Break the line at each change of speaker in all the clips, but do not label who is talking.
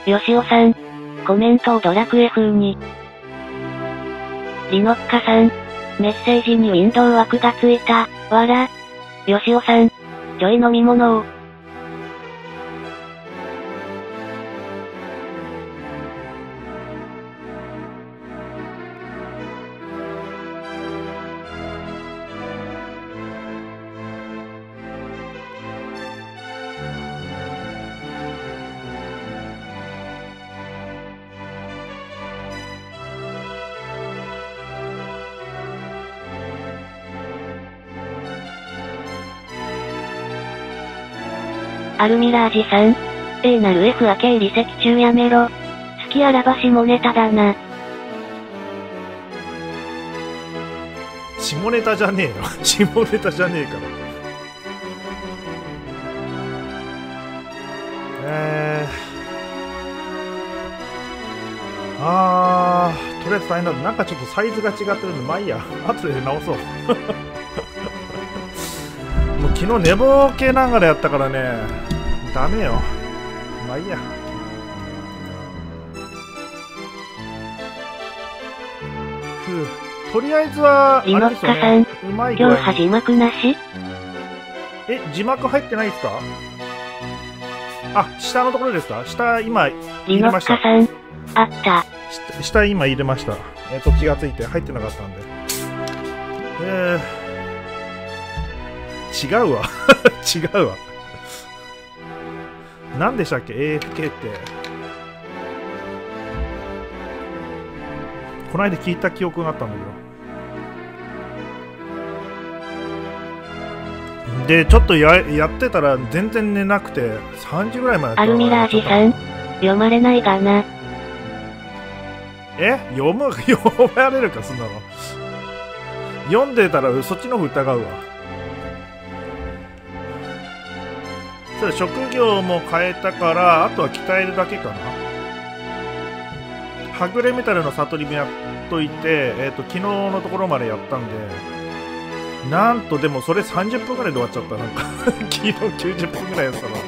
よしおさん。コメントをドラクエ風に。リノッカさん。メッセージにウィンドウ枠がついた。わら。よしおさん。ちょい飲み物を。アルミラージさん。A なる F は K 離席中やめろ。好きあらば下ネタだな。
下ネタじゃねえよ。下ネタじゃねえから。とりあえず大変だ。なんかちょっとサイズが違ってるんで、まあいいや。後で直そう。もう昨日寝ぼけながらやったからね。ダメよ。まあいいや。とりあえずは、
リノッカさん、今日は字幕なし？
字幕入ってないですか？あ、下のところですか？下、今、入れました。
リノッカさん、あった。
下、今入れました。気がついて入ってなかったんで。違うわ。違うわ。何でしたっけ ?AFK って。この間聞いた記憶があったんだけど。で、ちょっとやってたら全然寝なくて、3時ぐらいまでやった。
アルミラージさん、読まれないがな。
読まれるか、そんなの。読んでたらそっちの方疑うわ。それ職業も変えたから、あとは鍛えるだけかな。はぐれメタルの悟りもやっといて、昨日のところまでやったんで、なんとでもそれ30分ぐらいで終わっちゃった。なんか昨日90分ぐらいやったの。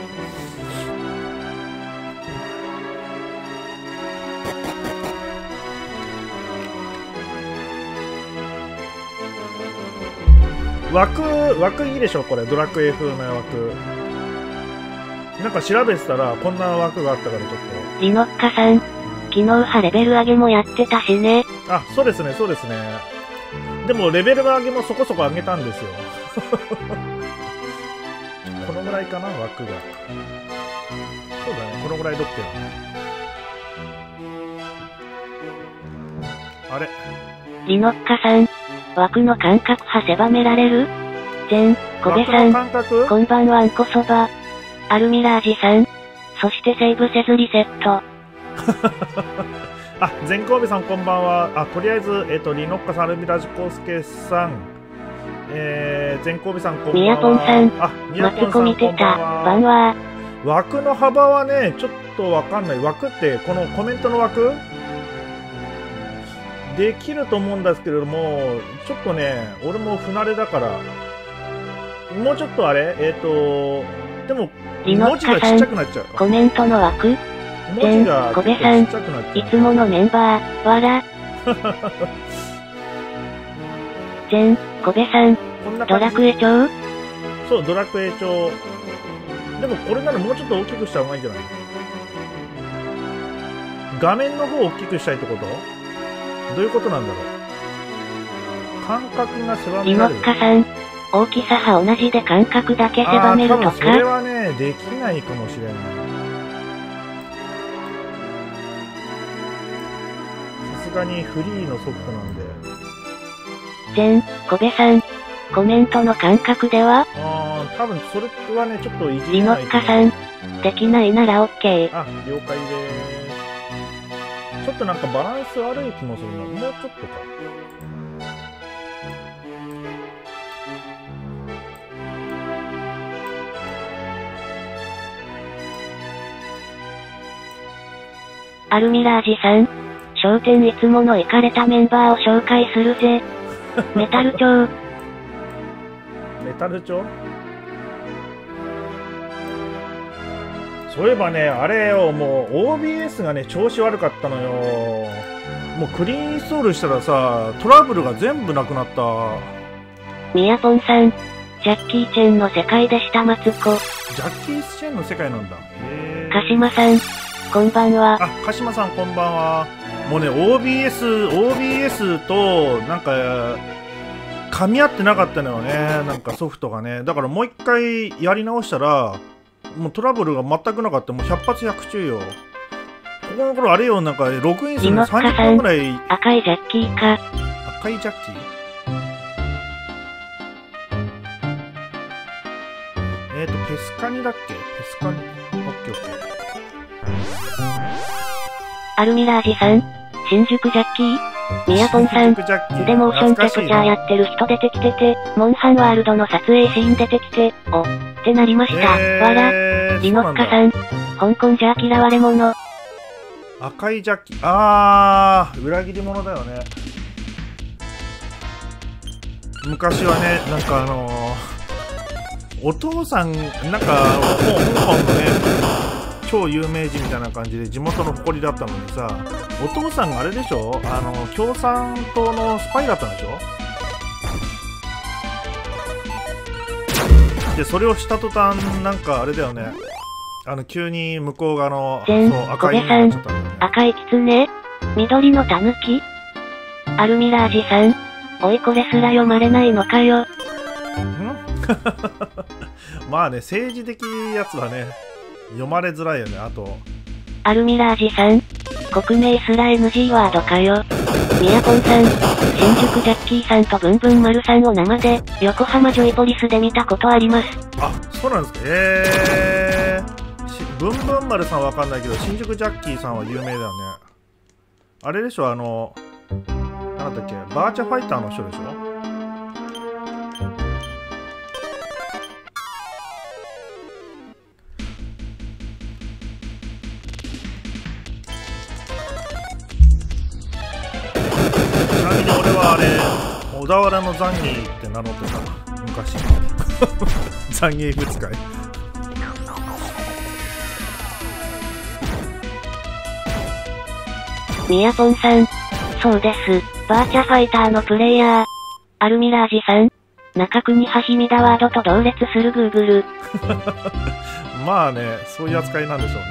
枠いいでしょこれ、ドラクエ風の枠。なんか調べてたらこんな枠があったからちょっと。
リノッカさん、昨日はレベル上げもやってたしね。
あ、そうですね、そうですね。でもレベル上げもそこそこ上げたんですよ。このぐらいかな、枠が。そうだね、このぐらいどっけな。あれ
リノッカさん、枠の間隔は狭められる？小部さん、こんばんはんこそば。アルミラージさん、そしてセーブせずリセット。
あ、全神戸さんこんばんは。あ、とりあえず、リノッカさん、アルミラージコウスケさん、全神戸さんこんばんは。
ミヤポンさん、
あ、ミヤポンさん
見てた。ばんは。
枠の幅はね、ちょっとわかんない。枠って、このコメントの枠できると思うんですけれども、ちょっとね、俺も不慣れだから、もうちょっとあれでも、文字がちっちゃくなっちゃう。
コメントの枠
文字が
小部さん、いつものメンバー、わら。小部さん、ドラクエ帳？
そう、ドラクエ帳。でもこれならもうちょっと大きくした方がいいんじゃない？画面の方を大きくしたいってこと？どういうことなんだろう。感覚が狭められる。
リノッカさん、大きさは同じで感覚だけ狭めるとか。
それはね、できないかもしれない。さすがにフリーのソフトなんで。
小部さん、コメントの感覚では？
多分それはね、ちょっといじ
リ
れない。
ノッカさん、できないなら OK。
あ、了解でーす。ちょっとなんかバランス悪い気もするな。もうちょっとか。
アルミラージさん、商店いつものイカれたメンバーを紹介するぜ。メタル帳。メ
タル帳？ そういえばね、あれよ、もう OBS がね、調子悪かったのよ。もうクリーンインストールしたらさ、トラブルが全部なくなった。
みやぽんさん、ジャッキー・チェンの世界でしたマツコ。
ジャッキー・チェンの世界なんだ。
鹿島さん、こんばんは。
あ、鹿島さんこんばんは。もうね、OBS と、なんか、噛み合ってなかったのよね。なんかソフトがね。だからもう一回やり直したら、もうトラブルが全くなかった。もう100発100中よ。ここの頃あれよ、なんか、ログインするの30分ぐらい。
赤いジャッキーか。
赤いジャッキーペスカニだっけ？ペスカニ。オッケーオッケー。
アルミラージさん、新宿ジャッキーみやぽんさん、でモーションキャプチャーやってる人出てきてて、モンハンワールドの撮影シーン出てきて、お、ってなりました。わら、リノッカさん、香港じゃ嫌われ者。
赤いジャッキー、裏切り者だよね。昔はね、なんかお父さん、なんか、もう香港のね、超有名人みたいな感じで地元の誇りだったのにさ、お父さんがあれでしょ、共産党のスパイだったんでしょ。で、それをした途端、なんかあれだよね、急に向こう側の、そう、赤いになっちゃったんだよね。
赤いキツネ、緑のタヌキ、アルミラージさん、おいこれすら読まれないのかよ。
まあね、政治的やつはね、読まれづらいよね。あと
アルミラージさん、国名すら NG ワードかよ。みやぽんさん、新宿ジャッキーさんとブンブン丸さんを生で横浜ジョイポリスで見たことあります。あ、
そうなんですか。ブンブン丸さんはわかんないけど、新宿ジャッキーさんは有名だよね。あれでしょ、なんだっけ、バーチャファイターの人でしょ。あれ、小田原のザンギーって名乗ってた昔ザンギーぶつかい。
みやぽんさん、そうです、バーチャファイターのプレイヤー。アルミラージさん、中国ハヒミダワードと同列するグーグル。
まあね、そういう扱いなんでしょうね。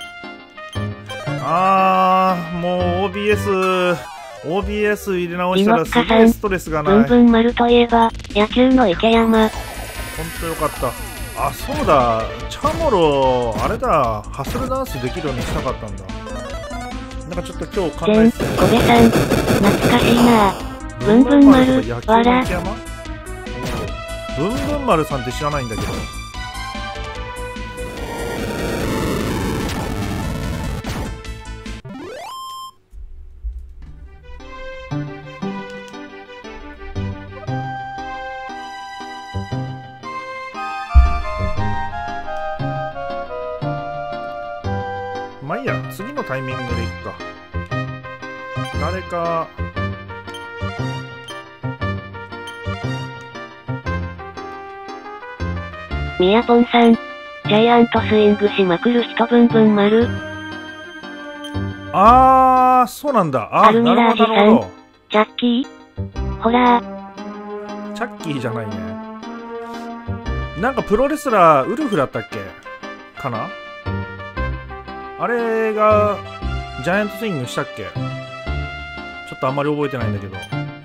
もう OBS 入れ直したらすげえストレスがない。
ブンブン丸といえば、野球の池山。
ほんとよかった。あ、そうだ。チャモロ、あれだ。ハッスルダンスできるようにしたかったんだ。なんかちょっと今日考えてた。
小部さん、懐かしいな。ブンブン丸、わら。
ブンブン丸さんって知らないんだけど。まあいいや、次のタイミングでいっか。誰か。
みやぽんさん、ジャイアントスイングしまくる人ブンブン丸。
そうなんだ。
アルミラージさん、チャッキー、ホラ
ー。チャッキーじゃないね。なんかプロレスラー、ウルフだったっけかな。あれがジャイアントスイングしたっけ？ちょっとあんまり覚えてないんだけど。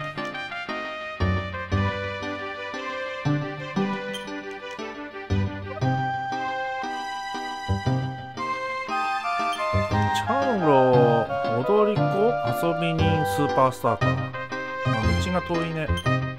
チャムロ、踊り子、遊び人、スーパースターかな。道が遠いね。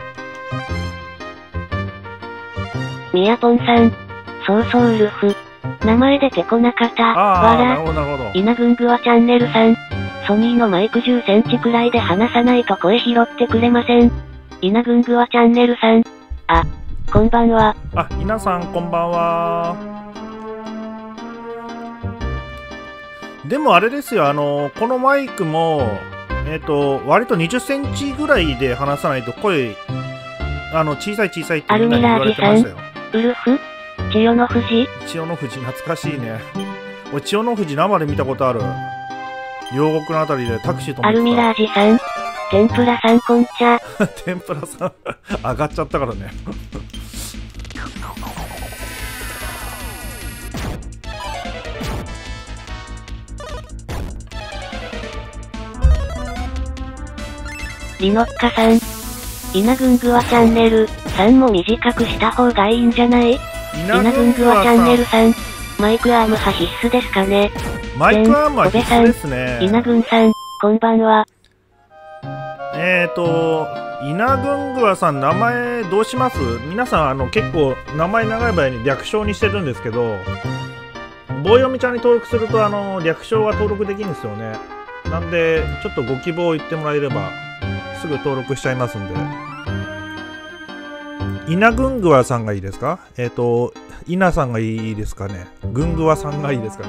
みやぽんさん、そうそうウルフ。名前出てこなかった。わら。稲ぐんぐわチャンネルさん。ソニーのマイク10センチくらいで話さないと声拾ってくれません。稲ぐんぐわチャンネルさん。あ、こんばんは。
あ、稲さんこんばんは。でもあれですよ、このマイクも、割と20センチぐらいで話さないと声、小さい小さいってみんなに言われてましたよ。
ウルフ千代の富士
千代の富士懐かしいね。 俺、千代の富士生で見たことある。両国のあたりでタクシー止めてた。
アルミラージさん、天ぷらさんこんちゃ。
天ぷらさん上がっちゃったからね。
リノッカさん、稲ぐんぐわチャンネルさんも短くした方がいいんじゃない？稲ぐんぐわチャンネルさん、マイクアーム派必須ですかね。
マイクアームは必須ですね。
稲ぐんさん、こんばんは。
稲ぐんぐわさん、名前どうします？皆さん、結構、名前長い場合に略称にしてるんですけど、棒読みちゃんに登録すると、略称は登録できるんですよね。なんで、ちょっとご希望を言ってもらえれば、すぐ登録しちゃいますんで。稲ぐんぐわさんがいいですか？稲さんがいいですかね？ぐんぐわさんがいいですかね？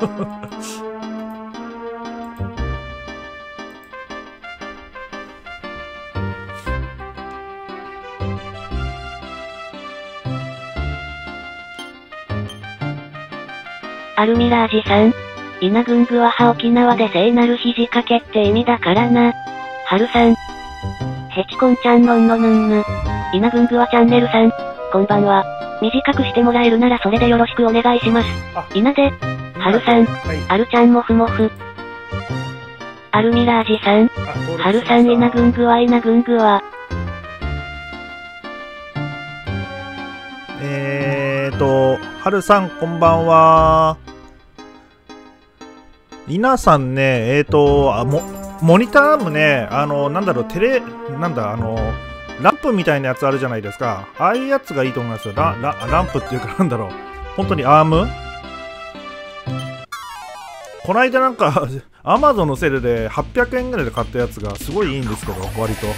アルミラージさん、稲ぐんぐわは沖縄で聖なる肘掛けって意味だからな。はるさん、ヘチコンちゃんのんのぬんぬ。稲ぐんぐわチャンネルさん、こんばんは。短くしてもらえるならそれでよろしくお願いします。稲で、はるさん、あるちゃんもふもふ。アルミラージさん、はるさん稲ぐんぐわ稲ぐんぐわ。
はるさんこんばんは。稲さんね、モニターアームね、なんだろう、ランプみたいなやつあるじゃないですか。ああいうやつがいいと思いますよ。ランプっていうかなんだろう。本当にアーム？こないだなんか、アマゾンのセールで800円ぐらいで買ったやつがすごいいいんですけど、割と。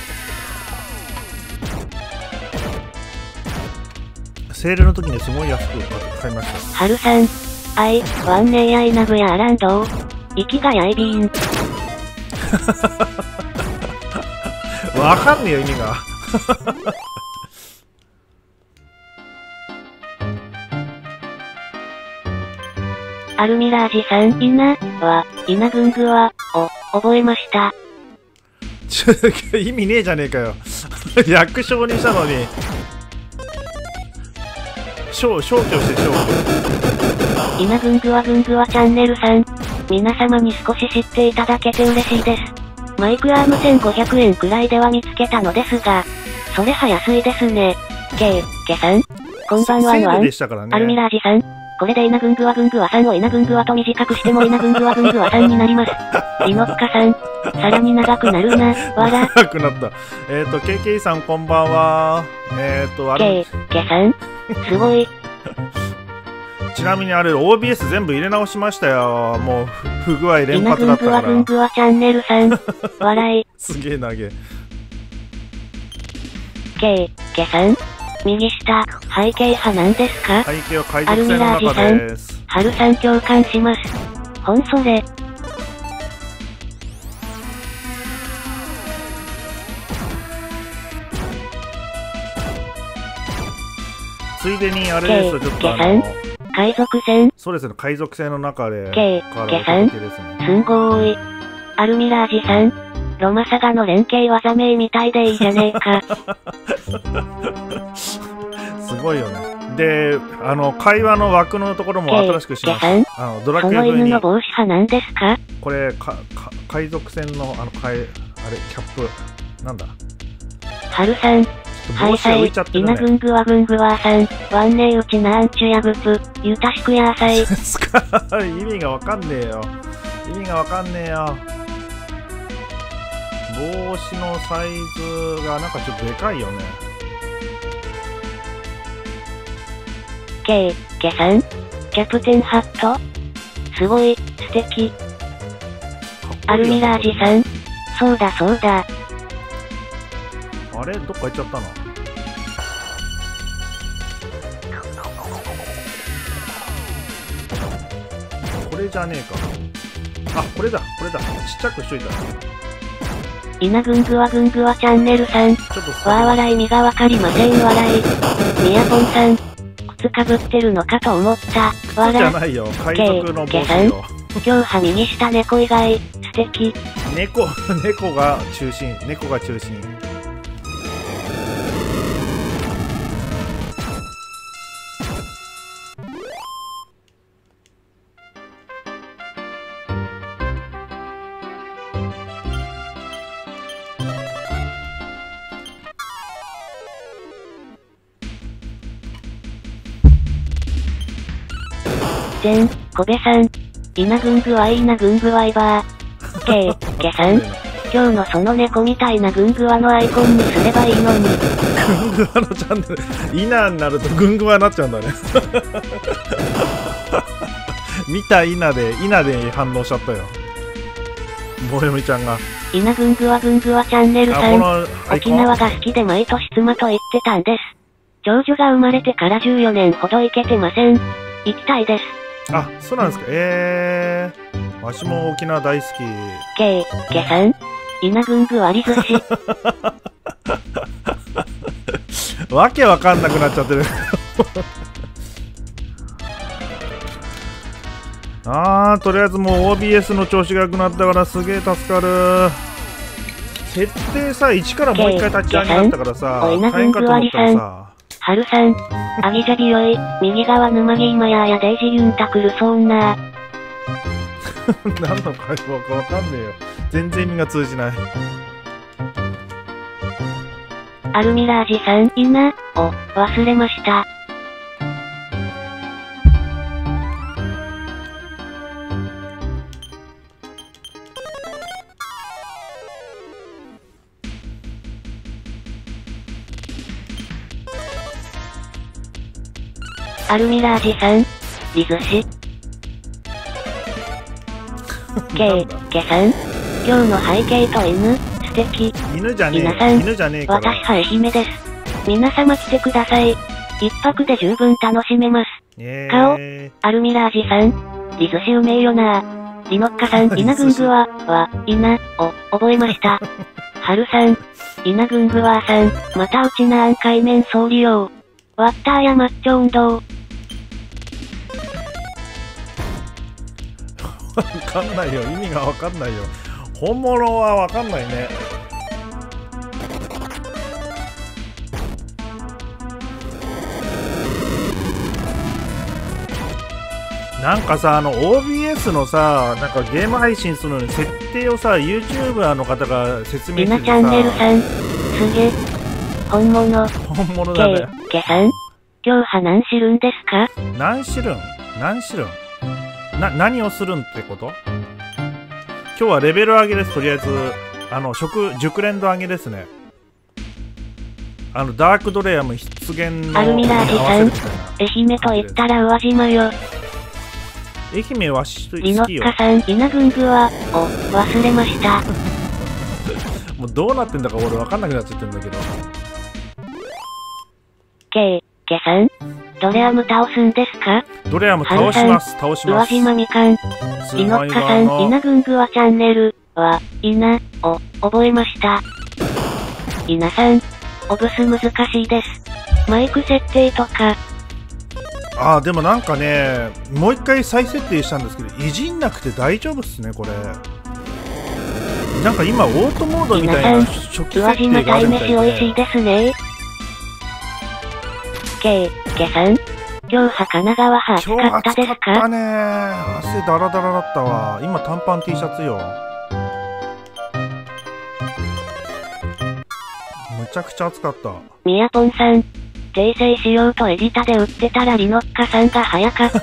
セールの時にすごい安く買いました。
はるさん、ワンネイアイナグやアランド息がやいびん。
わかんねえよ、意味が。
アルミラージさん、稲ぐんぐわを覚えました。
意味ねえじゃねえかよ。略称にしたのに。消去して消去。
稲ぐんぐわチャンネルさん、皆様に少し知っていただけて嬉しいです。マイクアーム1500円くらいでは見つけたのですが、それは安いですね。けさん、こんばんはんわん。アルミラージさん、これで稲ぐんぐわさんを稲ぐんぐわと短くしても稲ぐんぐわさんになります。リノッカさん、さらに長くなるな、わら。
長くなった。KK さんこんばんは。
けさん、すごい。
ちなみにあれ OBS 全部入れ直しましたよ。もう不具合連発だったから。
稲ぐんぐわチャンネルさん、笑い。
すげえ投げ。
けさん、右下、背景派なんですか？
背景は海賊船の中です。
はるさん共感します。ほんそれ。
ついでにあれですよ、ちょっと
海賊船？
そうですね、海賊船の中で。
けさん、すごーい。アルミラージさん、ロマサガの連携技名みたいでいいじゃねえか。
すごいよね。で、会話の枠のところも新しくしました。ドラクエ風に。
その犬の帽子派なんですか？
これ、海賊船の、あれ、キャップ。なんだ？
はるさん、はいさい、稲ぐんぐわさん、ワンネイウチナーンチュヤグプ、ゆたしくやさい。
意味がわかんねえよ。意味がわかんねえよ。帽子のサイズがなんかちょっとでかいよね。
けさん、キャプテンハット？すごい、素敵。アルミラージさん、そうだ。
あれどっか行っちゃったな。これじゃねえか。あ、これだ。ちっちゃくしといた。
稲ぐんぐわチャンネルさん、わー笑いみがわかりません笑い。みやぽんさん、靴かぶってるのかと思った。
靴じゃないよ。海賊の帽子よ。
今日は右下猫以外、素敵。
猫が中心。猫が中心。
小部さん。イナグングワイナグングワイバー。ケさん。今日のその猫みたいなグングワのアイコンにすればいいのに。
グングワのチャンネル、イナになるとグングワになっちゃうんだね。見たイナで反応しちゃったよ。ボヨミちゃんが。
イナグングワチャンネルさん。沖縄が好きで毎年妻と行ってたんです。長女が生まれてから14年ほど行けてません。行きたいです。
あ、そうなんですか。わしも沖縄大好き。
ケさん。イナグング割り寿司。
わけわかんなくなっちゃってる。とりあえずもう OBS の調子が良くなったからすげえ助かる。設定さ、1からもう一回立ち上げだったからさ、
大変かと思ったらさ。はるさん、アギジャビヨイ、右側沼ギーマヤーやデイジユンタクルソーンナー。
何の会話かわかんねえよ。全然意味が通じない。
アルミラージさん、イナを忘れました。アルミラージさん、リズシ。ケさん、今日の背景と犬、素敵。
犬じゃねえ。
皆さん、
犬じゃねえから。
私は愛媛です。皆様来てください。一泊で十分楽しめます。顔、アルミラージさん、リズシうめえよな。リノッカさん、イナグングワイナを覚えました。ハルさん、イナグングワーさん、またうちな案海面総利用。ワッターやマッチョ運動。
わかんないよ。意味がわかんないよ。本物はわかんないね。なんかさ、OBS のさ、なんかゲーム配信するのに設定をさ、YouTuber の方が説明しててさ。
リナチャンネルさん、すげえ。本物。
本物だね。
ケさん、今日は何しるんですか？
何しるん何をするんってこと？今日はレベル上げです。とりあえず熟練度上げですね。ダークドレアム出現の
アルミラージさん、愛媛と言ったら宇和島よ。
愛媛は好きよ。
リノッカさん、イナグングワを忘れました。
もうどうなってんだか俺分かんなくなっちゃってんだけど。
ケさん、ドレアム倒すんですか？
ドレアム倒します。
宇和島みかん。リノッカさん、イナグングワチャンネルは、イナを覚えました。イナさん、オブス難しいです。マイク設定とか。
でもなんかね、もう一回再設定したんですけど、いじんなくて大丈夫っすね、これ。なんか今、オートモードみたいな初期設定があるみたいで。
宇和島鯛飯美味しいですね。ケさん、今日は神奈川は暑かったですか？
暑かったね。汗だらだらだったわ。今短パン T シャツよ。むちゃくちゃ暑かった。
ミヤポンさん、訂正しようとエディタで売ってたらリノッカさんが早かった。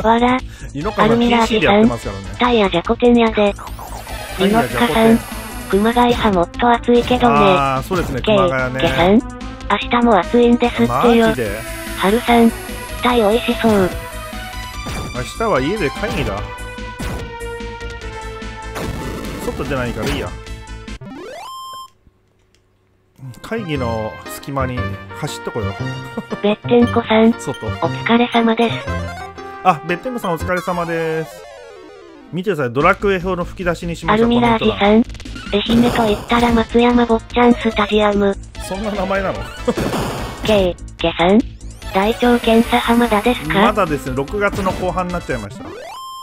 わら。アルミラージさん、タイヤじゃこてんやで。リノッカさん、熊谷はもっと暑いけどね。
そうですね、熊谷ね。
ケさん、明日も暑いんですってよ。はるさん、タイ美味しそう。
明日は家で会議だ。外じゃないからいいや。会議の隙間に走っとこよ。
べってんこさん、
外。
お疲れ様です。
べってんこさんお疲れ様です。見てください、ドラクエ表の吹き出しにしました。
アルミラージさん、愛媛と言ったら松山坊ちゃんスタジアム。
そんな名前なの？
ケさん、 大腸検査浜田ですか？
まだですね、6月の後半になっちゃいました。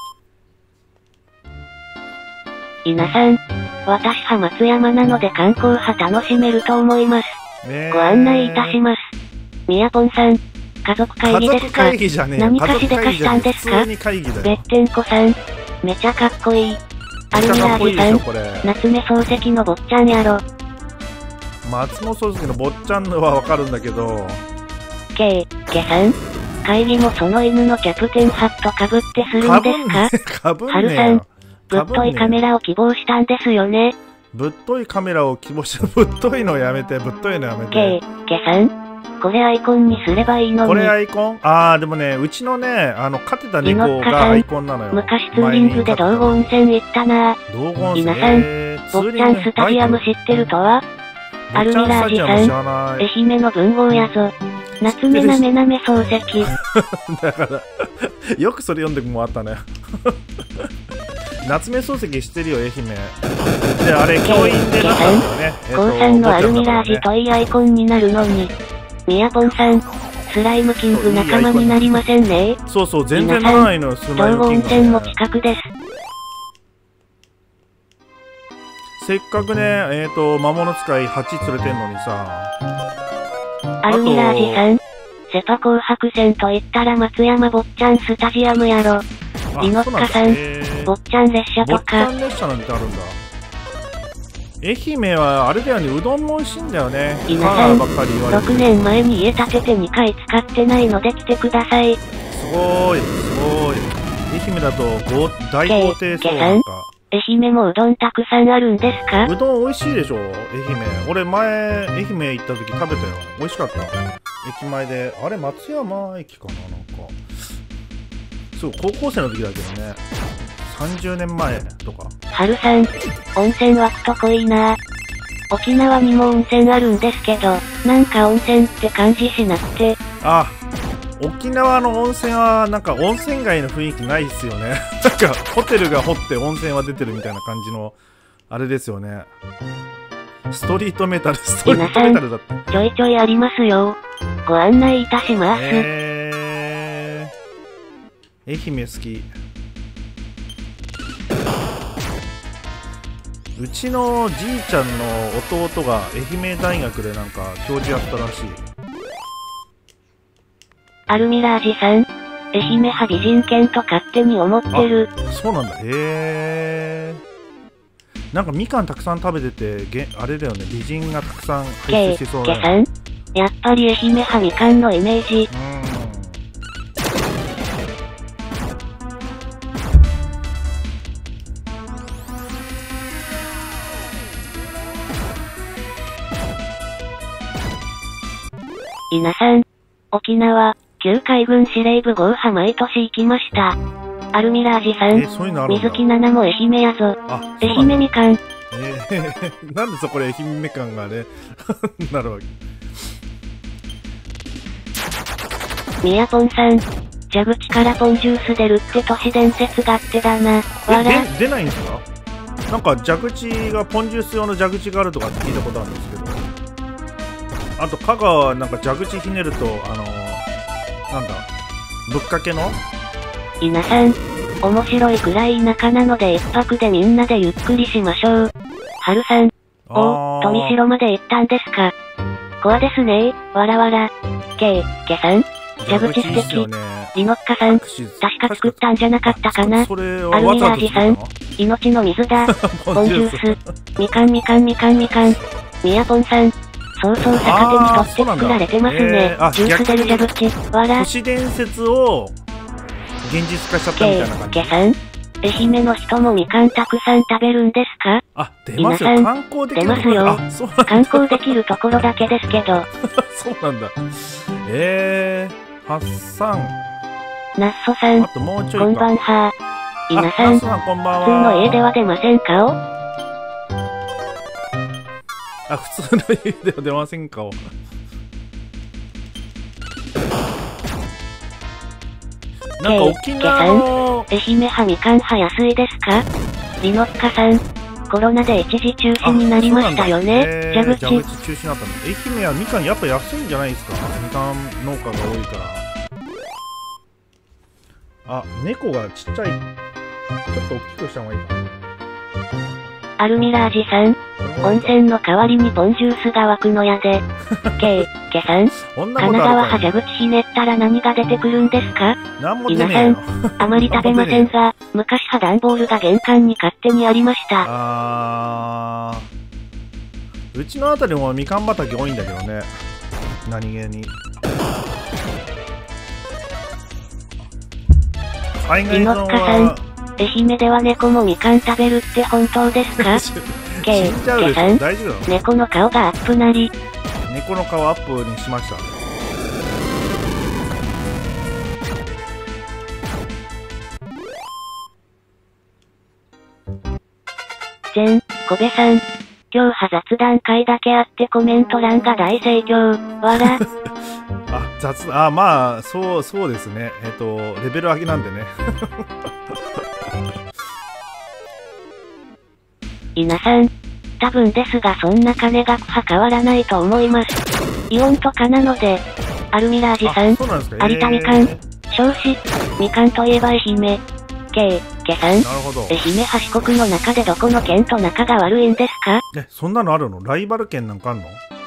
稲さん、私は松山なので観光派楽しめると思います。ご案内いたします。みやぽんさん、家族会議ですか？何かしでかしたんですか？べってんこさん、めちゃかっこいい。アルミラージさん、夏目漱石の坊ちゃんやろ。
松本漱石の坊ちゃんのはわかるんだけど。
けさん、会議もその犬のキャプテンハットかぶってするんですか？はるさん、ぶっといカメラを希望したんですよね。
ぶっといカメラを希望した。ぶっといのやめて、ぶっといのやめて。
けさん、これアイコンにすればいいのに。
これアイコン？あー、でもね、うちのね、飼ってた猫がアイコンなのよ。
昔ツーリングで道後温泉行ったな。稲さん、坊ちゃんスタジアム知ってるとは？アルミラージさん、愛媛の文豪やぞ。夏目なめなめ漱石。
だから、よくそれ読んでもあったね。夏目漱石知ってるよ、愛媛。で、あれ、教員でなったんだよね。
高3のアルミラージといいアイコンになるのに。みやぽんさん、スライムキング仲間になりませんね。
そうそう、全然ならないのよ、スライムキング。
道後温泉も近くです。
せっかくね、魔物使い8連れてんのにさ。
アルミラージさん、セパ紅白戦と言ったら松山坊ちゃんスタジアムやろ。リノッカさん、坊ちゃん列車とか。
坊ちゃん列車なんてあるんだ。愛媛はあれだよね、うどんも美味しいんだよね。
稲さん、6年前に家建てて2回使ってないので来てください。
すごーい、すごい。愛媛だと大豪邸そうなんか。
愛媛もうどんたくさんあるんですか？
うどん美味しいでしょ、愛媛。俺前、愛媛行った時食べたよ。美味しかった。駅前で。あれ、松山駅かな、なんか。そう、高校生の時だけどね。30年前とか。
はるさん、温泉湧くとこいいな。沖縄にも温泉あるんですけど、なんか温泉って感じしなくて。
あ、沖縄の温泉はなんか温泉街の雰囲気ないっすよね。なんかホテルが掘って温泉は出てるみたいな感じのあれですよね。ストリートメタル、ストリートメタルだって。
ちょいちょいありますよ。ご案内いたします。
愛媛好き。うちのじいちゃんの弟が愛媛大学でなんか教授やったらしい。
アルミラージさん、愛媛派美人犬と勝手に思ってる。
そうなんだ。なんかみかんたくさん食べてて、あれだよね、美人がたくさん入ってしそうだよね。
さん、やっぱり愛媛派みかんのイメージ。稲さん、沖縄、旧海軍司令部号派毎年行きました。アルミラージさん、水木奈々も愛媛やぞ。愛媛みかん。
なんでそこで愛媛みかんがね、なるわけ。
みやぽんさん、蛇口からポンジュース出るって都市伝説があってだな。
出ないんですか？なんか蛇口が、ポンジュース用の蛇口があるとかって聞いたことあるんですけど。あと、香川はなんか蛇口ひねると、なんだ、ぶっかけの
稲さん、面白いくらい田舎なので一泊でみんなでゆっくりしましょう。はるさん、富城まで行ったんですか？コアですねー、わらわら。けさん、蛇口素敵。リノッカさん、確か作ったんじゃなかったかな。アルミラージさん、命の水だ。ポンジュース。みかん。みやぽんさん、そうそう逆手にとって作られてますね。ジュース出る蛇口、わら。
都市伝説を現実化しちゃったみたいな感じ。
けさん、愛媛の人もみかんたくさん食べるんですか？
あ、出ますよ。観光できる。
出ますよ。観光できるところだけですけど。
そうなんだ。ハッサン。
ナッソさん、
あともうちょい
こんばんは。稲さん、普通の家では出ませんかお？
普通の家では出ませんかを。なんか沖縄の
愛媛派みかん派安いですか？リノッカさん、 コロナで一時中止になりましたよね。蛇口。
蛇口中止になったの。愛媛はみかんやっぱ安いんじゃないですか。みかん農家が多いから。あ、猫がちっちゃい。ちょっと大きくした方がいいかな。
アルミラージさん、温泉の代わりにポンジュースが湧くのやで。ケさん、金沢は蛇口ひねったら何が出てくるんですか？稲さん、あまり食べませんが、昔は段ボールが玄関に勝手にありました。
うちのあたりもみかん畑多いんだけどね。何気に。海外のは
愛媛では猫もみかん食べるって本当ですか？ケさん、猫の顔がアップなり。
猫の顔アップにしました。
小部さん、今日は雑談会だけあってコメント欄が大盛況。わら。
まあ、そうですね。レベル上げなんでね。
稲さん、多分ですがそんな金額は変わらないと思います。イオンとかなので、アルミラージさん、有田みかん、少子、みかんといえば愛媛、ケさん、愛媛は四国の中でどこの県と仲が悪いんですか？
そんなのあるの？ライバル県なんかあんの？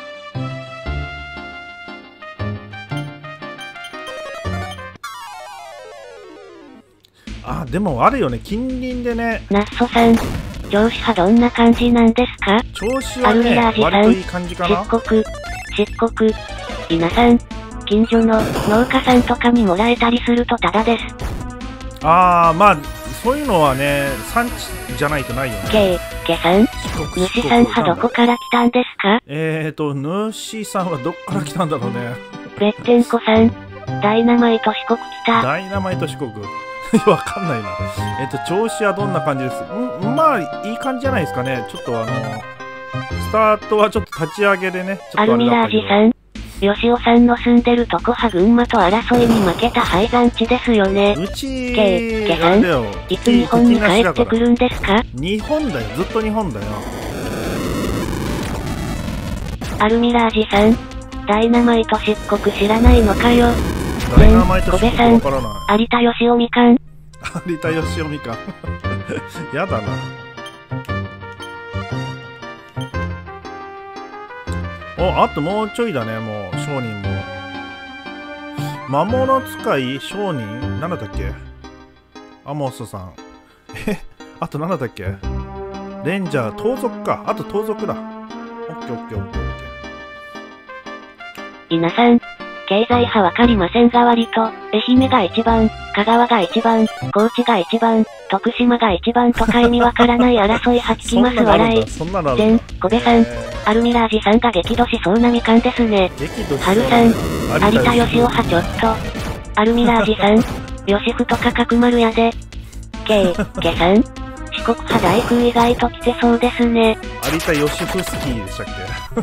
でもあるよね、近隣でね。
ナッソさん、銚子はどんな感じなんですか？
銚子はね、割といい感じかな。
漆黒、稲さん、近所の農家さんとかにもらえたりするとタダです。
まあ、そういうのはね、産地じゃないとないよね。
ケさん、主さんはどこから来たんですか？
主さんはどっから来たんだろうね。
べってんこさん、ダイナマイト四国来た。
ダイナマイト四国わかんないな。調子はどんな感じです？まあ、いい感じじゃないですかね。ちょっとスタートはちょっと立ち上げでね。
アルミラージさん、吉尾さんの住んでるとこは群馬と争いに負けた廃山地ですよね。
うち、
ケさん、いつ日本に帰ってくるんですか？
日本だよ、ずっと日本だよ。
アルミラージさん、ダイナマイト漆黒知らないのかよ。
ダイナマイト漆黒わからない。
有田義雄みかん。
有田義雄みかん。やだな。あともうちょいだね、もう、商人も。魔物使い商人なんだったっけ？アモスさん。あとなんだったっけ？レンジャー、盗賊か。あと盗賊だ。オッケーオッケーオッケーオッケ
ー。稲さん、経済派わかりませんが割と、愛媛が一番、香川が一番、高知が一番、徳島が一番とか意味わからない争いは聞きます笑い。小部さん、アルミラージさんが激怒しそうなみかんですね。春さん、有田義雄派ちょっと。アルミラージさん、吉ふとか角丸やで。ケさん、四国派大空意外と来てそうですね。
有田義ふスキーでしたっけ？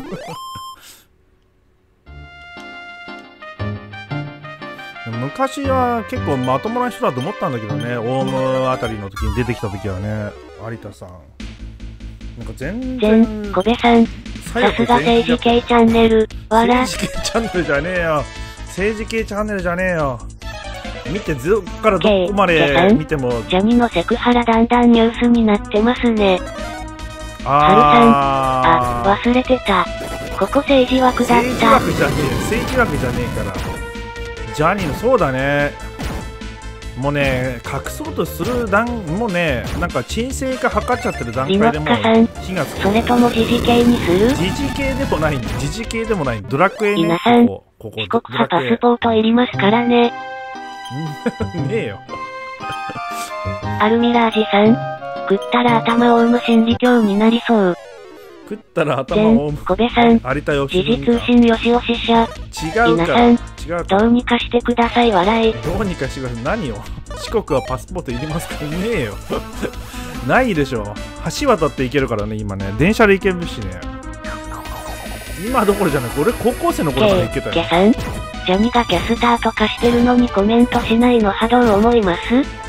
昔は結構まともな人だと思ったんだけどね、オウムあたりの時に出てきた時はね、有田さん。なんか全然。
小部さん、さすが政治系チャンネル、
政治系チャンネルじゃねえよ。政治系チャンネルじゃねえよ。見て、どっからどこまで見ても。
ジャニのセクハラだんだんニュースになってますね。春さん、忘れてた。ここ政治枠だった。
政治枠じゃねえよ。政治枠じゃねえから。ジャニーの、そうだね。もうね、隠そうとするもうね、なんか沈静化図っちゃってる段階でも
火がつく。それとも時事系にする？
時事系でもない、時事系でもない、ドラクエね。
皆さん、四国派パスポートいりますからね。
ねえよ。
アルミラージさん、食ったら頭オウム心理教になりそう。
食ったら頭を
小部さん、時事通信よしおし社。
違うから。
違う。どうにかしてください笑い。
どうにかしてください。何よ。四国はパスポートいりますか？ねえよ。ないでしょ。橋渡って行けるからね、今ね。電車で行けるしね。今どころじゃない。俺高校生の頃から行けたよ。
ケさん、ジャニがキャスターとかしてるのにコメントしないのはどう思います？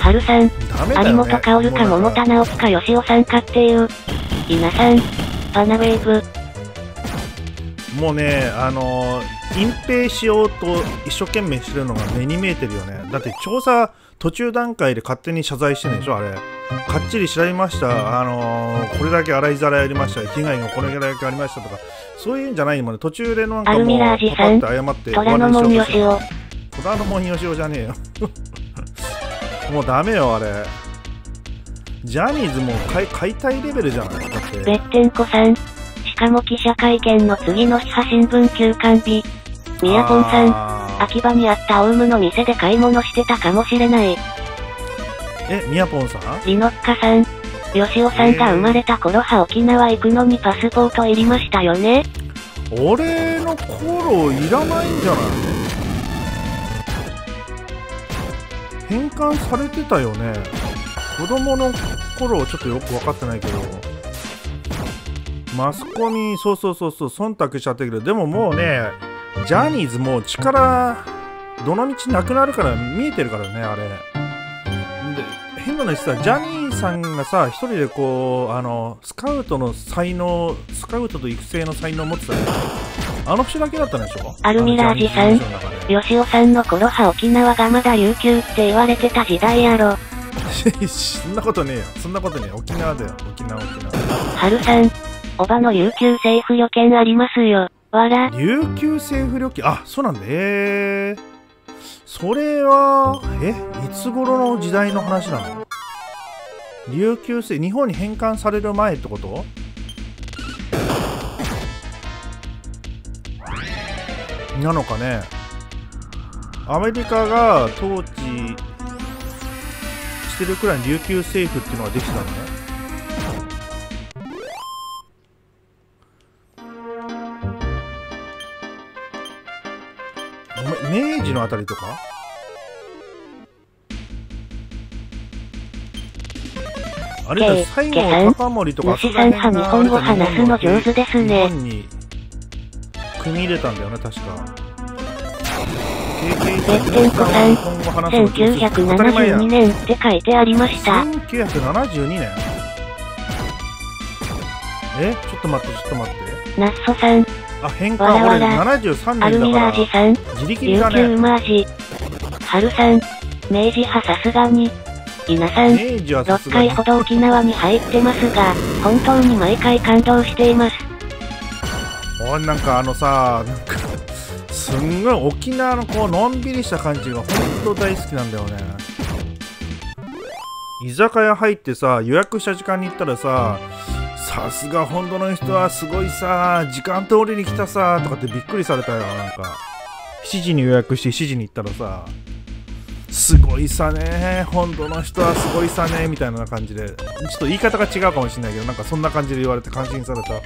春さん、
ダメだよね。
有本薫か桃田直樹か吉尾さんかっていう。稲さん、バナウェーブ。
もうね、隠蔽しようと一生懸命してるのが目に見えてるよね。だって調査途中段階で勝手に謝罪してるんでしょ、あれ。かっちり調べました。これだけ洗いざらいやりました。被害がこれだけありましたとか、そういうんじゃないもんね。途中でなんかもう、パパって謝って終わりにしようとして。虎ノ門よしおじゃねえよ。もうダメよ、あれ。ジャニーズも解体レベルじゃないだって。
べってんこさん。しかも記者会見の次の日新聞休刊日。みやぽんさん。秋葉にあったオウムの店で買い物してたかもしれない。
みやぽんさん？
リノッカさん。吉尾さんが生まれた頃は沖縄行くのにパスポートいりましたよね。
俺の頃いらないんじゃない？返還されてたよね。子供の頃ちょっとよく分かってないけど、マスコミそう忖度しちゃったけど、でももうね、ジャニーズもう力どの道なくなるから見えてるからね、あれ。で変な話さ、ジャニーさんがさ、一人でこうスカウトと育成の才能を持ってたよ。あの人だけだったんでしょ。
アルミラージさん、吉尾さんの頃は沖縄がまだ琉球って言われてた時代やろ。
そんなことねえよ。そんなことねえ。沖縄だよ。沖縄。
春さん、おばの琉球政府旅券ありますよ。わら。
琉球政府旅券、あ、そうなんだ。それは、いつ頃の時代の話なの？琉球政、日本に返還される前ってこと？なのかね。アメリカが統治してるくらいに琉球政府っていうのができたのね。明治のあたりとか？あれだ、西郷隆盛とか
西さんは日本語話すの上手ですね。
日本に組み入れたんだよね、確か。
べってんこさん、1972年って書いてありました。
1972年？ちょっと待って。
ナッソさん。
あ、返還、俺73年だから。
アルミラージさん。
自力だね。
琉球マージ。春さん。明治派さすがに。稲さん。6回ほど沖縄に入ってますが、本当に毎回感動しています。
おい、なんかさ、なんか、すんごい沖縄のこう、のんびりした感じが本当大好きなんだよね。居酒屋入ってさ、予約した時間に行ったらさ、さすが本土の人はすごいさ、時間通りに来たさ、とかってびっくりされたよ。なんか、7時に予約して7時に行ったらさ、すごいさね、本土の人はすごいさね、みたいな感じで、ちょっと言い方が違うかもしれないけど、なんかそんな感じで言われて感心された。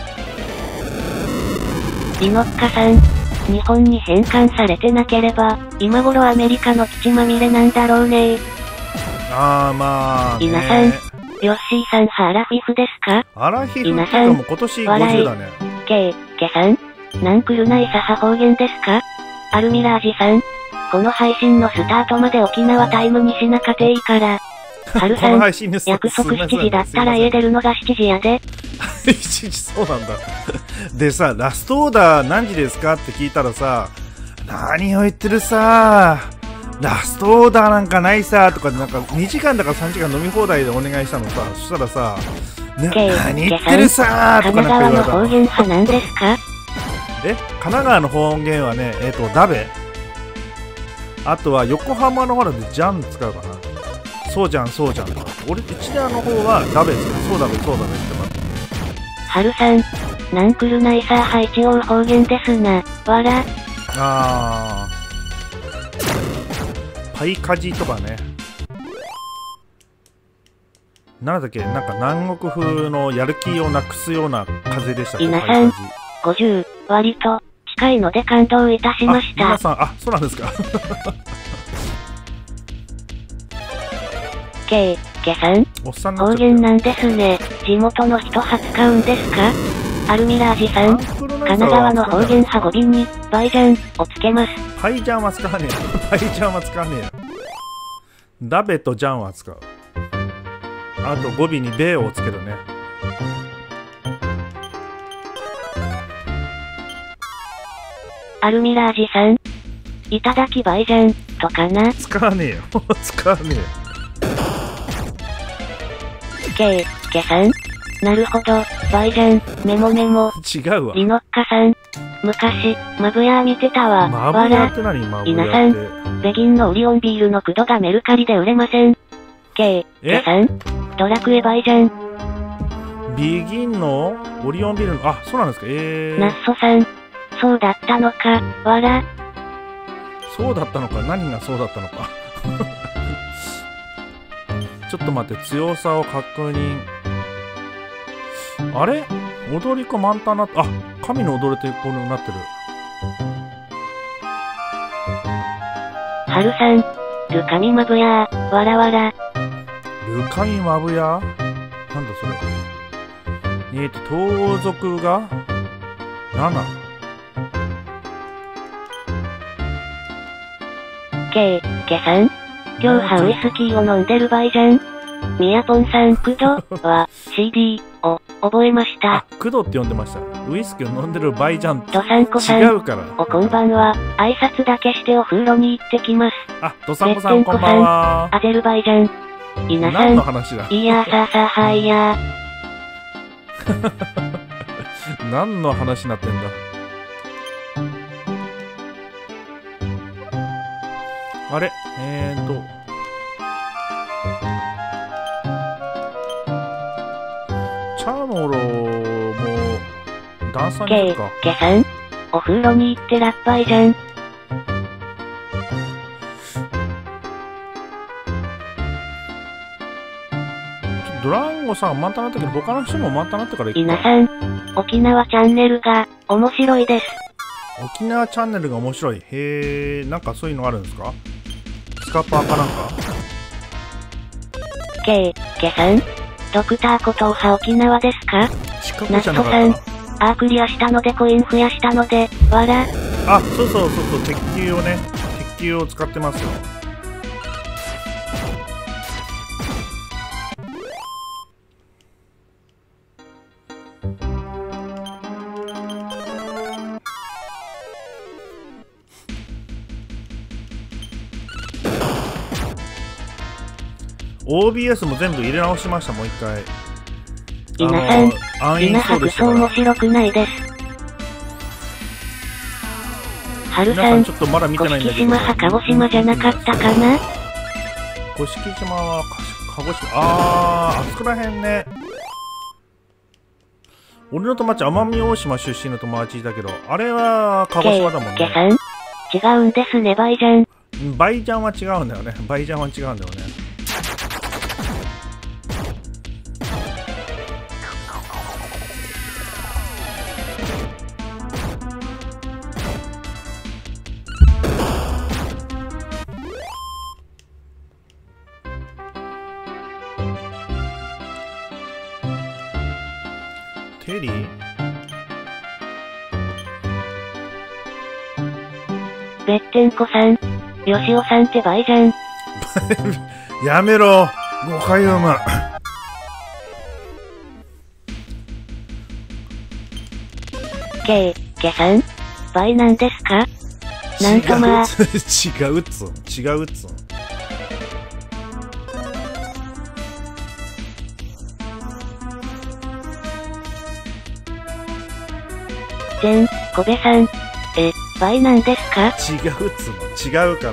リノッカさん、日本に返還されてなければ、今頃アメリカの基地まみれなんだろうね。
あー、まあ、ね。
稲さん、ヨッシーさんはアラフィフですか？
アラフィフってかも今年50だね。
ケさん、なんくるないサハ方言ですか？アルミラージさん、この配信のスタートまで沖縄タイムにしなかていいから。春さん、約束7時だったら家出るのが7時やで。
7時、そうなんだ。でさ、ラストオーダー何時ですかって聞いたらさ、何を言ってるさ、ラストオーダーなんかないさとかで、なんか2時間だから3時間飲み放題でお願いしたのさ、そしたらさ、何言ってるさとかなんか言われた。
神奈川の方言派なんですか？
神奈川の方言はね、ダベ。あとは横浜の方でジャン使うかな。そうじゃんとか。俺、うちらの方はダベですね。そうだべってます。
春さん、なんくるないさは一応方言ですな。わら。
パイカジとかね。なんだっけ、なんか南国風のやる気をなくすような風でしたっけ。
稲さん、50、割と近いので感動いたしました。
皆さん、そうなんですか。
ケさん、方言なんですね。地元の人は使うんですか？アルミラージさん、神奈川の方言は語尾に、バイジャンをつけます。
バイジャンは使わねえよ。バイジャンは使わねえよ。 ダベとジャンは使う。あと語尾にベをつけるね。
アルミラージさん、いただきバイジャンとかな。
使わねえよ。使わねえよ。
ケさん、なるほど、バイジャン、メモメモ。
違うわ。
リノッカさん、昔、マブヤー見てたわ。
マブヤーって何？マブヤ
稲さ
ーって。
ん、ベギンのオリオンビールのクドがメルカリで売れません。ケさん、ドラクエバイジャン。
ビギンのオリオンビールの、あ、そうなんですか。
ナッソさん、そうだったのか、わら。
そうだったのか、何がそうだったのか。ちょっと待って、強さを確認。あれ踊り子満タンなって、あ、神の踊れてこうなってる。
はるさん、ルカミマブヤー、わらわら。
ルカミマブヤー？なんだそれ。盗賊が 7。
ケさん、今日はウイスキーを飲んでる場合じゃん。ミヤポンさん、クドは CD を覚えました。
あ、クドって呼んでました。ウイスキーを飲んでる場合じゃん。
ドサンコさん、
違うから。
こんばんは。挨拶だけしてお風呂に行ってきます。
あ、ドサンコさんこんばんは。
アゼルバイジャン。イナさん。
何の話だ。
いやーさーさーはいや
ー。何の話になってんだ。あれチャモロもダンサーに行くか。
ケさん、お風呂に行ってラッパイじゃん。
ドランゴさん満タンなったけど、他の人も満タンなってから行くか。
稲さん、沖縄チャンネルが面白いです。
沖縄チャンネルが面白い。へえ、なんかそういうのあるんですか？スカパーかなんか？
ケさん、ドクターコトーハ沖縄ですか？
近くじゃなかった。
ナットさん、クリアしたのでコイン増やしたので、わら。
あ、そうそうそうそう、鉄球をね、鉄球を使ってますよ。OBS も全部入れ直しました、もう一回。
稲さん、稲白そう面白くないです。春さん、
ちょっとまだ見てないんだけど。
甑島は鹿児島じゃなかったかな？
甑島は鹿児島、あそこら辺ね。俺の友達、奄美大島出身の友達だけど、あれは鹿児島だもんね。
ケさん、違うんですね、バイジャン。
バイジャンは違うんだよね。バイジャンは違うんだよね。テリー？
べってんこさん、よしおさんってバイジャン。
やめろ、誤解をま。
ケさん、バイなんですか？なんとまあ。
違うっつん、違うっつん。
小部さん、バイなんですか？
違うっつの。違うから。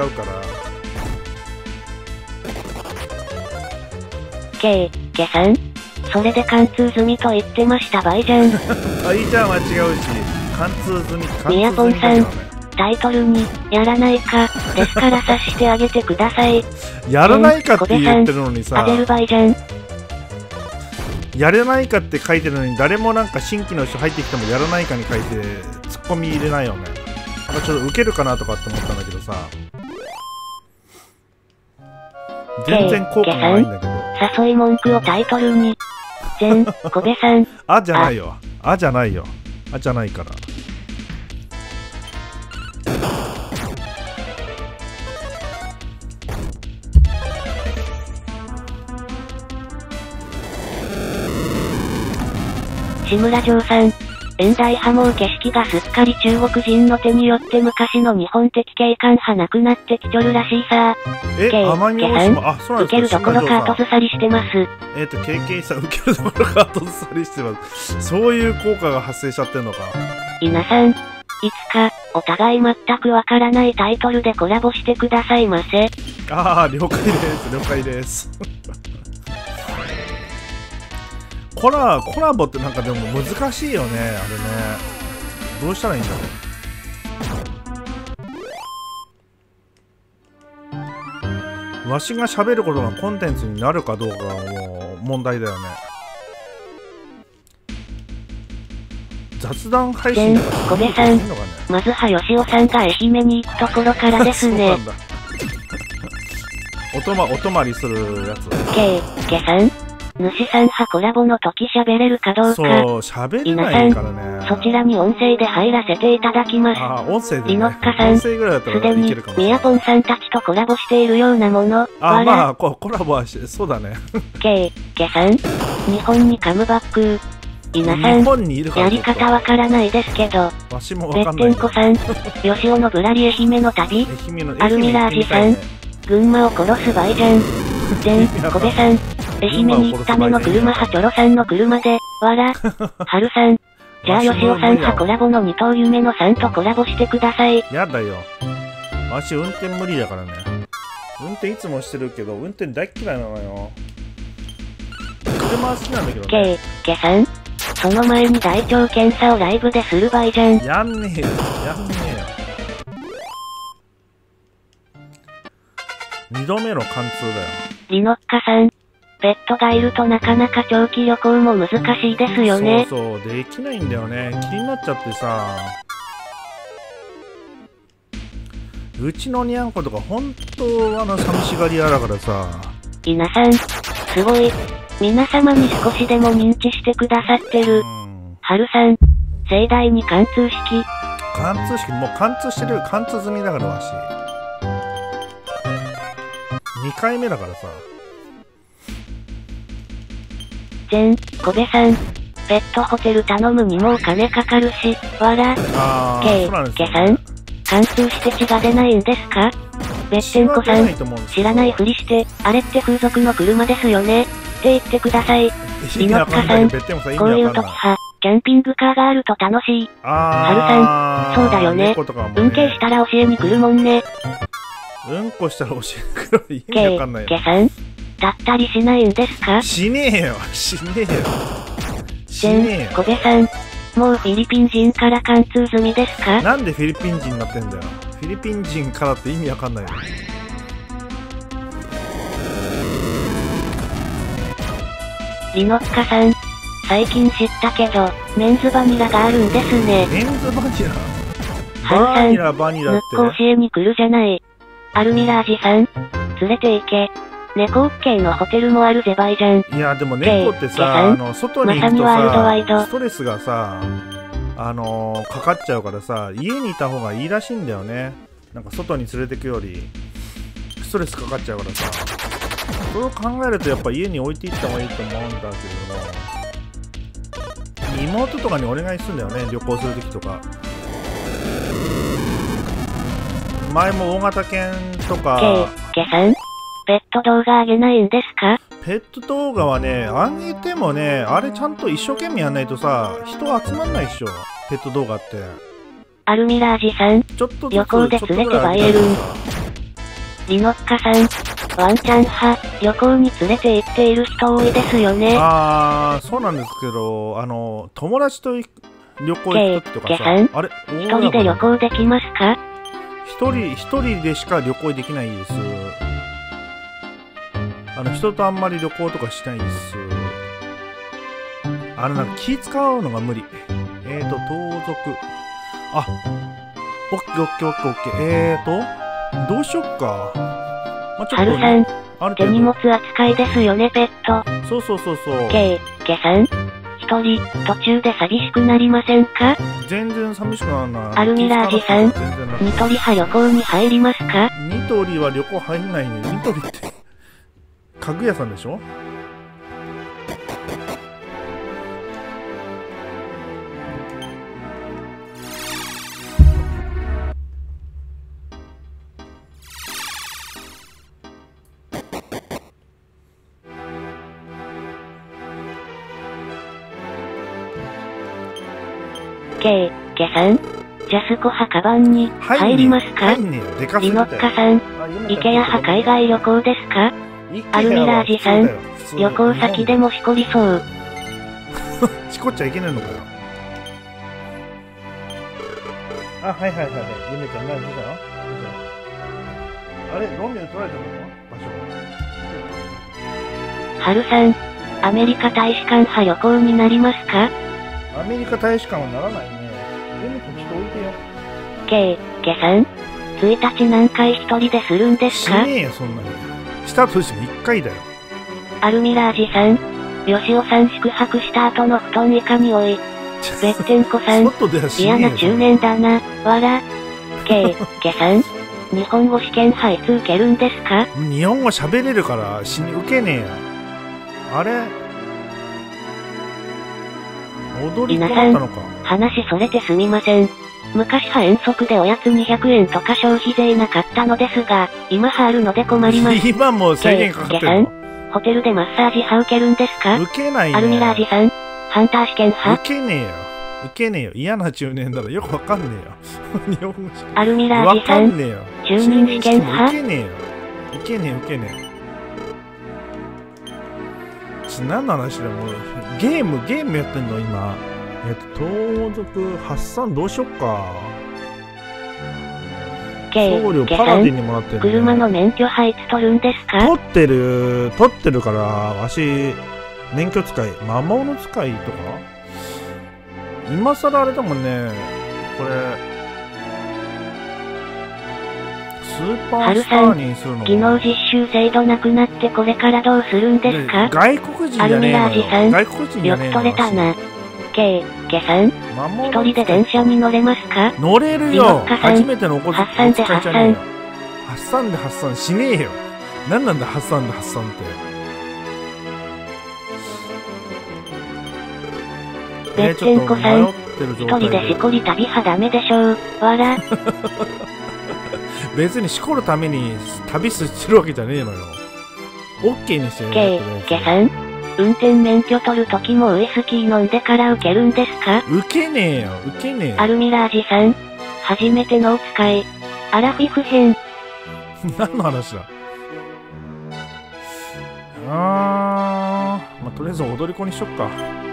ケさん、それで貫通済みと言ってましたバイジャン。
バイジャンは違うし、貫通済み、
ミヤポンさん、タイトルに、やらないか、ですから察してあげてください。
やらないかって言ってるのにさ、
アゼルバイジャン。
やれないかって書いてるのに、誰もなんか新規の人入ってきてもやらないかに書いてツッコミ入れないよね。ちょっとウケるかなとかって思ったんだけどさ、全然効果がないんだけど。
誘い文句をタイトルに。小部さん。
あじゃないよ。あじゃないよ。あじゃないから。
志村城さん。現代派もう景色がすっかり中国人の手によって昔の日本的景観派なくなってきちょるらしいさ。
奄美大島、あ、そうなん
ですか。受けるどころか後ずさりしてます。
KK さん、受けるどころか後ずさりしてます。そういう効果が発生しちゃってんのか。
稲さん、いつか、お互い全くわからないタイトルでコラボしてくださいませ。
ああ、了解です、了解です。コラボってなんかでも難しいよね、あれね。どうしたらいいんだろう。わしが喋ることがコンテンツになるかどうかはもう問題だよね。雑談配信とか
小部さん、まずはよしおさんが愛媛に行くところからですね。
お泊まりするやつ。
けさん、主さん派コラボの時喋れるかどうか。
そう、喋れないからね。
そちらに音声で入らせていただきます。
ああ、音声で、ね。
リノッカさん、すでにミヤポンさんたちとコラボしているようなもの。
あ、まあ、コラボはそうだね。
けさん、日本にカムバック。稲さん、やり方わからないですけど。
わしもわかんない。
べってんこさん、よしおのぶらり愛媛の旅。アルミラージさん、群馬を殺すバイじゃん。小部さん、愛媛に行くための車はチョロさんの車で、わら。はるさん、じゃあよしおさん派コラボの二頭夢のさんとコラボしてください。
やだよ。わし運転無理だからね。運転いつもしてるけど、運転大嫌いなのよ。車は好きなんだけどね。
けさん、その前に大腸検査をライブでする場合じゃん。
やんねえよ。やんねえよ。2度目の貫通だよ。
リノッカさん、ペットがいるとなかなか長期旅行も難しいですよね。
そう、できないんだよね。気になっちゃってさ。うちのにゃんことか本当寂しがり屋だからさ。
稲さん、すごい。皆様に少しでも認知してくださってる。はるさん、盛大に貫通式。
貫通式、もう貫通してる。貫通済みだからわし。2回目だからさ。
小部さん、ペットホテル頼むにもお金かかるし、わら。けさん、貫通して血が出ないんですか？べってんこさん、知らないふりして、あれって風俗の車ですよね。って言ってください。リノッカさん、こういう時は、キャンピングカーがあると楽しい。はるさん、そうだよね。運慶したら教えに来るもんね。
うんこしたら教えに来る。意味わかんないよ。
けさん、だったりしないんですか？
しねえよ。しねえよ。しねえよ。
小部さん、もうフィリピン人から貫通済みですか？
なんでフィリピン人になってんだよ。フィリピン人からって意味わかんないよ。
リノッカさん、最近知ったけど、メンズバニラがあるんですね。
メンズバニラ？
バニラバニラって。むっこ教えに来るじゃない。アルミラージさん、連れて行け。猫 OK のホテルもあるぜバイじゃん。
いや、でも猫ってさ、外に行くとさ、ストレスがさ、かかっちゃうからさ、家にいた方がいいらしいんだよね。なんか外に連れてくより、ストレスかかっちゃうからさ。それを考えるとやっぱ家に置いていった方がいいと思うんだけども、妹とかにお願いするんだよね、旅行するときとか。前も大型犬とか。
けさん、ペット動画上げないんですか？
ペット動画はね、上げてもね、あれちゃんと一生懸命やんないとさ、人集まんないっしょ、ペット動画って。
アルミラージさん、旅行で連れてバイエルン。リノッカさん、ワンちゃん派、旅行に連れて行っている人多いですよね。
そうなんですけど、友達と旅行行くときとかさ、あれ
一人で旅行できますか？
一人でしか旅行できないです。人とあんまり旅行とかしないです。なんか気使うのが無理。盗賊。あ、オッケーオッケーオッケーオッケー。どうしよっか。まあ、ちょっと。
はるさん、手荷物扱いですよね、ペット。
そうそうそうそう。
けさん、一人、途中で寂しくなりませんか？
全然寂しくならない。
アルミラージさん、ニトリ派旅行に入りますか？
ニトリは旅行入んないね。ニトリって、家具屋さんでしょ？
K、ケさん、ジャスコ派カバンに入りますか？
入んねえよ。でかすぎ
リ
たよ。
ノッカさん、イケア派海外旅行ですか？アルミラージさん、旅行先でもしこりそう。
しこっちゃいけないのかよ。あ、はいはいはいはい。ゆめちゃん何どうしたの？あれ、ロミオで取られたの？場所。
はるさん、アメリカ大使館派旅行になりますか？
アメリカ大使館はならないね。ゆめちゃんちょっと置いてよ。
ケさん、1日何回一人でするんですか？
しねえよ、そんなに。したとしても1回だよ。
アルミラージさん、よしおさん宿泊した後の布団いかにおい。べってんこさん、嫌な中年だな、わら。ケさん、日本語試験派いつ受けるんですか？
日本語喋れるから受けねえよ。あれ踊り子だったのか。
話それてすみません。昔派遠足でおやつ200円とか消費税なかったのですが、今派あるので困ります。
今もう制限かかってるの？
ホテルでマッサージ派受けるんですか？
受けないね。
アルミラージさん、ハンター試験派？
受けねえよ。受けねえよ。嫌な中年だろ。よくわかんねえよ。日本語試験。
アルミラージさん、中任試験派？
受けねえよ。受けねえ受けねえ。何の話だよ、もう。ゲームやってんの今。盗賊発散どうしよっか。送料パラディにもらってる、ね。
車の免許はいつ取るんですか？
取ってるから、わし、免許使い、魔物使いとか今更あれだもんね、これ、スーパースターにするの？
技能実習制度なくなってこれからどうするんですか？
外国人じゃねえのよ。
アルミラージさん、
外国人じゃねえのよ。
よく取れたな。ケさん、一人で電車に乗れますか？
乗れるよ。初めてのお小遣いじゃねえよ。発散しねえよ。なんなんだ発散って。
べってんこさん、一人でしこり旅派ダメでしょう。わら。
別にしこるために旅してるわけじゃねえのよ。オッケーにしてる
ケさん、運転免許取るときもウイスキー飲んでから受けるんですか？
受けねえよ。
アルミラージさん、初めてのお使い、アラフィフ編。
何の話だ？まあ、とりあえず踊り子にしよっか。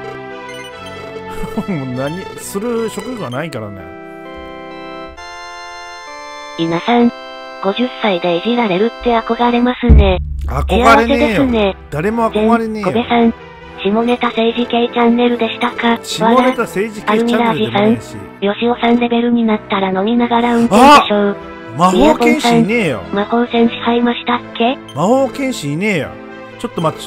もうする職業がないからね。
稲さん、50歳でいじられるって憧れますね。
憧れねえよ。ね、誰も憧れねえよ。
小部さん、下ネタ政治系チャンネルでしたか？
下ネタ政治系チャンネルでもねえし。
アルミラージさん、よしおさんレベルになったら飲みながら運転でしょう。
魔法剣士いねえよ。
魔法戦士派いましたっけ？
魔法剣士いねえよ。ちょっと待って。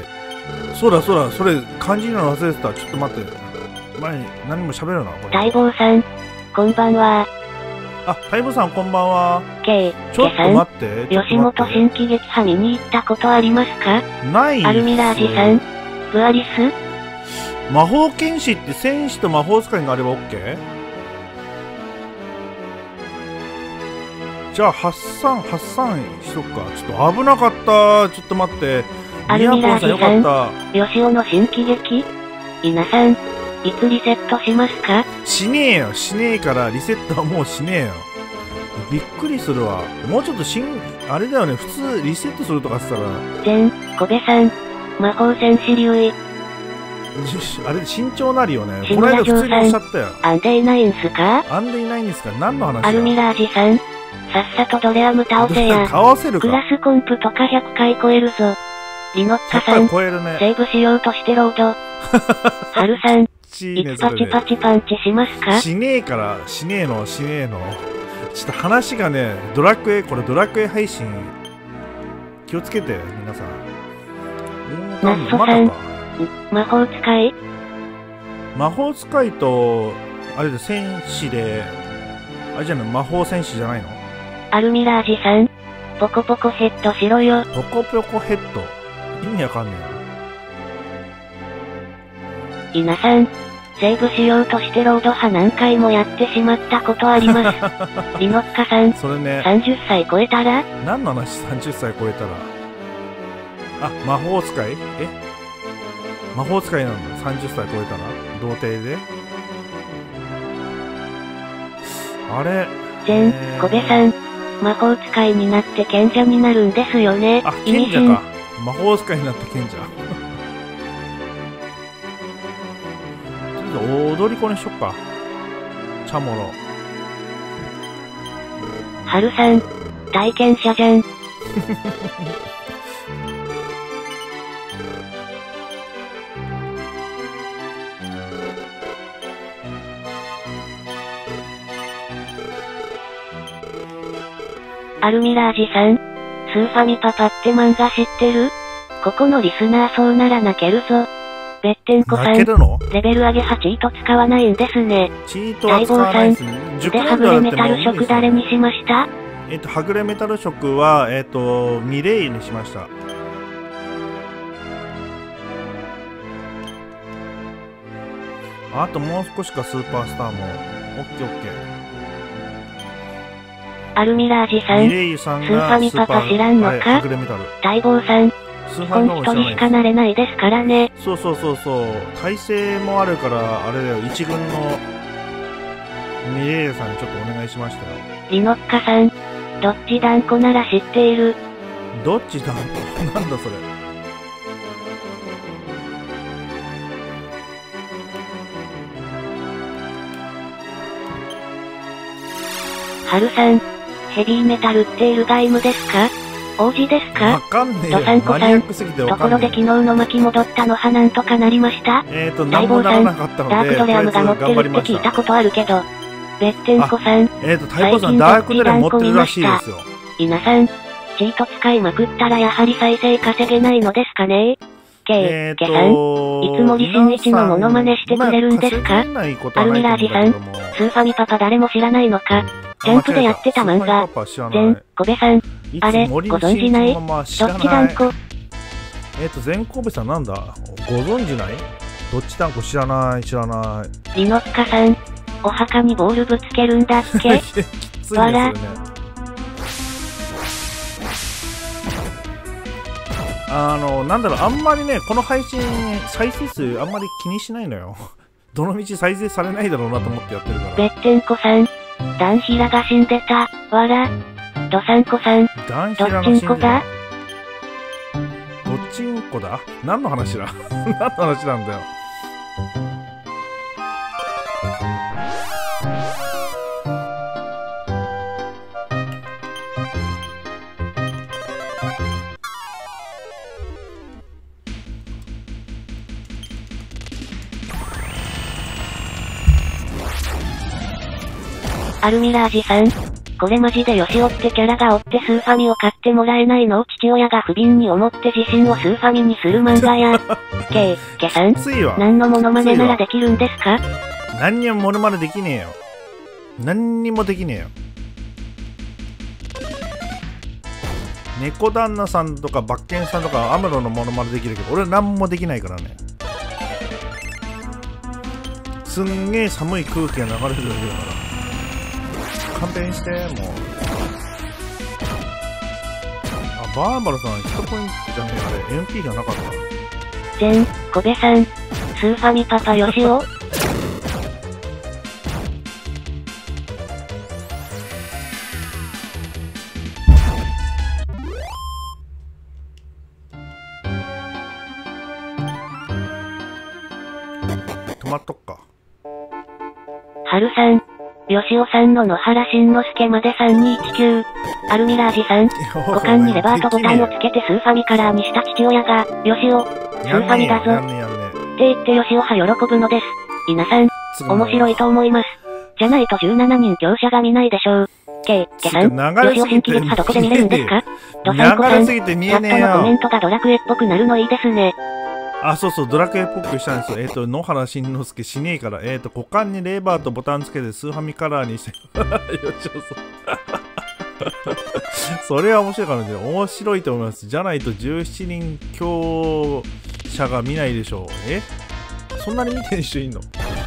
そうだ、それ漢字なの忘れてた。ちょっと待って。前に何も喋るな、これ。
大坊さん、こんばんは。
大坊さんこんばんは。
ちょっと
待って。
吉本新喜劇派見に行ったことありますか？
ない。
アルミラージさん、ブアリス？
魔法剣士って戦士と魔法使いがあれば OK？ じゃあ発散しとくか。ちょっと危なかった。ちょっと待って。
アルミラージさん、吉尾の新喜劇？稲さん、いつリセットしますか？
しねえよ。しねえからリセットはもうしねえよ。びっくりするわ。もうちょっとあれだよね。普通リセットするとかしたら。
小部さん、魔法戦士流位。
あれ慎重なるよね。この間普通におっしゃったよ。
アンデいないんすか？
アンデいないんですか？何の話だ？
アルミラージさん、さっさとドレアム倒せや。
倒せるか。
クラスコンプとか100回超えるぞ。リノッカさん、セーブしようとしてロード。ハルさん、いつパチパチパンチしますか？
しねえから、しねえの。ちょっと話がね、これドラクエ配信、気をつけて、皆さん。
ナッソさん、魔法
使いと、あれで戦士で、あれじゃない、魔法戦士じゃないの？
アルミラージさん、ポコポコヘッドしろよ。
ポコポコヘッド。意味わかんね
えな。稲さん、セーブしようとしてロード派何回もやってしまったことあります。リノッカさん、
それね、
30歳超えたら？
何の話30歳超えたら？魔法使い？魔法使いなの？ 30 歳超えたら？童貞で？ あれ
小部さん。魔法使いになって賢者になるんですよね。
あ、賢者か。魔法使いになって賢者。ちょっと踊り子にしよっか。チャモロ。
はるさん、体験者じゃん。アルミラージさん、スーファミパパって漫画知ってる？ここのリスナーそうなら泣けるぞ。べってんこさん、レベル上げ8チート使わないんですね。
チートは使わないですね。
で、はぐれメタル色誰にしました？
はぐれメタル色は、ミレイにしました。あともう少しか、スーパースターも。オッケーオッケー。
アルミラージさん、
ミレイさんが
スーファミパパ知らんのか？待望さん、基本一人しかなれないですからね。
そう。耐性もあるから、あれだよ、一軍のミレイさんにちょっとお願いしましたよ。
リノッカさん、どっち断固なら知っている。
どっち断固なんだそれ。
はるさん、ヘビーメタルってエルガイムですか？王子ですか？
わかんねえよ。
ドサンコさん、ところで昨日の巻き戻ったのはなんとかなりました？
なんもならなかったので、
ダークドレアムが持ってるって聞いたことあるけど。べってんこさん、
太鼓さんダークドレアム持ってるらしいですよ。
稲さん、チート使いまくったらやはり再生稼げないのですかね？ケさん、いつもりしんいちのモノマネしてくれるんですか？アルミラージさん、スーファミパパ誰も知らないのか？ジャンプでやってた漫画。小部さん、あれ、ご存じない？どっち断固？
全神戸さんなんだ？ご存じない？どっち断固知らない。
リノッカさん、お墓にボールぶつけるんだっけ？わら。
なんだろう、あんまりね、この配信、再生数あんまり気にしないのよ。どの道再生されないだろうなと思ってやってるから。
べってんこさん、ダンヒラが死んでた。わら。ドサンコさん、
ダンヒラが死んでた。どっちんこだ？何の話だ？何の話なんだよ。
アルミラージさん、これマジでヨシオってキャラがおってスーファミを買ってもらえないのを父親が不憫に思って自身をスーファミにする漫画や。ケさん、何のモノマネならできるんですか？
何にもモノマネできねえよ。何にもできねえよ。猫旦那さんとかバッケンさんとかアムロのモノマネできるけど、俺何もできないからね。すんげえ寒い空気が流れてるだけだから。勘弁して、もう。あ、バーバラさん、1ポイントじゃねえ、あれ、MP がなかった。
小部さん、スーファミパパヨシオ？
止まっとっか。
はるさん、よしおさんの野原しんのすけまで3219。アルミラージさん、股間にレバーとボタンをつけてスーファミカラーにした父親が、よしお、スーファミだぞ。って言ってよしおは喜ぶのです。稲さん、面白いと思います。じゃないと17人強者が見ないでしょう。ケさん、よしお新規月はどこで見れるんですか？ドサンコさん、チャットのコメントがドラクエっぽくなるのいいですね。
あ、そうそう、ドラクエっぽくしたんですよ。野原しんのすけしねえから、股間にレバーとボタンつけてスーファミカラーにして。よしおそれは面白いからね。面白いと思います。じゃないと17人強者が見ないでしょう。そんなに見てる人いんの？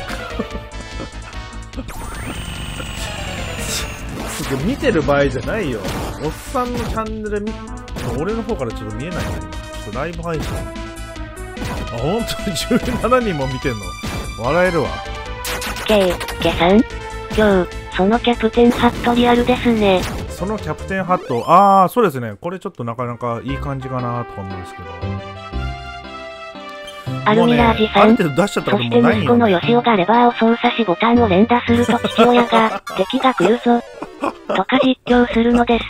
見てる場合じゃないよ。おっさんのチャンネル俺の方からちょっと見えないね。ちょっとライブ配信。あ、ほんとに17人も見てんの？笑えるわ。
ケさん、今日、 そのキャプテンハットリアルですね。
そのキャプテンハット、ああ、そうですね。これちょっとなかなかいい感じかなとか思うんですけど。
アルミラージさん、
ある程度出しちゃったら
そして
もうないよ
息子の
ね。
ヨシオがレバーを操作しボタンを連打すると父親が、敵が来るぞ、とか実況するのです。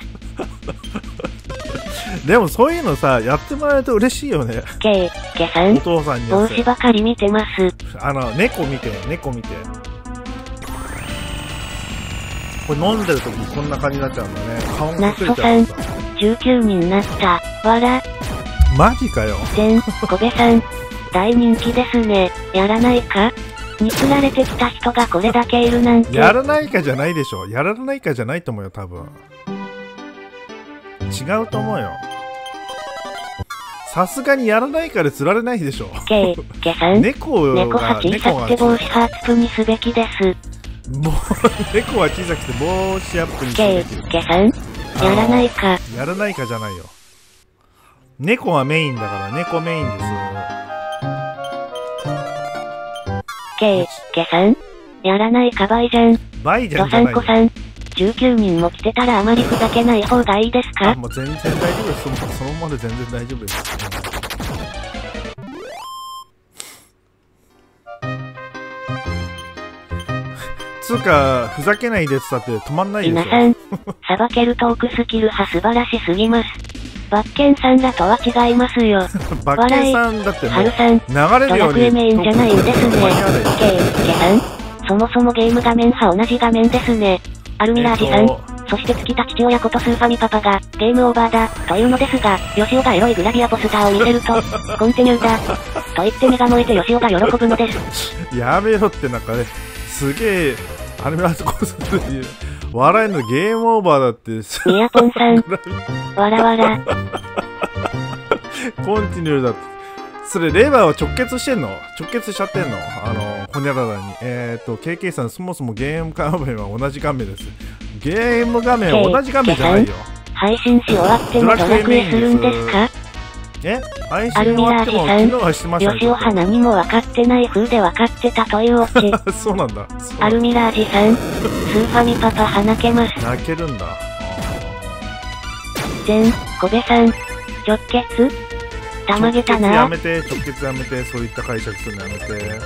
でもそういうのさ、やってもらえると嬉しいよね。
ケさん、
お父さんにや
帽
つ
子ばかり見てます。
猫見て、猫見て。これ飲んでる時こんな感じになっちゃうんだね。顔も
ナッソさん、19になった。わら。
マジかよ。
小部さん、大人気ですね。やらないかに釣られてきた人がこれだけいるなんて。
やらないかじゃないでしょ。やらないかじゃないと思うよ、多分。違うと思うよ。さすがにやらないかで釣られないでしょ。
ケさん、
猫が
小さくて帽子ハーツプにすべきです。
もう猫は小さくて帽子アップにすべき。
ケさん、やらないか。
やらないかじゃないよ。猫がメインだから猫メインです。
ケさん、やらないか倍じゃん。
バイじゃんじゃないよ。
ドサンコさん、19人も来てたらあまりふざけない方がいいですか？
もう全然大丈夫です。そのままで全然大丈夫です。つうか、ふざけないでって言ったって止まんないでしょ。
皆さん、さばけるトークスキル派素晴らしすぎます。バッケンさんらとは違いますよ。
バッケンさんだってもう
ハルさん、
流れるように
ドラクエメインじゃないんですね。ケさん、そもそもゲーム画面派同じ画面ですね。アルミラージさん、そして月田父親ことスーファミパパが、ゲームオーバーだ、というのですが、ヨシオがエロいグラビアポスターを見せると、コンティニューだ、と言って目が燃えてヨシオが喜ぶのです。
やめろってなんかね、すげえ、アルミラージコスっていう、笑えんのゲームオーバーだって。
ミヤポンさん、わらわら。
コンティニューだって。それ、レバーは直結してんの？直結しちゃってんの？ホニャララに。KK さん、そもそもゲーム画面は同じ画面です。ゲーム画面は同じ画面じゃないよ。
配信し終わってもドラクエするんですか？
配信終わっても昨日はしてましたね。
ヨシオは何も分かってない風で分かってたというオチ。
そうなんだ。
アルミラージさん、スーファミパパは泣けます。
泣けるんだ。
小部さん、直結たまげたな。
やめて、直結やめて、そういった解釈するのやめて。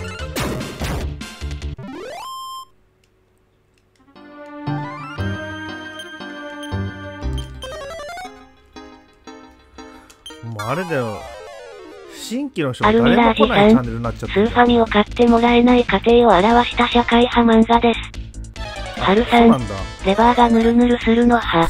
もうあれだよ。新規の人が誰も来ないチャンネルになっちゃった。
スーファミを買ってもらえない家庭を表した社会派漫画です。ハルさん、レバーがヌルヌルするの派。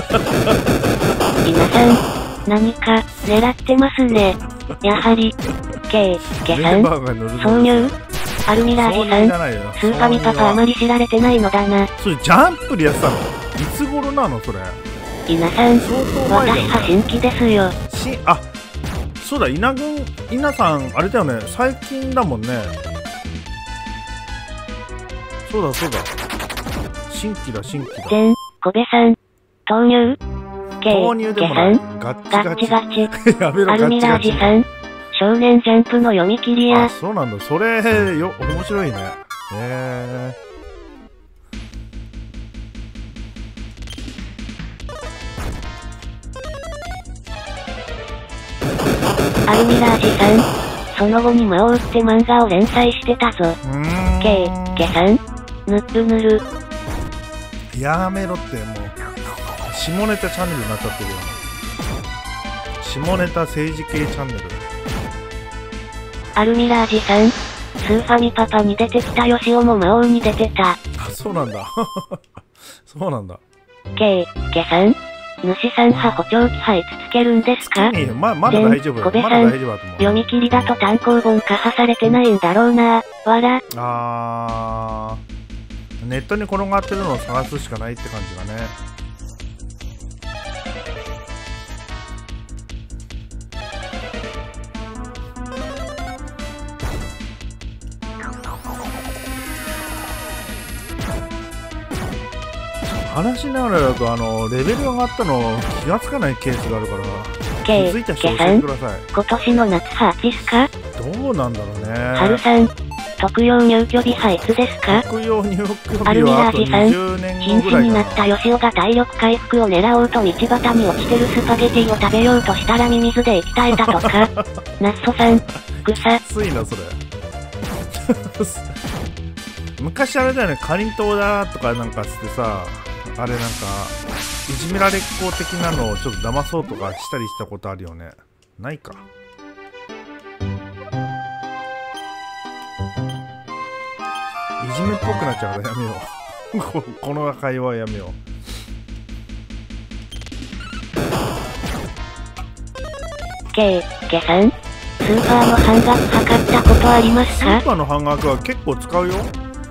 皆さん、何か狙ってますね。やはり、ケさん、挿入アルミラージさん、スーファミパパあまり知られてないのだな。
それジャンプでやってたの？いつ頃なのそれ？
稲さん、私は新規ですよ。
そうだ、稲さん、あれだよね、最近だもんね。そうだ。新規だ。
小部さん、投入
でもない。ガッチガチ。やめろ、
アルミラージさん、少年ジャンプの読み切りや。
そうなんだ、それ、面白いね。
アルミラージさん、その後に間を打って漫画を連載してたぞ。ケさん、ぬるぬる。
やめろって、もう、下ネタチャンネルになっちゃってるよ。下ネタ政治系チャンネル。
アルミラージさん、スーファミパパに出てきたヨシオも魔王に出てた。
そうなんだ。そうなんだ。
ケさん、主さん派補聴器派いつつけるんですか？
まだ大丈夫。
小部さん、読み切りだと単行本化破されてないんだろうな。わら。
ネットに転がってるのを探すしかないって感じだね。話しながらだとレベルが上がったの気がつかないケースがあるから気づいた人教えてください。
今年の夏派アチスか？
どうなんだろうね。
ハルさん、 特養入居日はいつですか？
特養入居
アルミ
日はあと
ラージさん、
20年
瀕死
後ぐらいかな。
になったヨシオが体力回復を狙おうと道端に落ちてるスパゲティを食べようとしたらミミズで息絶えたとか。ナッソさん、草。
きついなそれ。昔あれだよね、かりんとうだとかなんかつってさ、あれなんかいじめられっ子的なのをちょっと騙そうとかしたりしたことあるよね。ないか。いじめっぽくなっちゃうからやめよう。この会話はやめよう。
ケさん、スーパーの半額測ったことありますか？
スーパーの半額は結構使うよ。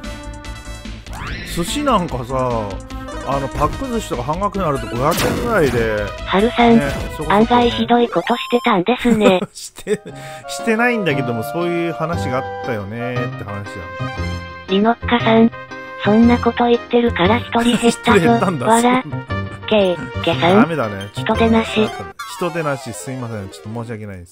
寿司なんかさ、パック寿司とか半額になると500円ぐらいで。
はるさん、
ね、
案外ひどいことしてたんですね。
してないんだけども、そういう話があったよねって話だ。
リノッカさん、そんなこと言ってるから一人減ったぞ。わら。ケさん、
ダメだね。
人手なし。
人手なし、すいません。ちょっと申し訳ないです。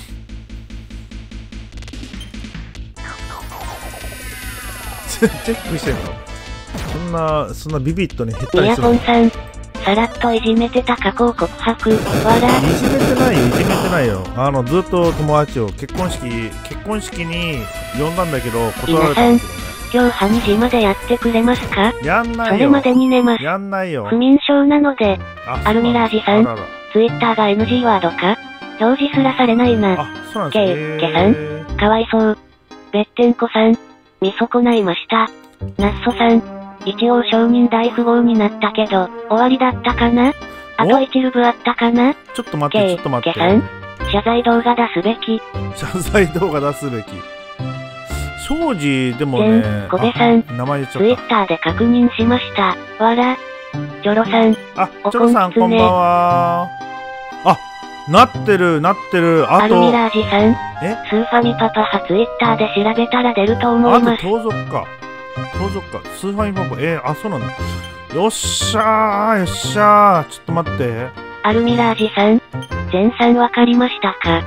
チェックしてんの？そんなビビットに減った
ミヤ
りするの？
コンさん、さらっといじめてた過去を告白。わら。
いじめてないよ。ずっと友達を結婚式に呼んだんだけど、断られたんですけどね。
今日2時までやってくれますか？
やんないよ。
それまでに寝ます。
やんないよ。
不眠症なので。アルミラージさん、ツイッターが NG ワードか？表示すらされないな。
あ、そうなんです
ケさん、かわいそう。べってんこさん、見損ないました。ナッソさん、一応承認大富豪になったけど、終わりだったかな？あと1ルブあったかな？
ちょっと待って。
ケさん、謝罪動画出すべき。
謝罪動画出すべき。庄司でもね、
小部さん、
名前言っちゃった。
ツイッターで確認しました。わら。ジョロさん、
あ、ジョロさんこんばんは。あ、なってる。あと、
アルミラージさん、スーファミパパ派ツイッターで調べたら出ると思います。
あと盗賊か。スーファミパパ、あ、そうなんだ。よっしゃー。ちょっと待って。
アルミラージさん、ゼンさんわかりましたか？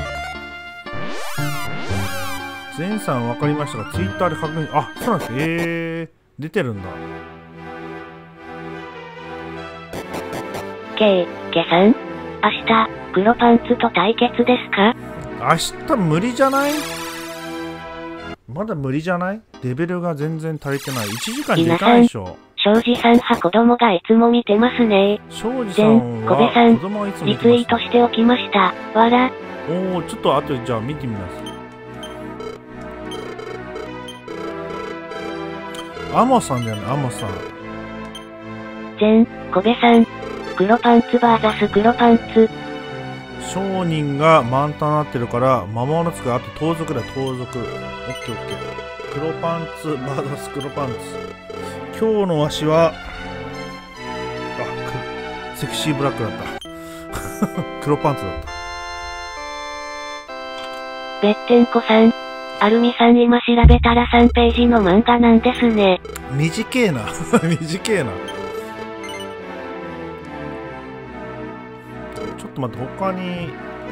ゼンさんわかりましたか？ツイッターで確認、あ、そうなんです。出てるんだ。
ケさん、明日、黒パンツと対決ですか？
明日無理じゃない？まだ無理じゃない？レベルが全然足りてない。1時間でいかないでしょ。
庄司さん派子供がいつも見てますね。
庄司さんは子供がいつも見てます。
リツイートしておきました。わら。
おー、ちょっと後でじゃあ見てみます。アモさんじゃない、アモさん。
小部さん、黒パンツ VS 黒パンツ。
商人が満タンなってるから、魔物のつく、あと盗賊だ、盗賊。オッケーオッケー。黒パンツ VS 黒パンツ。今日のわしは、セクシーブラックだった。黒パンツだった。
べってんこさん、アルミさん今調べたら3ページの漫画なんですね。
短えな。短えな。ちょっと待って、他に。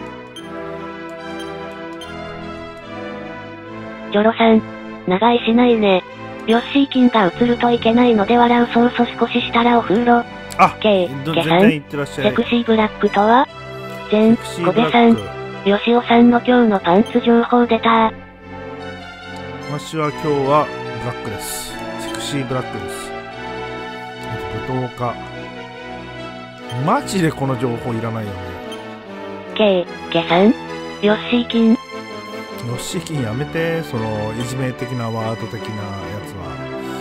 ジョロさん、長居しないね。ヨッシー金が映るといけないので笑うそうそ少ししたらお風呂。
あ、
ケさん、セクシーブラックとは？小部さん、ヨシオさんの今日のパンツ情報出た。
私は今日はブラックです。セクシーブラックです。武道家。マジでこの情報いらないよね。
ケさん、ヨッシー金。
ヨッシー金やめて、そのいじめ的なワード的なやつは。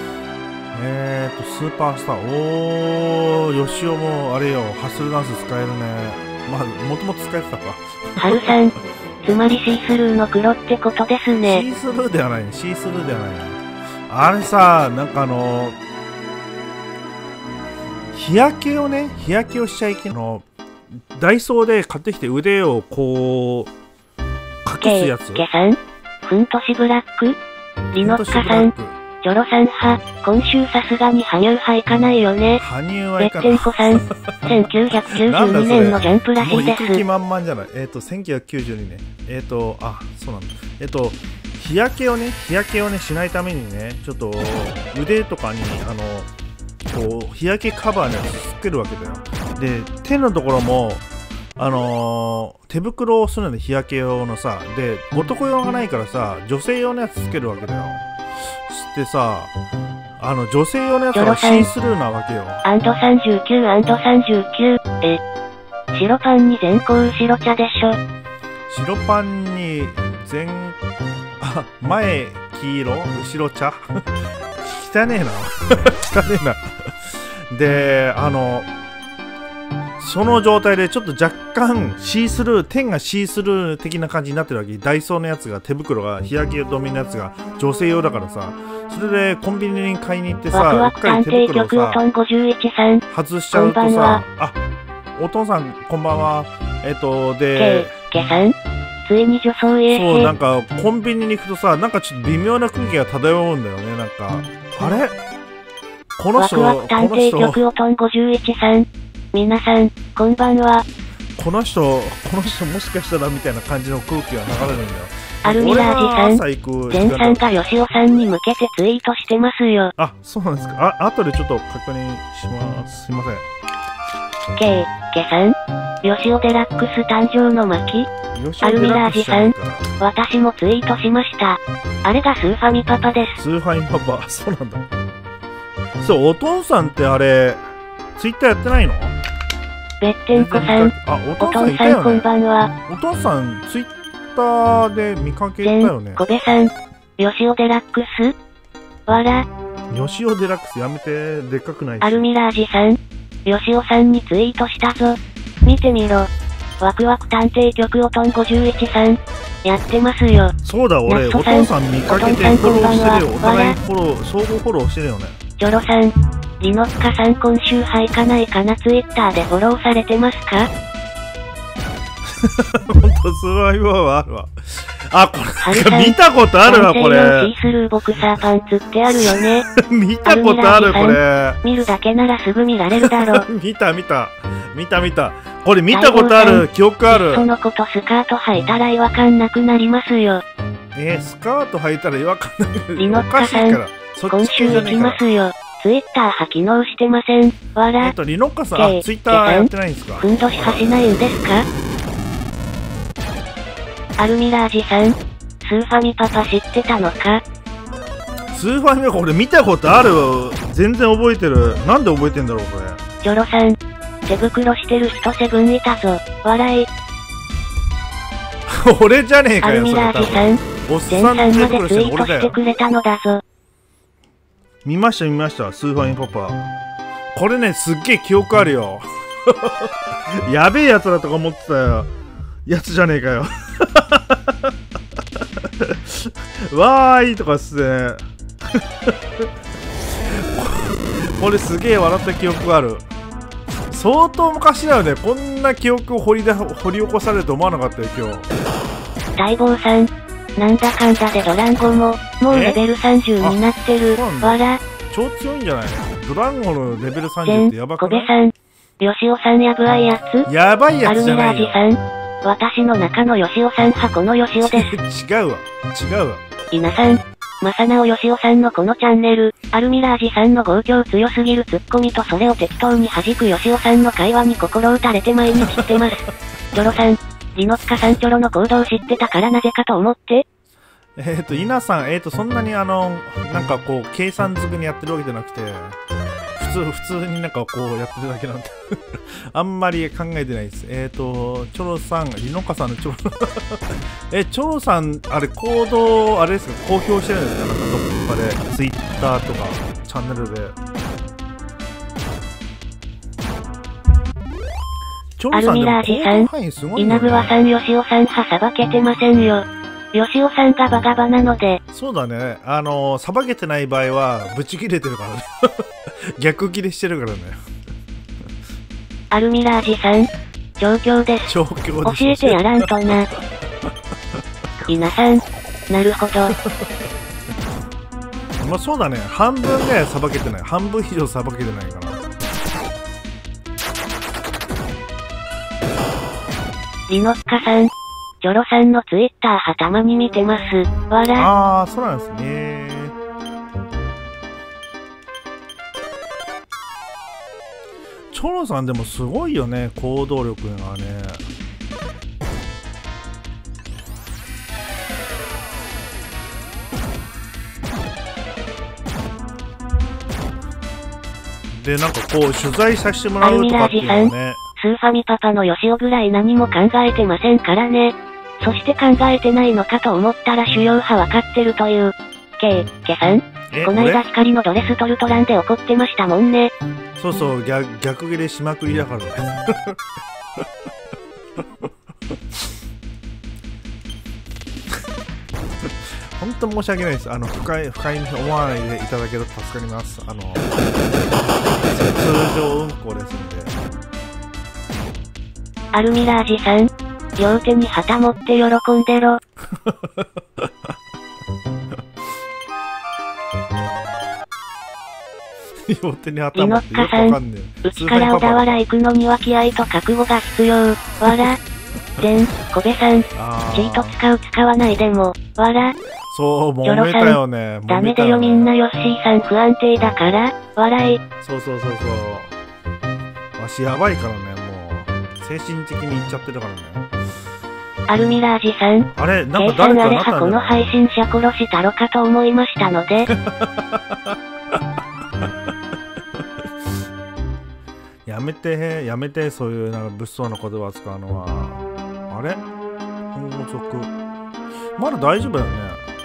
スーパースター。ヨシオもあれよ、ハッスルダンス使えるね。まあ、もともと使えてたか。
ハルさん、つまりシースルーの黒ってことですね。
シースルーではないね。あれさ、なんか日焼けをしちゃいけない。ダイソーで買ってきて腕をこう、隠すやつ。
ケさん、ふんとしブラック？リノッカさん、ジョロさん派、今週さすがに羽生派行かないよね。
羽生は行かない。
べってんこさん、1992年のジャンプらしいです。
もう行く気満々じゃない。1992年。そうなんだ。 日焼けをねしないためにね、ちょっと腕とかにこう日焼けカバーのやつつけるわけだよ。で手のところも手袋をするので日焼け用のさ、で男用がないからさ、女性用のやつつけるわけだよ。そしてさ、女性用のやつはシースルーなわけよ。
&39 白パンに全紅白茶でしょ。
白パンに前黄色後ろ茶汚ねえな汚ねえな。でその状態でちょっと若干シースルー、天がシースルー的な感じになってるわけ。ダイソーのやつが、手袋が日焼け止めのやつが女性用だからさ、それでコンビニに買いに行ってさ、うっかり手袋をさ外しちゃうとさ、あ、お父さんこんばんは。で
さんついに女装衛兵。
そう、なんかコンビニに行くとさ、なんかちょっと微妙な空気が漂うんだよね。なんかあれ、この人
皆さんこんばんは。
この人もしかしたらみたいな感じの空気が流れるんだよ。
アルミラージさん、前さんがヨシオさんに向けてツイートしてますよ。
あ、そうなんですか。後でちょっと確認します。すいません。
ケさん、ヨシオデラックス誕生の巻。アルミラージさん、私もツイートしました。あれがスーファミパパです。
スーファミパパ、そうなんだ。そう、お父さんってあれ、ツイッターやってないの？
べってんこさん、お父さんこんばんは。
お父さん、ツイッターで見かけたよね。
小部さん、ヨシオデラックスわら。
ヨシオデラックスやめて、でっかくないし。
アルミラージさん、ヨシオさんにツイートしたぞ。見てみろ。ワクワク探偵局おとん51さん、やってますよ。
そうだ、俺、お父さん見かけてフォローしてるよ。お互いフォロー、相互フォローしてるよね。
ジョロさん、リノッカさん今週はいかないかな、ツイッターでフォローされてますか？
ほんと、スワイバーはあるわ。あ、これ、見たことあるわ、これ。
シースルーボクサーパンツってあるよね。
見たことある、これ。
見るだけならすぐ見られるだろ。
見た。これ見たことある、記憶ある。
そのことスカート履いたら違和感なくなりますよ。
スカート履いたら違和感なくなる。
リノッカさん、今週行きますよ。ツイッターは機能してません。わら。
リノッカさん、ツイッターやってないんですか？
ふんどしはしないんですか？アルミラージさん、スーファミパパ知ってたのか？
スーファミこれ見たことあるよ。全然覚えてる。なんで覚えてんだろう、これ。
ジョロさん、手袋してる人セブンいたぞ。笑い。
俺じゃねえかよ、
アルミラージさん、前さんまでツイートしてくれたのだぞ。
見ました、スーファミパパ。これね、すっげえ記憶あるよ。やべえやつだとか思ってたよ。やつじゃねえかよ。わーいとかっすね。これすげえ笑った記憶がある。相当昔だよね。こんな記憶を掘り起こされると思わなかったよ、今日。
待望さん、なんだかんだでドランゴも、もうレベル30になってる。わら。
超強いんじゃないの？ドランゴのレベル30ってやばくない？
小部さん、ヨシオさんやばいやつ？
やばいやつじゃないよ。
アルミラージさん、私の中のヨシオさんはこのヨシオです。
違うわ。
稲さん、マサナオヨシオさんのこのチャンネル、アルミラージさんの豪強強すぎるツッコミとそれを適当に弾くヨシオさんの会話に心打たれて毎日してます。チョロさん、リノッカさんチョロの行動知ってたからなぜかと思って。
稲さん、そんなになんかこう、計算づくにやってるわけじゃなくて、普通になんかこうやってるだけなんで。あんまり考えてないです。チョロさん、リノッカさんのチョロ、チョロさん、あれ、行動、あれですか、公表してるんですか？なんかどっかで、ツイッターとか、チャンネルで。
アルミラージさん、稲桑さん、ヨシオさんはさばけてませんよ。ヨシオさんがバカバなので。
そうだね。さばけてない場合は、ブチ切れてるからね。逆切れしてるからね。
アルミラージさん、状況です。
状況です。
教えてやらんとな。稲さん、なるほど。
まあそうだね。半分ぐらいさばけてない。半分以上さばけてないから。
リノッカさん、 チョロさんのツイッターはたまに見てます。わら。
ああ、そうなんですね。チョロさんでもすごいよね、行動力がね。で、なんかこう、取材させてもらうとかっていうのはね。
スーファミパパのヨシオぐらい何も考えてませんからね。そして考えてないのかと思ったら主要派わかってるという。ケさんこないだ光のドレストルトランで怒ってましたもんね。
そうそう、逆切れしまくりだからね。本当申し訳ないです。不快に思わないでいただけると助かります。通常運行ですんで。
アルミラージさん、両手に旗持って喜んでろ。
両手に旗持ってよくわかんねえ。
うちから小田原行くのには気合と覚悟が必要。わら。小部さん、チート使わないでも、わら。
そう、揉めたよね。
ダメだよみんなヨッシーさん不安定だから、笑い。
そう。わしやばいからね、もう。精神的にいっちゃってるからね。
アルミラージさん。
あれなんか誰かなったんじゃない？
あれはこの配信者殺したろかと思いましたので。
やめて、そういうなんか物騒な言葉を使うのは。あれ法則。まだ大丈夫だよね。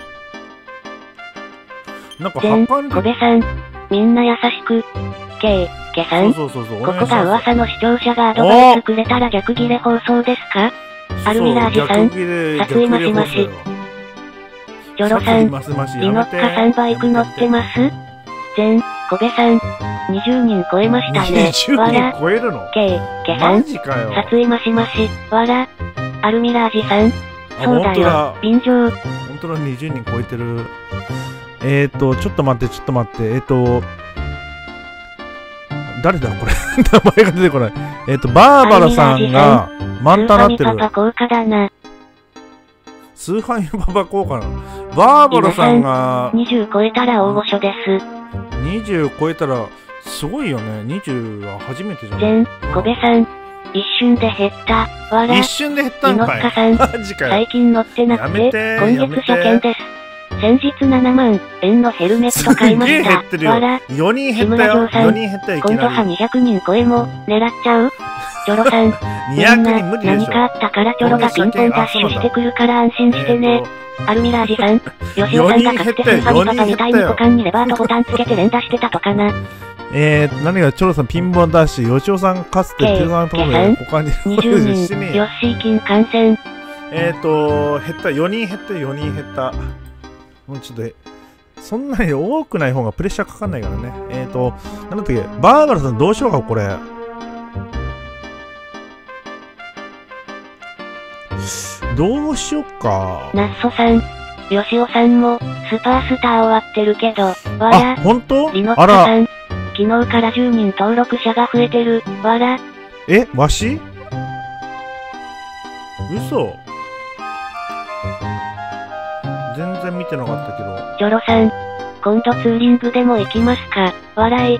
なんか葉っぱに。
小部さん、みんな優しく。ケさん。
そう。
ここが噂の視聴者がアドバイスくれたら逆ギレ放送ですか？アルミラージさん、撮影マシ。チョロさん、リノッカさんバイク乗ってます？小部さん、20人超えましたね。
20人超えるの？
ケさん、
マジかよ。
撮影マシ。わら。アルミラージさん、そうだよ、便乗。
本当だ、20人超えてる。ちょっと待って。誰だこれ名前が出てこない。バーバラさんが満タンなってる。
スーファミパパ効果だな。
スーファミパパ効果なの。バーバラさんが
20超えたら大御所です。
20超えたらすごいよね。20は初めてじゃん。
小部さん、一瞬で減った。わら。
一瞬で減ったんかい。
リノッカさん、最近乗ってなくて、今月車検です。先日7万円のヘルメット買いました。わら。
4人減ったよ。4人減ったよ。
今度は200人超えも狙っちゃう？チョロさん、
200人無理でしょ。
何かあったからチョロがピンポンダッシュしてくるから安心してね。アルミラージさん、ヨシオさんがかつてスーファミパパみたいに股間にレバーとボタンつけて連打してたとかな。
何がチョロさんピンポンダッシュ、ヨシオさんかつてスーファミパパで股間に
20人、ヨッシー金感染。
減った、4人減った。もうちょっと、そんなに多くない方がプレッシャーかかんないからね。なんだっけ、バーバラさんどうしようか、これ。どうしよっか。
ナッソさん、ヨシオさんも、スパースター終わってるけど、わら。
ほんと？
リノッカさん、昨日から10人登録者が増えてる、わら。
わし？嘘？全然見てなかったけど。
チョロさん、今度ツーリングでも行きますか？笑い。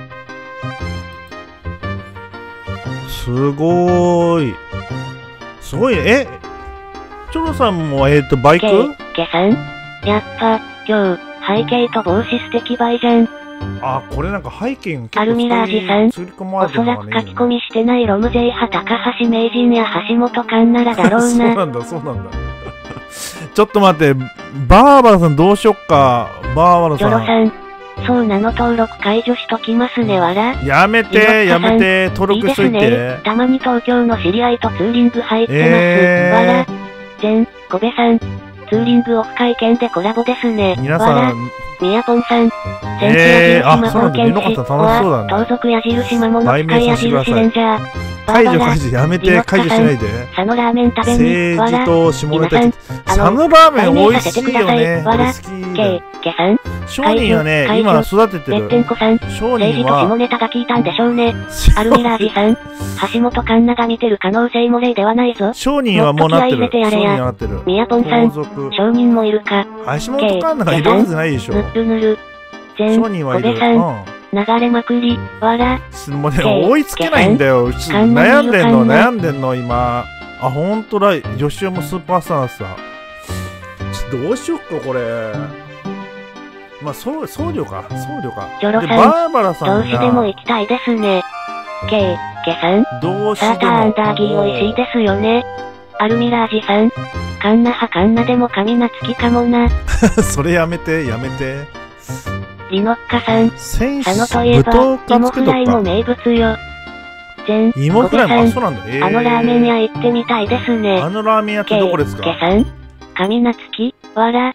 すごーい。すごいね。チョロさんもバイク？
ケさん、やっぱ、今日、背景と帽子素敵映えじゃん。
これなんか背景が結構
アルミラージさん、おそらく書き込みしてないロム J 派高橋名人や橋本環奈らだろうな。
そうなんだ。ちょっと待って、バーバラさんどうしよっか。バーバラさん。
チョロさん、そうなの登録解除しときますね、わら。
やめて、登録しといて。いいですね。
たまに東京の知り合いとツーリング入ってます。わら。小部さん、ツーリングオフ会見でコラボですね。
皆さん、
ミヤポンさん、戦地矢印魔法剣士、盗賊矢印魔物使い矢印レンジャー。
解除やめて、解除しないで。
佐野ラーメン食べに、
政治と下ネタ。佐野ラーメン美味しいよね。俺好き。
さん。
商人はね、今育てて
べっ
る。
てんこさん。
商
政治と
人は
下ネタが効いたんでしょうね。アルミラージさん。橋本環奈が見てる可能性も例ではないぞ。
商人はもうなってる。
もっと気合い入れてやれや
商人はなってる。
ミヤポンさん。証人もいるか。
橋本環奈がいるはずないでしょ。
ぬるぬる。全
商人はいる。
小部さん。流れまくり、わら。
もうね、追いつけないんだよ。悩んでんの、悩んでんの、今。あ、ほんとだ。吉尾もスーパースターさ。ちょっとどうしよっか、これ。まあ、僧侶か。僧侶か。
ジョロさん。
で、バーバラさんが。
どうしでも行きたいですね。ケさん。
どうしでも。
サーターアンダーギー美味しいですよね。アルミラージさん。カンナ派カンナでも神な月かもな。
それやめて、やめて。
リノッカさん。佐野といえば、芋フライも名物よ。
芋フライも、そうなんだ。
あのラーメン屋行ってみたいですね。
あのラーメン屋ってどこですか？
ケさん。神な月、わら。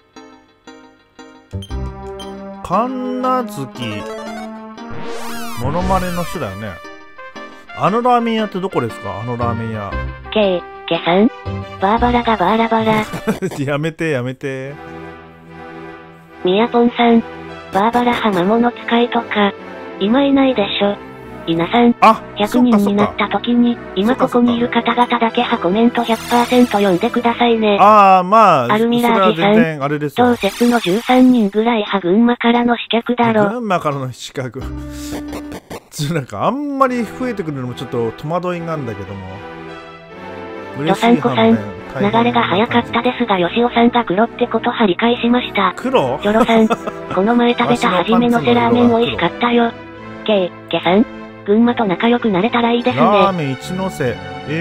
神奈月。モノマネの人だよね。あのラーメン屋ってどこですか？あのラーメン屋。
ケさん。バーバラがバーラバラ。
やめて、やめて。
ミヤポンさん。バーバラ派魔物使いとか、今いないでしょ。稲さん、100人になった時に、今ここにいる方々だけ派コメント 100% 読んでくださいね。
ああ、まあ、
アルミラージさん、同説の13人ぐらい派群馬からの刺客だろ。
群馬からの刺客。なんかあんまり増えてくるのもちょっと戸惑いがあるんだけども。
ドサンコさん、流れが早かったですが、吉尾さんが黒ってことは理解しました。
黒？
ジョロさん、この前食べたはじめのせラーメン美味しかったよ。ケさん、群馬と仲良くなれたらいいですね。
ラーメン一ノ瀬。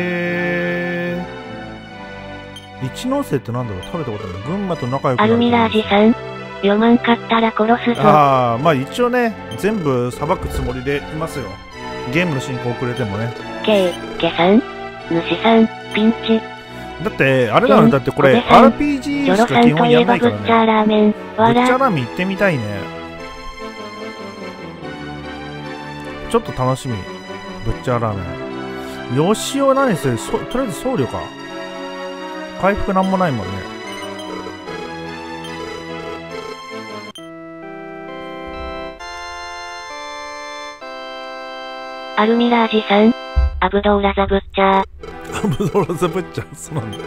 一ノ瀬ってなんだろう、食べたことない。群馬と仲良くなれたらいい。
アルミラージさん、読まんかったら殺すぞ。
ああ、まあ一応ね、全部さばくつもりでいますよ。ゲームの進行遅れてもね。
ケさん、主さん、ピンチ。
だって、あれなのだってこれ、RPG しか基本やんないからね。
ブッチャーラーメン、
ブッチャーラーメン行ってみたいね。ちょっと楽しみ。ブッチャーラーメン。吉尾何せ、とりあえず僧侶か。回復なんもないもんね。
アルミラージさん、アブドーラザブッチャー。
アブドーラザブッチャー、そうなんだ。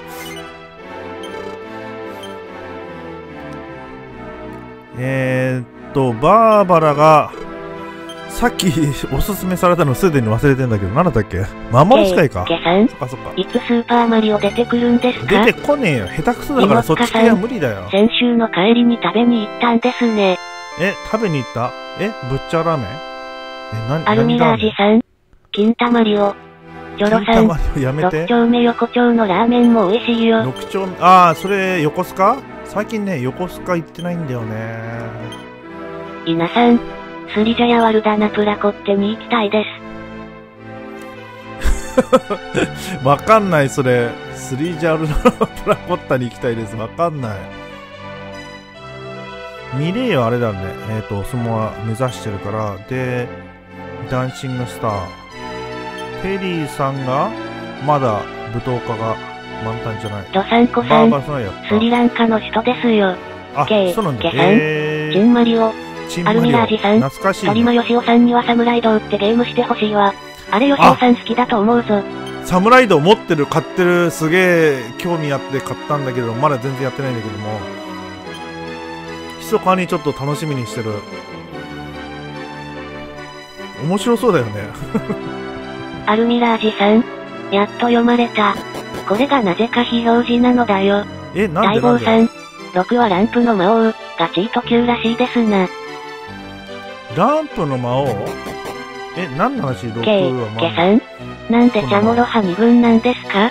バーバラが、さっきおすすめされたのすでに忘れてんだけど、何だったっけ？魔物使いか。
ケさん、
そっかそっか。
いつスーパーマリオ出てくるんですか？
出てこねえよ。下手くそだからそっち系は無理だよ。
先週の帰りに食べに行ったんですね。
食べに行った？ブッチャーラーメン？
アルミラージさん、金玉マリオ。ジョロさん、6丁目横丁のラーメンも美味しいよ。
6丁目、それ横須賀？最近ね、横須賀行ってないんだよね。
稲さん、スリジャヤワルダナプラコッテに行きたいです。
わかんない、それ。スリジャルダプラコッタに行きたいです。わかんない。ミレイはあれだね。相撲は目指してるから。で、ダンシングスター。テリーさんが、まだ舞踏家が満タンじゃない。
ドサンコさん、スリランカの人ですよ。
そうなんだ。
ジンマリオ。アルミラージさん、鳥間よしおさんにはサムライドってゲームしてほしいわ。あれよしおさん好きだと思うぞ。
サムライド持ってる、買ってる、すげえ興味あって買ったんだけど、まだ全然やってないんだけども。密かにちょっと楽しみにしてる。面白そうだよね。
アルミラージさん、やっと読まれた。これがなぜか非表示なのだよ。
なんで
大坊さん、6はランプの魔王がチート級らしいですな。
ランプの魔王？何の話？ 6 は魔王。
ケさん、なんでチャモロ派2軍なんですか？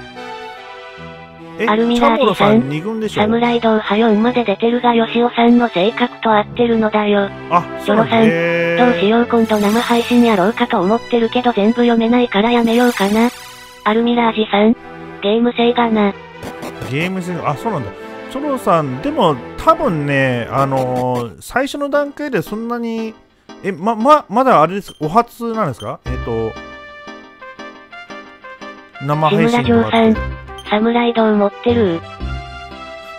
アルミラージさん、サムライド派4まで出てるがヨシオさんの性格と合ってるのだよ。ジョロさん、どうしよう今度生配信やろうかと思ってるけど全部読めないからやめようかな。アルミラージさん、ゲーム性がな。
ゲーム性が、そうなんだ。チョロさん、でも多分ね、最初の段階でそんなに、まだあれです、お初なんですか？生配信とか。
志村城さん、サムライドを持ってる。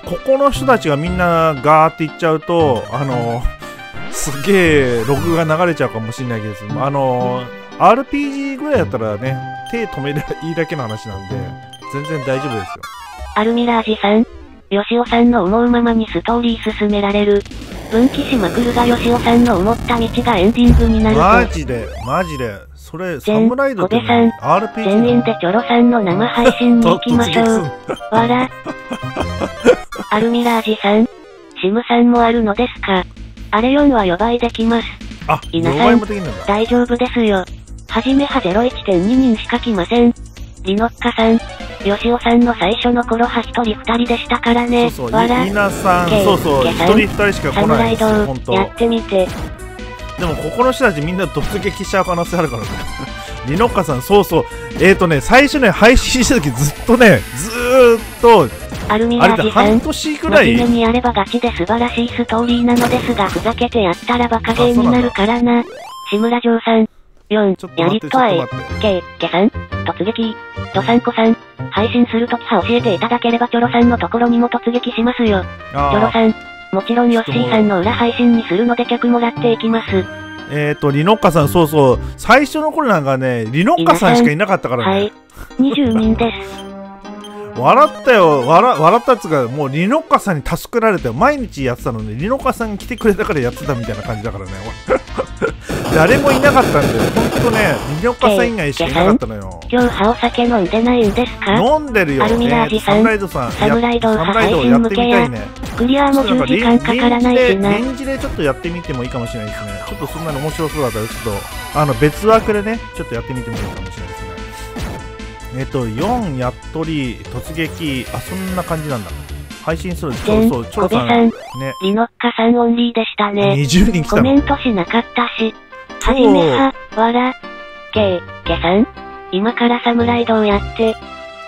ここの人たちがみんなガーっていっちゃうと、すげえログが流れちゃうかもしれないけど、RPG ぐらいだったらね、手止めればいいだけの話なんで、全然大丈夫ですよ。
アルミラージさん、吉尾さんの思うままにストーリー進められる。分岐しまくるが吉尾さんの思った道がエンディングになると。
マジで。それ、サムライドって、ね、RPG
全員でチョロさんの生配信に行きましょう。わら。アルミラージさん、シムさんもあるのですか？あれ4は予売できます。
あ、
稲さん、大丈夫ですよ。はじめは 01.2 人しか来ません。リノッカさん、吉尾さんの最初の頃は1人2人でしたからね。
そうそう、
わら。
稲さん、そうそう、1人2人しか来ないです。
ほんと。やってみて。
でもここの人たちみんな突撃しちゃう可能性あるからね。リノッカさん、そうそう。最初ね、配信した時ずっとね、
アルミラージさん、
半年くらい。
真面目にやればガチで素晴らしいストーリーなのですが、ふざけてやったらバカゲーになるからな。志村城さん、4、やりっとあえ、ケさん、突撃、ドサンコさん、配信するときは教えていただければチョロさんのところにも突撃しますよ。チョロさん、もちろんヨッシーさんの裏配信にするので客もらっていきます。
リノッカさん、そうそう、最初の頃なんかね、リノッカさんしかいなかったからね。
はい、20人です。
笑ったよ、笑ったっつうか、もうリノッカさんに助けられたよ。毎日やってたのに、リノッカさん来てくれたからやってたみたいな感じだからね。誰もいなかったんで、ほんとね、リノッカさん以外しかいなかったのよ。
今日はお酒飲んでないんですか？
飲んでるよ。
アルミラージさん、
サムライドさん、
サムライド派配信向けや、クリアも10時間かからないしな。
レンジでちょっとやってみてもいいかもしれないですね。ちょっとそんなの面白そうだったら、ちょっと、別枠でね、ちょっとやってみてもいいかもしれないですね。4やっとり、突撃、そんな感じなんだ。配信する。そう、チョロさん。ね。
リノッカさんオンリーでしたね。
20人来たの。
コメントしなかったし。はじめは、わら、ケさん、今からサムライドをやって。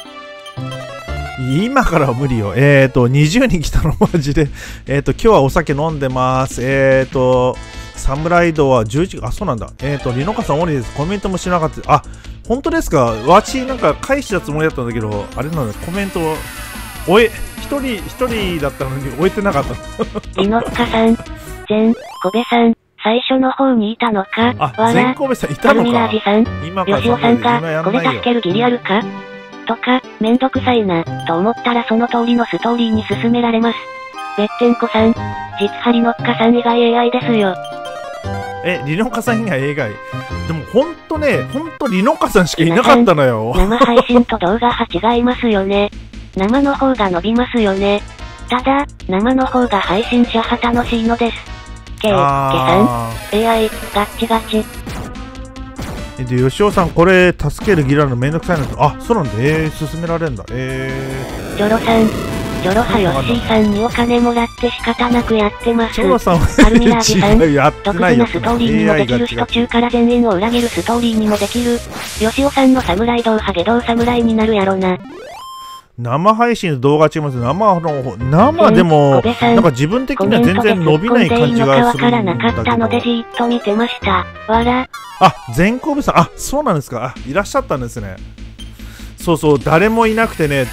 今からは無理よ。20人来たのマジで。今日はお酒飲んでます。サムライドは11、そうなんだ。リノッカさんオンリーです。コメントもしなかった。本当ですか？わちなんか返したつもりだったんだけど、あれなんだ、コメント一人だったのに終えてなかった。
リノッカさん、全、コベさん、最初の方にいたのか？
全コベさんいたのか？
アルミラージさん、吉尾さんが、これ助ける義理あるか？とか、めんどくさいな、と思ったらその通りのストーリーに進められます。べってんこさん、実はリノッカさん以外 AI ですよ。
リノッカさん以外 AI？ でもほんとリノッカさんしかいなかったのよ。
生配信と動画は違いますよね。生の方が伸びますよね。ただ、生の方が配信者は楽しいのです。さん、AI、ガッチガチ。
で、吉尾さん、これ、助けるギラのめんどくさいのと、そうなんだ、進められるんだ、
ジョロさん、ジョロはヨッシーさんにお金もらって仕方なくやってます。
ジョロさん
アルミラージさん、特殊なストーリーにもできるし途中から全員を裏切るストーリーにもできる。吉尾さんのサムライド派下道侍になるやろな。
生配信の動画違います。生でも、なんか自分的には全然伸びない感じがするんだけど。
わからなかったのでじーっと見てました。わら。
全神戸さん、そうなんですか。いらっしゃったんですね。そう、誰もいなくてね、リ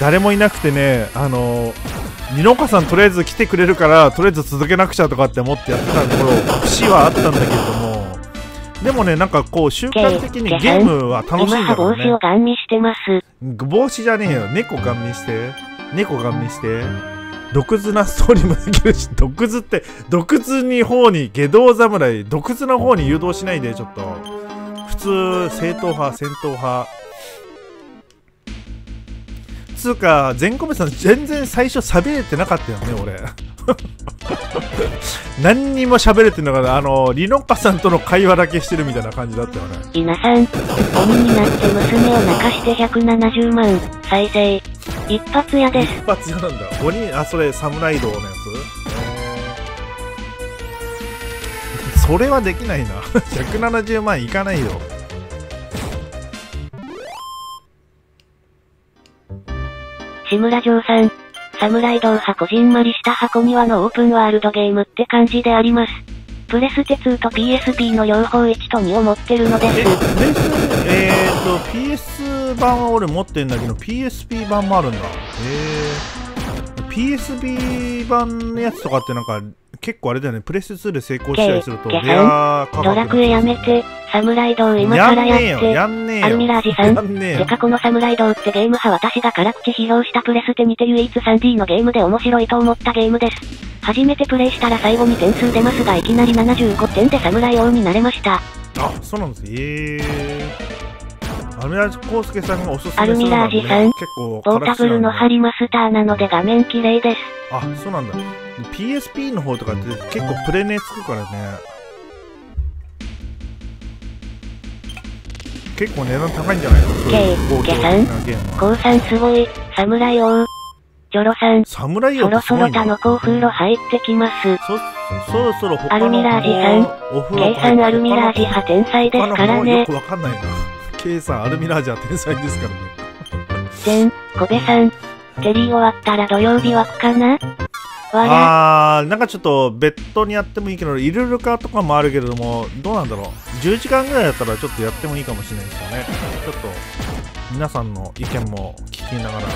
ノカさんとりあえず来てくれるから、とりあえず続けなくちゃとかって思ってやってたところ、節はあったんだけれども、でもね、なんかこう、習慣的にゲームは楽しいんだからね。
今は帽子をガン見してます。
帽子じゃねえよ。猫ガン見して。毒図なストーリーもできるし、毒図に方に、下道侍、毒図の方に誘導しないで、ちょっと。普通、正統派、戦闘派。つうか、全コメさん全然最初喋れてなかったよね、俺。何にも喋れてなかった。リノッカさんとの会話だけしてるみたいな感じだったよね。
稲さん、鬼になって娘を泣かして170万再生。一発屋です。
一発屋なんだ。それ、サムライドのやつ？それはできないな。170万いかないよ。
志村城さん、サムライド派こじんまりした箱庭のオープンワールドゲームって感じであります。プレステ2と PSP の両方1と2を持ってるのです。
PS 版は俺持ってんだけど、PSP 版もあるんだ。 PSP 版のやつとかってなんか結構あれだよね、プレステ2で成功したりするとレア価格。
ドラクエやめて、サムライドを今からやって。
やんねえよ。
アルミラージさん。てかこのサムライドってゲームは私が辛口披露したプレステにて唯一 3D のゲームで面白いと思ったゲームです。初めてプレイしたら最後に点数出ますがいきなり75点でサムライ王になれました。
あ、そうなんです。アルミラージコウスケさんがおすすめする
アルミラージさん。
結構
ポータブルのハリマスターなので画面綺麗です。
あ、そうなんだ。PSP の方とかって結構プレネつくからね。結構値段高いんじゃないの？
ケさん。コウさんすごい。サムライ王。ジョロさん。
サムライ王ってすごいね。
そろそろ他のコウ風呂入ってきます。
そろそろ他の
アルミラージさん。ケイさんアルミラージ派天才ですからね。
よくわかんないな。ケイさんアルミラージ派天才ですからね。
コベさん。テリー終わったら土曜日枠かな？
なんかちょっと別途にやってもいいけど、イルルカとかもあるけれども、どうなんだろう。10時間ぐらいだったらちょっとやってもいいかもしれないですよね。ちょっと皆さんの意見も聞きながら。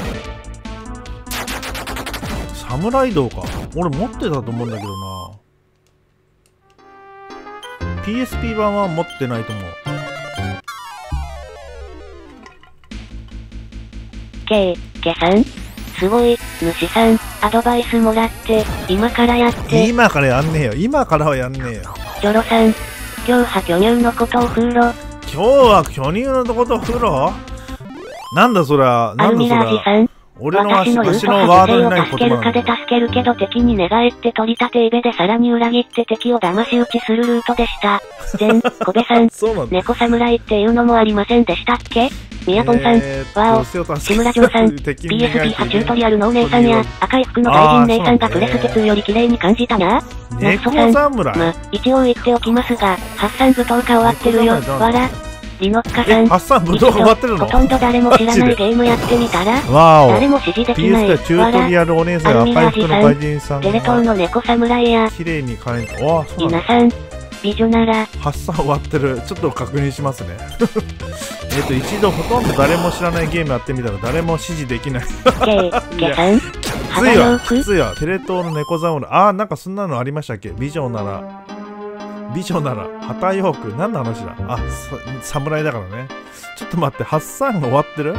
サムライドか。俺持ってたと思うんだけどな。PSP 版は持ってないと思う。
ケさんすごい、主さん、アドバイスもらって、今からやって。
今からやんねえよ。今からはやんねえよ。
ジョロさん、今日は巨乳のことを風呂。
今日は巨乳のことを風呂？なんだそりゃ、
アルミラージさん。
俺の
私のルートは犠牲を助けるかで助けるけど敵に寝返って取り立てイベでさらに裏切って敵を騙し討ちするルートでした。コベさん、猫侍っていうのもありませんでしたっけ？ミヤポンさん、ワオ、志村城さん、PSP 派チュートリアルのお姉さんや、赤い服の外人姉さんがプレステ2より綺麗に感じたな。ナッソさん、一応言っておきますが、ハッサン武闘家終わってるよ、わら。リノッカさん、
ハッサン武闘家終わってるの？
ほとんど誰も知らないゲームやってみたら、誰も指示できない、
チュートリアルお姉さん、赤い服の外人さん、
テレ東の猫侍や、
綺麗に変えた。
稲さん、美女なら、
ハッサン終わってる。ちょっと確認しますね。一度ほとんど誰も知らないゲームやってみたら誰も指示できない。
ケさん、
きついわ。テレ東の猫侍。なんかそんなのありましたっけ？美女なら、旗ヨーク。何の話だ？侍だからね。ちょっと待って、ハッサンが終わってる？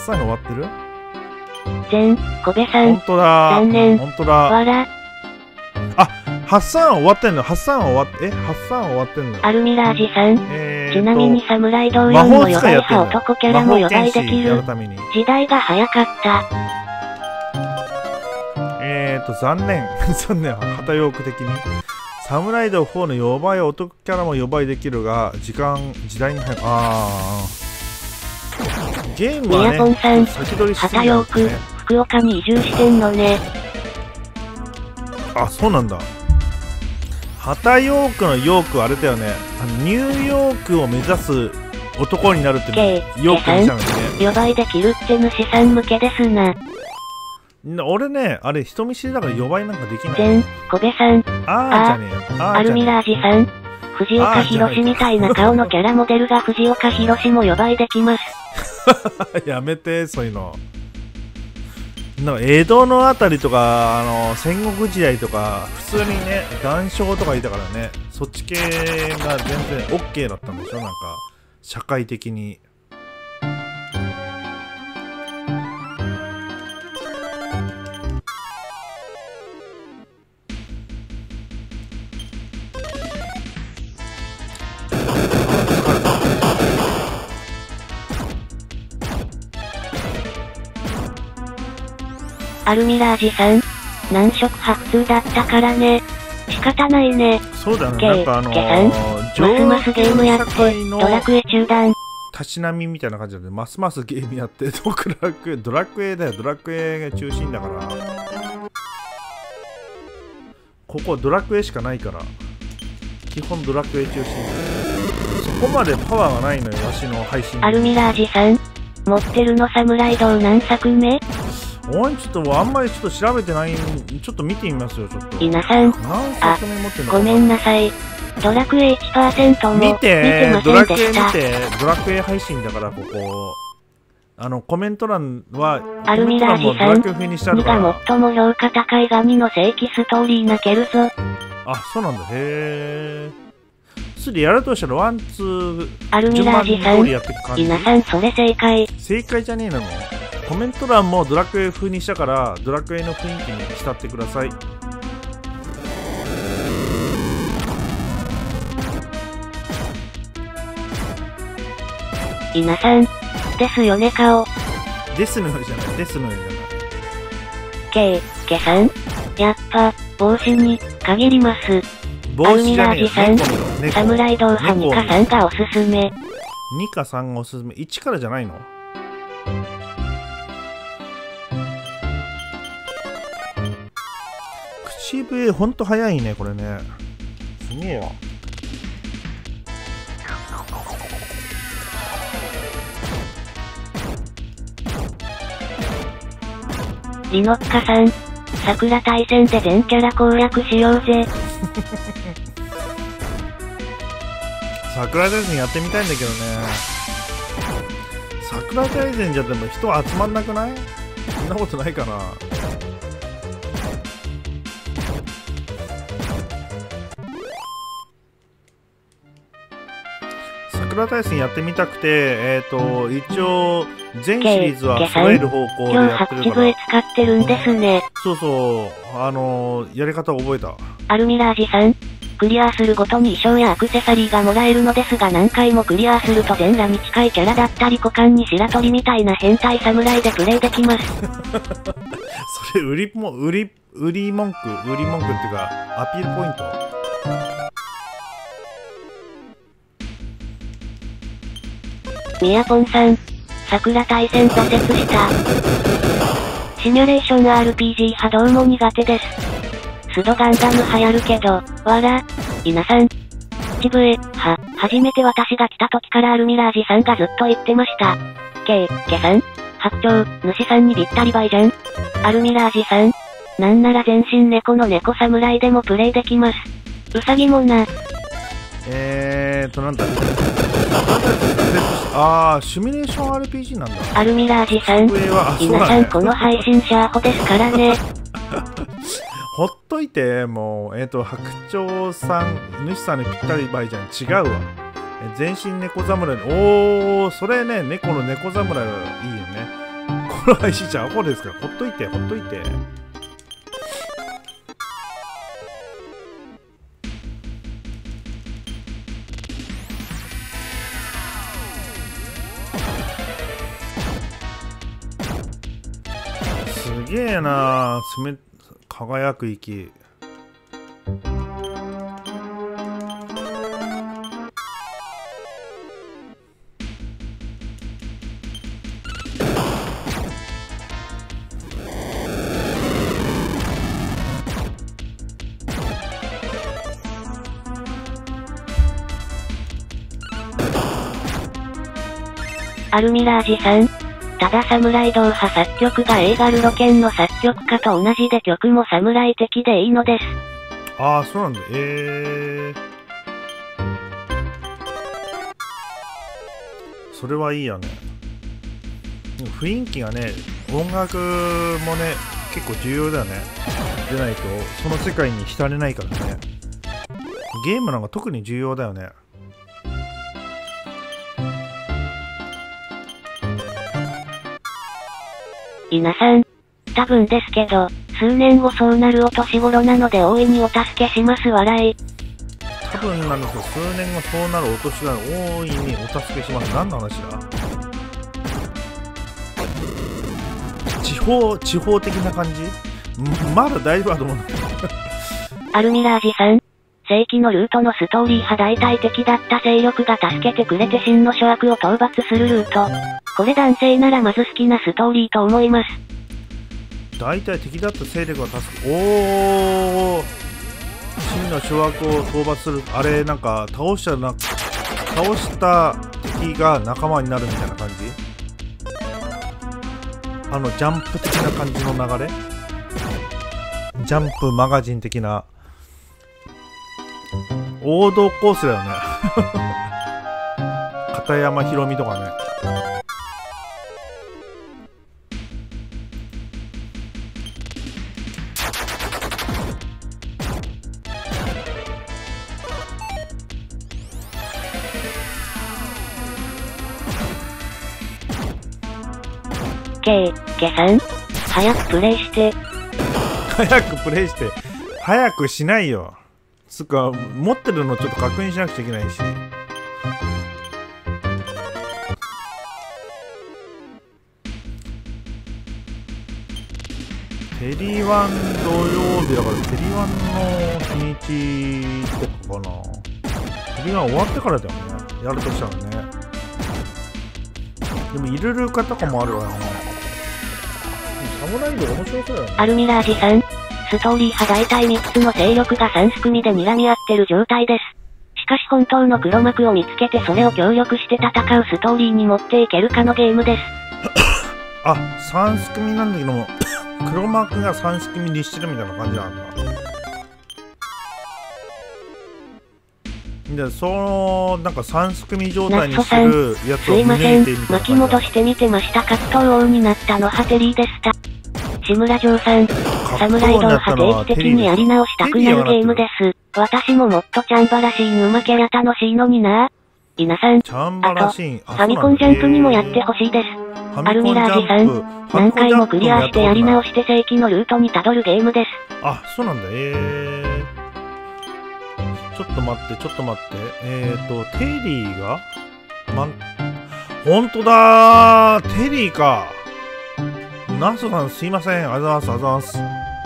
コベさん。
本当だ。
残念。
本当だ。
わら。
ハッサン終わってんの？ハッサン終わってんの？
アルミラージさん。ちなみにサムライド4の予売派男キャラも予売できる。時代が早かった。
残念。旗ヨーク的に。サムライド4の予売男キャラも予売できるが、時代に早く。ゲームはね、
ミヤポンさん、
先取りしすぎ
旗ヨーク、福岡に移住してんのね。
そうなんだ。旗ヨークのヨークはあれだよね。ニューヨークを目指す男になるってヨークにしたんですね。
予売できるって主さん向けですな。
俺ね、あれ人見知りだから予売なんかできない。
コベさん。
じゃねえよ。
アルミラージさん。藤岡弘みたいな顔のキャラモデルが藤岡弘も予売できます。
やめて、そういうの。江戸のあたりとか、戦国時代とか、普通にね、談笑とかいたからね、そっち系が全然 OK だったんでしょ？なんか、社会的に。
アルミラージさん、何色派普通だったからね。仕方ないね。
そうだね、なんか
ますますゲームやって、ドラクエ中断。
たしなみみたいな感じで、ますますゲームやって、ドラクエだよ、ドラクエが中心だから。ここドラクエしかないから、基本ドラクエ中心。そこまでパワーがないのよ、わしの配信。
アルミラージさん、持ってるのサムライド何作目？
ちょっとあんまりちょっと調べてない。ちょっと見てみますよ、ちょっと。
稲さん。
何作目持ってんの？
ごめんなさい。ドラクエ 1% も見てませんでした。
ドラクエ配信だから、ここ。 コメント欄は、
アルミラージさん、2が最も評価高いガニの正規ストーリー泣けるぞ。
あ、そうなんだ。へー。次やるとしたらワン、ツー、
アルミラージさん、稲さんそれ正解。
正解じゃねえの。コメント欄もドラクエ風にしたから、ドラクエの雰囲気に浸ってください。
稲さん、ですよね顔。
ですのよじゃない、ですのよじゃない。
ケさん、やっぱ、帽子に限ります。アルミラージさん、サムライドウハニカさんがおすすめ。
ニカさんがおすすめ。1からじゃないの？口笛ほんと早いね、これね。すげえよ。
リノッカさん、桜大戦で全キャラ攻略しようぜ。
桜大戦やってみたいんだけどね。桜大戦じゃでも人集まんなくない？そんなことないかな。桜大戦やってみたくて、一応全シリーズは揃える方向でやってるから。
今日8笛使ってるんですね。
そうそう、やり方を覚えた。
アルミラージさん、クリアするごとに衣装やアクセサリーがもらえるのですが、何回もクリアすると全裸に近いキャラだったり股間に白鳥みたいな変態侍でプレイできます。
それ売り文句っていうかアピールポイント。
ミヤポンさん、桜大戦挫折した。シミュレーション RPG 派どうも苦手です。スドガンダム流行るけど、わら、稲さん。口笛、初めて私が来た時からアルミラージさんがずっと言ってました。ケさん、白鳥、主さんにぴったりばいじゃん。アルミラージさん。なんなら全身猫の猫侍でもプレイできます。うさぎもな。
なんだシミュレーション RPG なんだ。
アルミラージさん、稲さんこの配信者アホですからね。
ほっといて、もう、白鳥さん、主さんにぴったりばいじゃん。違うわ。全身猫侍。それね、猫の猫侍はいいよね。この配信者アホですから、ほっといて。すげえなぁ、輝く息。
アルミラージさん。ただサムライドウ派作曲がエーガルロケンの作曲家と同じで曲もサムライ的でいいのです。
そうなんだ。それはいいよね。雰囲気がね、音楽もね、結構重要だよね。でないと、その世界に浸れないからね。ゲームなんか特に重要だよね。
稲さん。多分ですけど、数年後そうなるお年頃なので大いにお助けします笑い。
多分なんですよ、数年後そうなるお年頃、大いにお助けします。何の話だ？地方的な感じ？まだ大丈夫だと思うんだけど。
アルミラージさん。正規のルートのストーリー派大体敵だった勢力が助けてくれて真の諸悪を討伐するルート。これ男性ならまず好きなストーリーと思います。
大体敵だった勢力が助け、真の諸悪を討伐する。あれ、なんか倒した敵が仲間になるみたいな感じ？ジャンプ的な感じの流れ？ジャンプマガジン的な王道コースだよね。片山ひろみとかね。
K さん、早くプレイして。
早くプレイして。早くしないよ。つうか、持ってるのちょっと確認しなくちゃいけないし。テリワン土曜日だから、テリワンの日にちとかかな。テリワン終わってからだよね。やるとしたらね。でも入れる方かもあるわよね。サムライド面白そうだよね。
アルミラージさん、ストーリー派大体3つの勢力が3組で睨み合ってる状態です。しかし本当の黒幕を見つけてそれを協力して戦うストーリーに持っていけるかのゲームです。
あ、3組なんだけども、黒幕が3組にしてるみたいな感じなんだ。で、そのなんか3組状態にするやつを見抜いてみたいな感じ。すいません、
巻き戻してみてました。格闘王になったのはテリーでした。志村城さん、サムライド派定期的にやり直したくなるゲームです。私ももっとチャンバラシーン沼キャラ楽しいのにな。稲さん、あと、ファミコンジャンプにもやってほしいです。アルミラージさん、何回もクリアしてやり直して正規のルートにたどるゲームです。
あ、そうなんだ。ちょっと待って、ちょっと待って。テリーがほんとだー、テリーか。ナスさんすいません。あざーす、あざーす。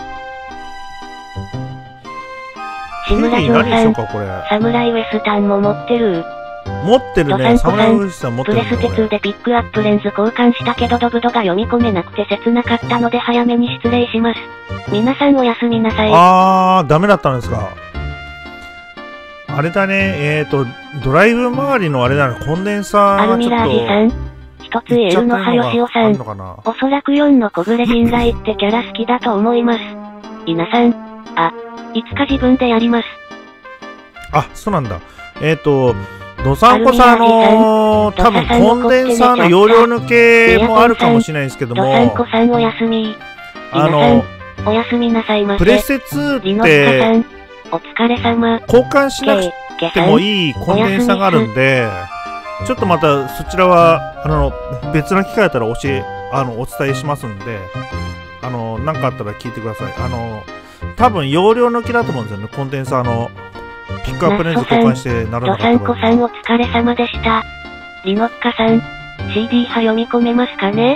志村城さん、サムライウエスタンも持ってる。
持ってるね。サムライウエスタン持ってる。
プレステ2でピックアップレンズ交換したけどドブドが読み込めなくて切なかったので早めに失礼します。皆さんおやすみなさい。
ダメだったんですか。あれだね、ドライブ周りのあれだね、コンデンサーがちょっと。アルミラージさん、一つ L のはよしおさん、おそらく4の小暮信頼ってキャラ好きだと思います。稲さん、いつか自分でやります。 あ、そうなんだ。ドサンコさん多分コンデンサーの容量抜けもあるかもしれないですけども、
ドサンコさんおやすみ。おやすみなさいませ。
プレステ2って
お疲れ様。
交換しなくてもいいコンデンサーがあるんで、ちょっとまたそちらは別の機会だったらお伝えしますんで、なんかあったら聞いてください。多分容量抜きだと思うんですよね。コンデンサーのピックアップレンズ交換してならなかった場合。
ドサンコさんお疲れ様でした。リノッカさん、CD 派読み込めますかね。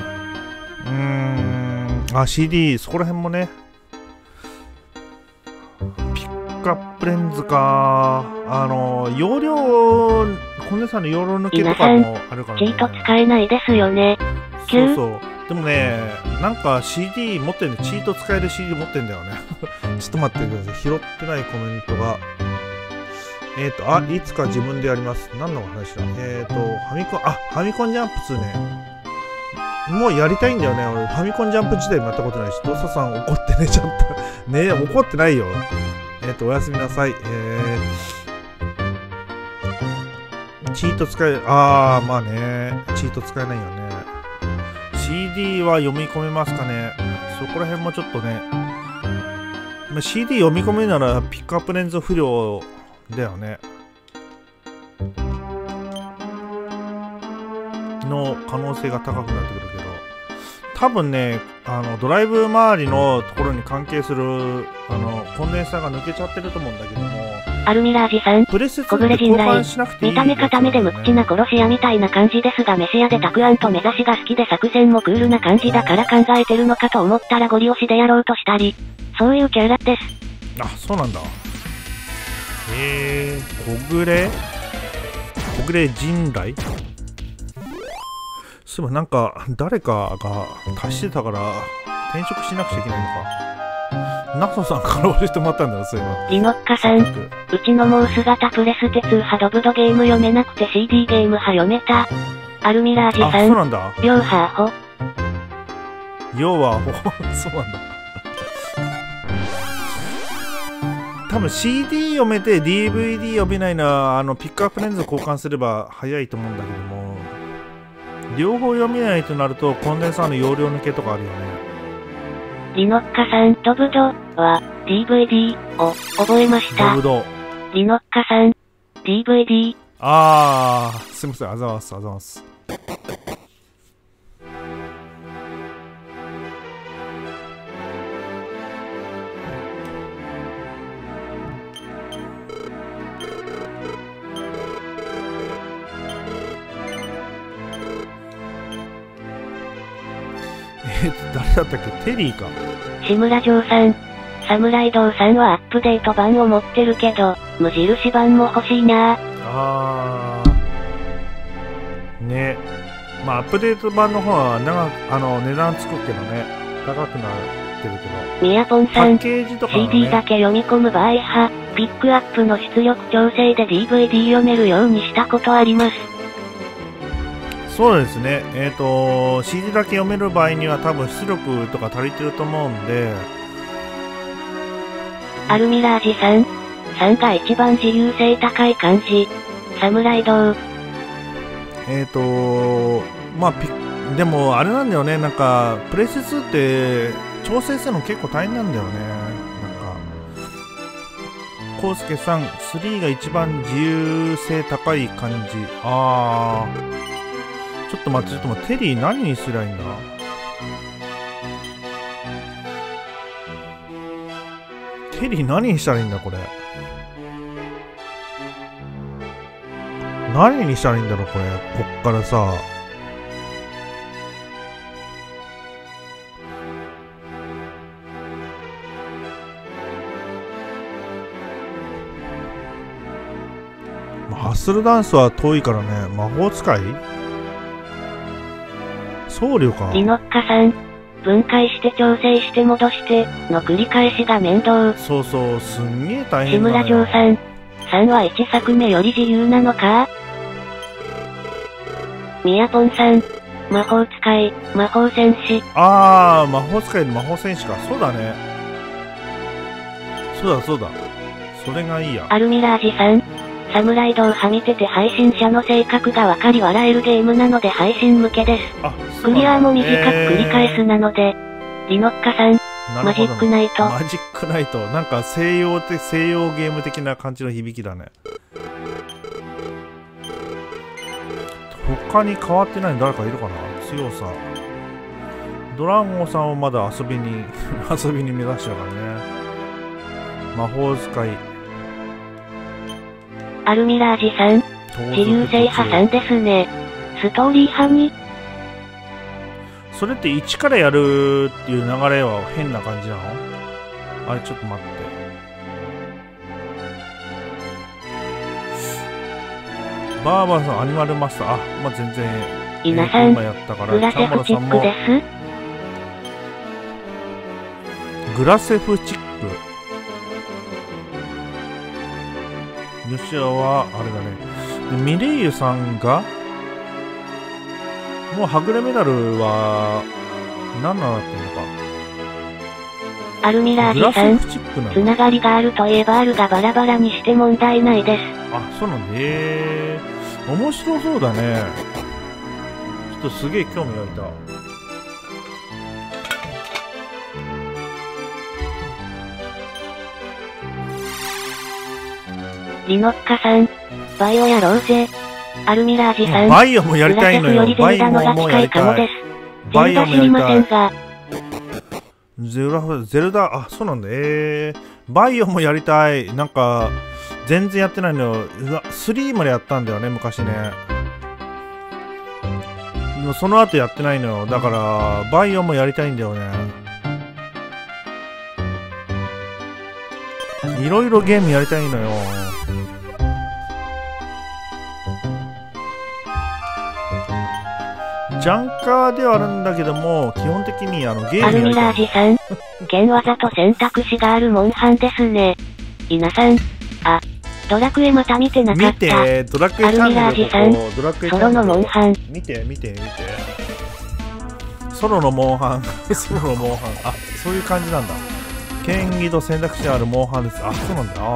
CD、そこら辺もね。ピックアップレンズか。容量、コンデンサーの容量抜けとかもあるからね。
チート使えないですよね。
そうそう。でもね、なんか CD 持ってるんで、チート使える CD 持ってんだよね。ちょっと待ってください。拾ってないコメントが。いつか自分でやります。何の話だ。ファミコンジャンプ2ね。もうやりたいんだよね。俺、ファミコンジャンプ自体もやったことないし、ドサさん怒って寝ちゃった。ねえ、怒ってないよ。おやすみなさい。チート使え、まあね。チート使えないよね。CD は読み込めますかね。そこら辺もちょっとね。CD 読み込めるならピックアップレンズ不良だよね。の可能性が高くなってくるけど。多分ね、ドライブ周りのところに関係する、コンデンサーが抜けちゃってると思うんだけども。
アルミラージさん、
プレステ2で交換しなくていい。
見た目固めで無口な殺し屋みたいな感じですが、飯屋でたくあんと目指しが好きで作戦もクールな感じだから考えてるのかと思ったらゴリ押しでやろうとしたり、そういうキャラです。
あ、そうなんだ。小暮人来そういえばなんか誰かが足してたから転職しなくちゃいけないのか。ナソさんから教えてもらったんだよ、そういえば。
リノッカさん、うちのもう姿プレステ2派ドブドゲーム読めなくて CD ゲーム派読めた。アルミラージさん、
そうなんだ。
両派アホ。
要はそうなんだ。多分 CD 読めて DVD 読めないのはピックアップレンズ交換すれば早いと思うんだけども、両方読めないとなるとコンデンサーの容量抜けとかあるよね。
リノッカさん、ドブドは DVD を覚えました。
ドブド。
リノッカさん、DVD。
すいません、あざます。 誰だったっけ、テリーか。
志村城さん。侍堂さんはアップデート版を持ってるけど、無印版も欲しいな。
ね。まあアップデート版の方は値段つくけどね。高くなってるけど。
みやぽんさん、
パッケージとか、ね、
CD だけ読み込む場合派、ピックアップの出力調整で DVD 読めるようにしたことあります。
そうですね。CD だけ読める場合には多分出力とか足りてると思うんで。
アルミラージさん。3が一番自由性高い感じ。侍堂。
まあ、でもあれなんだよね。なんか、プレステ2って調整するの結構大変なんだよね。なんか、コウスケさん、3が一番自由性高い感じ。ちょっと待って、テリー何にすりゃいいんだ？テリー何にしたらいいんだこれ。何にしたらいいんだろうこれ。こっからさ。ハッスルダンスは遠いからね。魔法使い？僧侶か。
リノッカさん。分解して調整して戻しての繰り返しが面倒。
そうそう、すんげえ大
志
変だね。
村城さん。3は1作目より自由なのか？みやぽんさん。魔法使い、魔法戦士。
魔法使いの魔法戦士か。そうだね。そうだ。それがいいや。
アルミラージさん。侍堂はみてて配信者の性格がわかり笑えるゲームなので配信向けです。クリアも短く繰り返すなので。リノッカさん。マジックナイト。
マジックナイト。なんか西洋ゲーム的な感じの響きだね。他に変わってないの誰かいるかな？強さ。ドラゴンさんをまだ遊びに目指してたからね。魔法使い。
アルミラージさん。自由性派さんですね。ストーリー派に。
それって1からやるっていう流れは変な感じなの？あれちょっと待って。バーバラさんアニマルマスター。まあ、全然。
稲さん。
今やったから
グラセフチックです。
グラセフチック。吉谷は、あれだね。でミレイユさんが、もうはぐれメダルは、何なのっていうのか。
アルミラージさん。つながりがあるといえばあるがバラバラにして問題ないです。
あ、そうなんだ。面白そうだね。ちょっとすげえ興味がいた。
リノッカさん。バイオやろうぜ。アルミラージさん。
バイオもやりたいのよ。バイオもやりたい。
バイオもやりたい。
ゼルダ、あ、そうなんだ。バイオもやりたい。なんか、全然やってないのよ。3までやったんだよね、昔ね。でもその後やってないのよ。だから、バイオもやりたいんだよね。いろいろゲームやりたいのよ。ジャンカーではあるんだけども、基本的にゲームやりたい。
アルミラージさん。剣技と選択肢があるモンハンですね。稲さん。あ、ドラクエまた見てなかった。
見て、ドラクエ
アルミラージさん。ソロのモンハン。
見て。ソロのモンハン。ソロのモンハン。あ、そういう感じなんだ。剣技と選択肢あるモンハンです。あ、そうなんだ。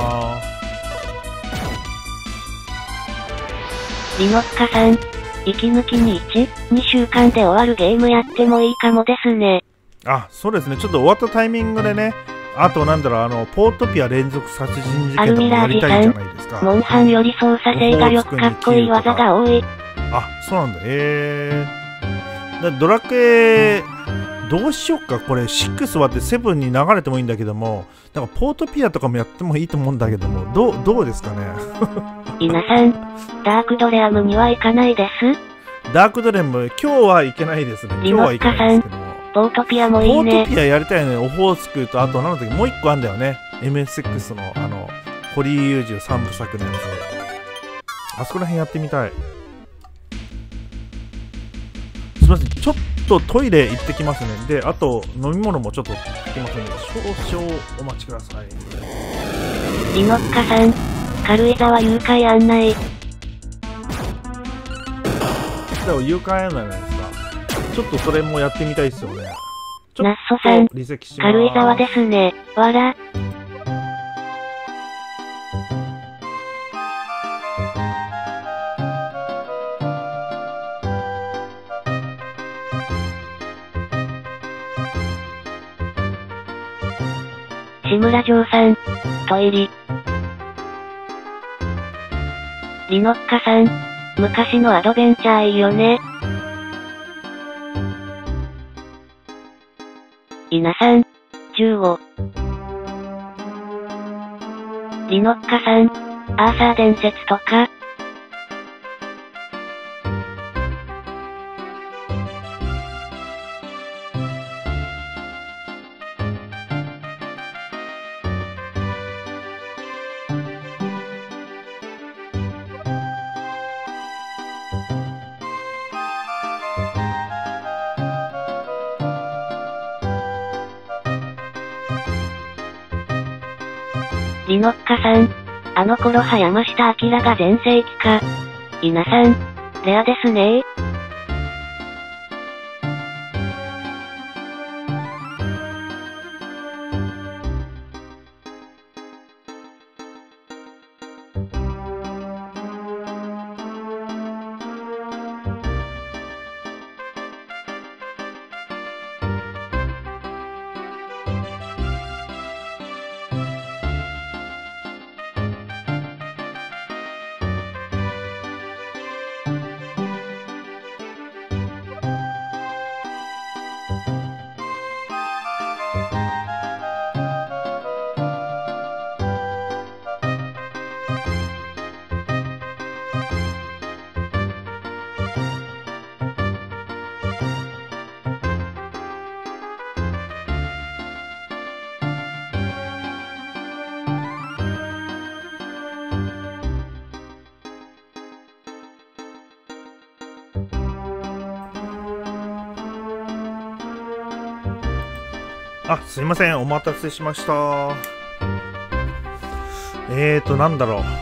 リノッカさん。息抜きに1、2週間で終わるゲームやってもいいかもですね。
あ、そうですね。ちょっと終わったタイミングでね。あとなんだろう、ポートピア連続殺人事件とかやりたいじゃないですか。
モンハンより操作性がよくかっこいい技が多い。
あ、そうなんだ。ドラクエ、どうしよっか。これ、6割って7に流れてもいいんだけども、なんかポートピアとかもやってもいいと思うんだけども、どうですかね。
稲さん、ダークドレアムには行かないです。
ダークドレアム、今日は行けないですね。今日は行けないですけども。
ポートピアもいい
ポー
ね。
トピアやりたいね。オホーツクと、あとなんだっけ、もう一個あんだよね。MSX の、堀井雄二3部作のやつ。あそこら辺やってみたい。すいません、ちょっとトイレ行ってきますね。で、あと、飲み物もちょっと行ってきますので、少々お待ちください。
リノッカさん、軽井沢誘拐案内。
でも誘拐案内じゃないですか。ちょっとそれもやってみたいですよね。
ナッソさん、
離席します。
軽井沢ですね。わら。志村城さん、トイレ。リノッカさん、昔のアドベンチャーいいよね。稲さん、15。リノッカさん、アーサー伝説とか。リノッカさん、あの頃は山下明が全盛期か。稲さん、レアですね。
あ、すいません、お待たせしました。なんだろう。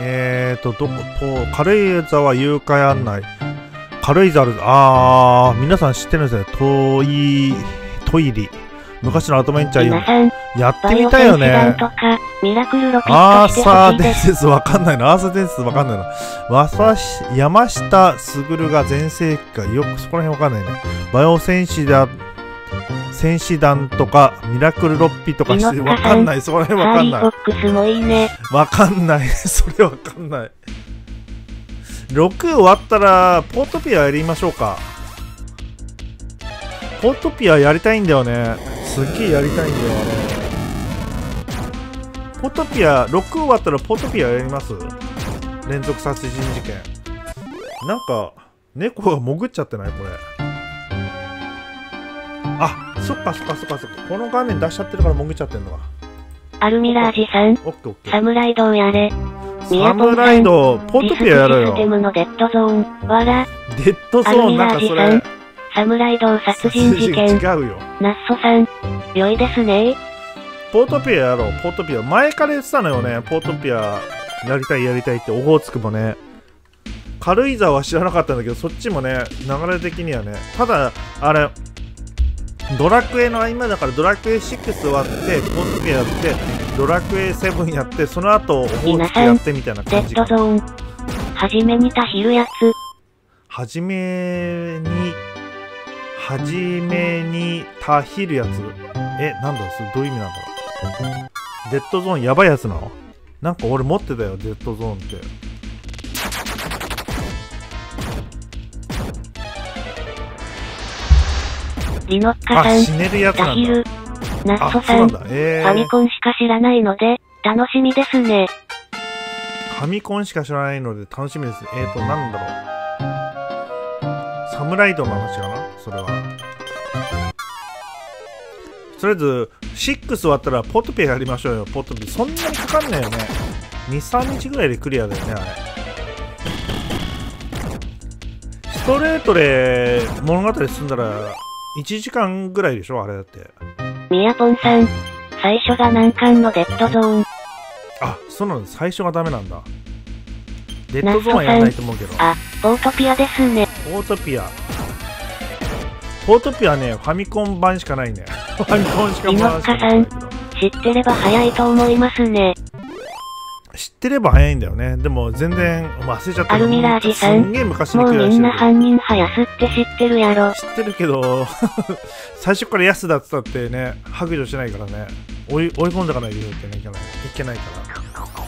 軽井沢誘拐案内。軽井沢、皆さん知ってるんですね。トイリ。昔のアドベンチャーやってみたいよね。アーサー伝説わかんないな。山下卓が全盛期か。よくそこら辺わかんないね。バイオ戦士団とかミラクルロッピとかしてわかんない。そこら辺わかんない。わかんない。それわかんない。6終わったらポートピアやりましょうか。ポートピアやりたいんだよね。すっげえやりたいんだよ、あれ。ポートピア、6終わったらポートピアやります？連続殺人事件。なんか、猫が潜っちゃってないこれ。あ、そっか。この画面出しちゃってるから潜っちゃってんのか。
アルミラージさん、サムライドをやれ。
サムライド、ポートピアやろよ。
デッドゾーン、わら。
デッドゾーン、なんかそれ。
サムライド殺人事件。
違うよ。
ナッソさん、良いですね。
ポートピアやろう、ポートピア。前から言ってたのよね、ポートピアやりたいって、オホーツクもね。軽井沢は知らなかったんだけど、そっちもね、流れ的にはね。ただ、あれ、ドラクエの合間だから、ドラクエ6終わって、ポートピアやって、ドラクエ7やって、その後、オホーツクやってみたいな感じ。
デッドゾーン。はじめにたひるやつ。
はじめにたひるやつ。なんだどういう意味なんだろう。デッドゾーンやばいやつなの？なんか俺持ってたよ、デッドゾーンって。
リノッカさん、
死ねるやつなんだ。
タヒル、ナッソさん、ファミコンしか知らないので、楽しみですね。
ファミコンしか知らないので楽しみです。なんだろう。サムライドの話かなそれは。 とりあえず6終わったらポトピアやりましょうよ。ポトピアそんなにかかんないよね。2、3日ぐらいでクリアだよね、あれ。ストレートで物語進んだら1時間ぐらいでしょ、あれだって。
みやぽんさん、最初が難関のデッドゾーン。
あ、そうなんだ、最初がダメなんだ。デッドゾーンはやらないと思うけど。
あ、ポートピアですね。
ポートピア。ポートピアね、ファミコン版しかないね。ファミコンしか版しかないけど。
知ってれば早いと思いますね。
知ってれば早いんだよね。でも全然忘れちゃった。
アルミラージさん、
すんげえ昔に
もう
クリアしてる。
みんな犯人派やすって知ってるやろ。
知ってるけど最初からヤスだってたってね、白状しないからね。追い込んでかないといけないから。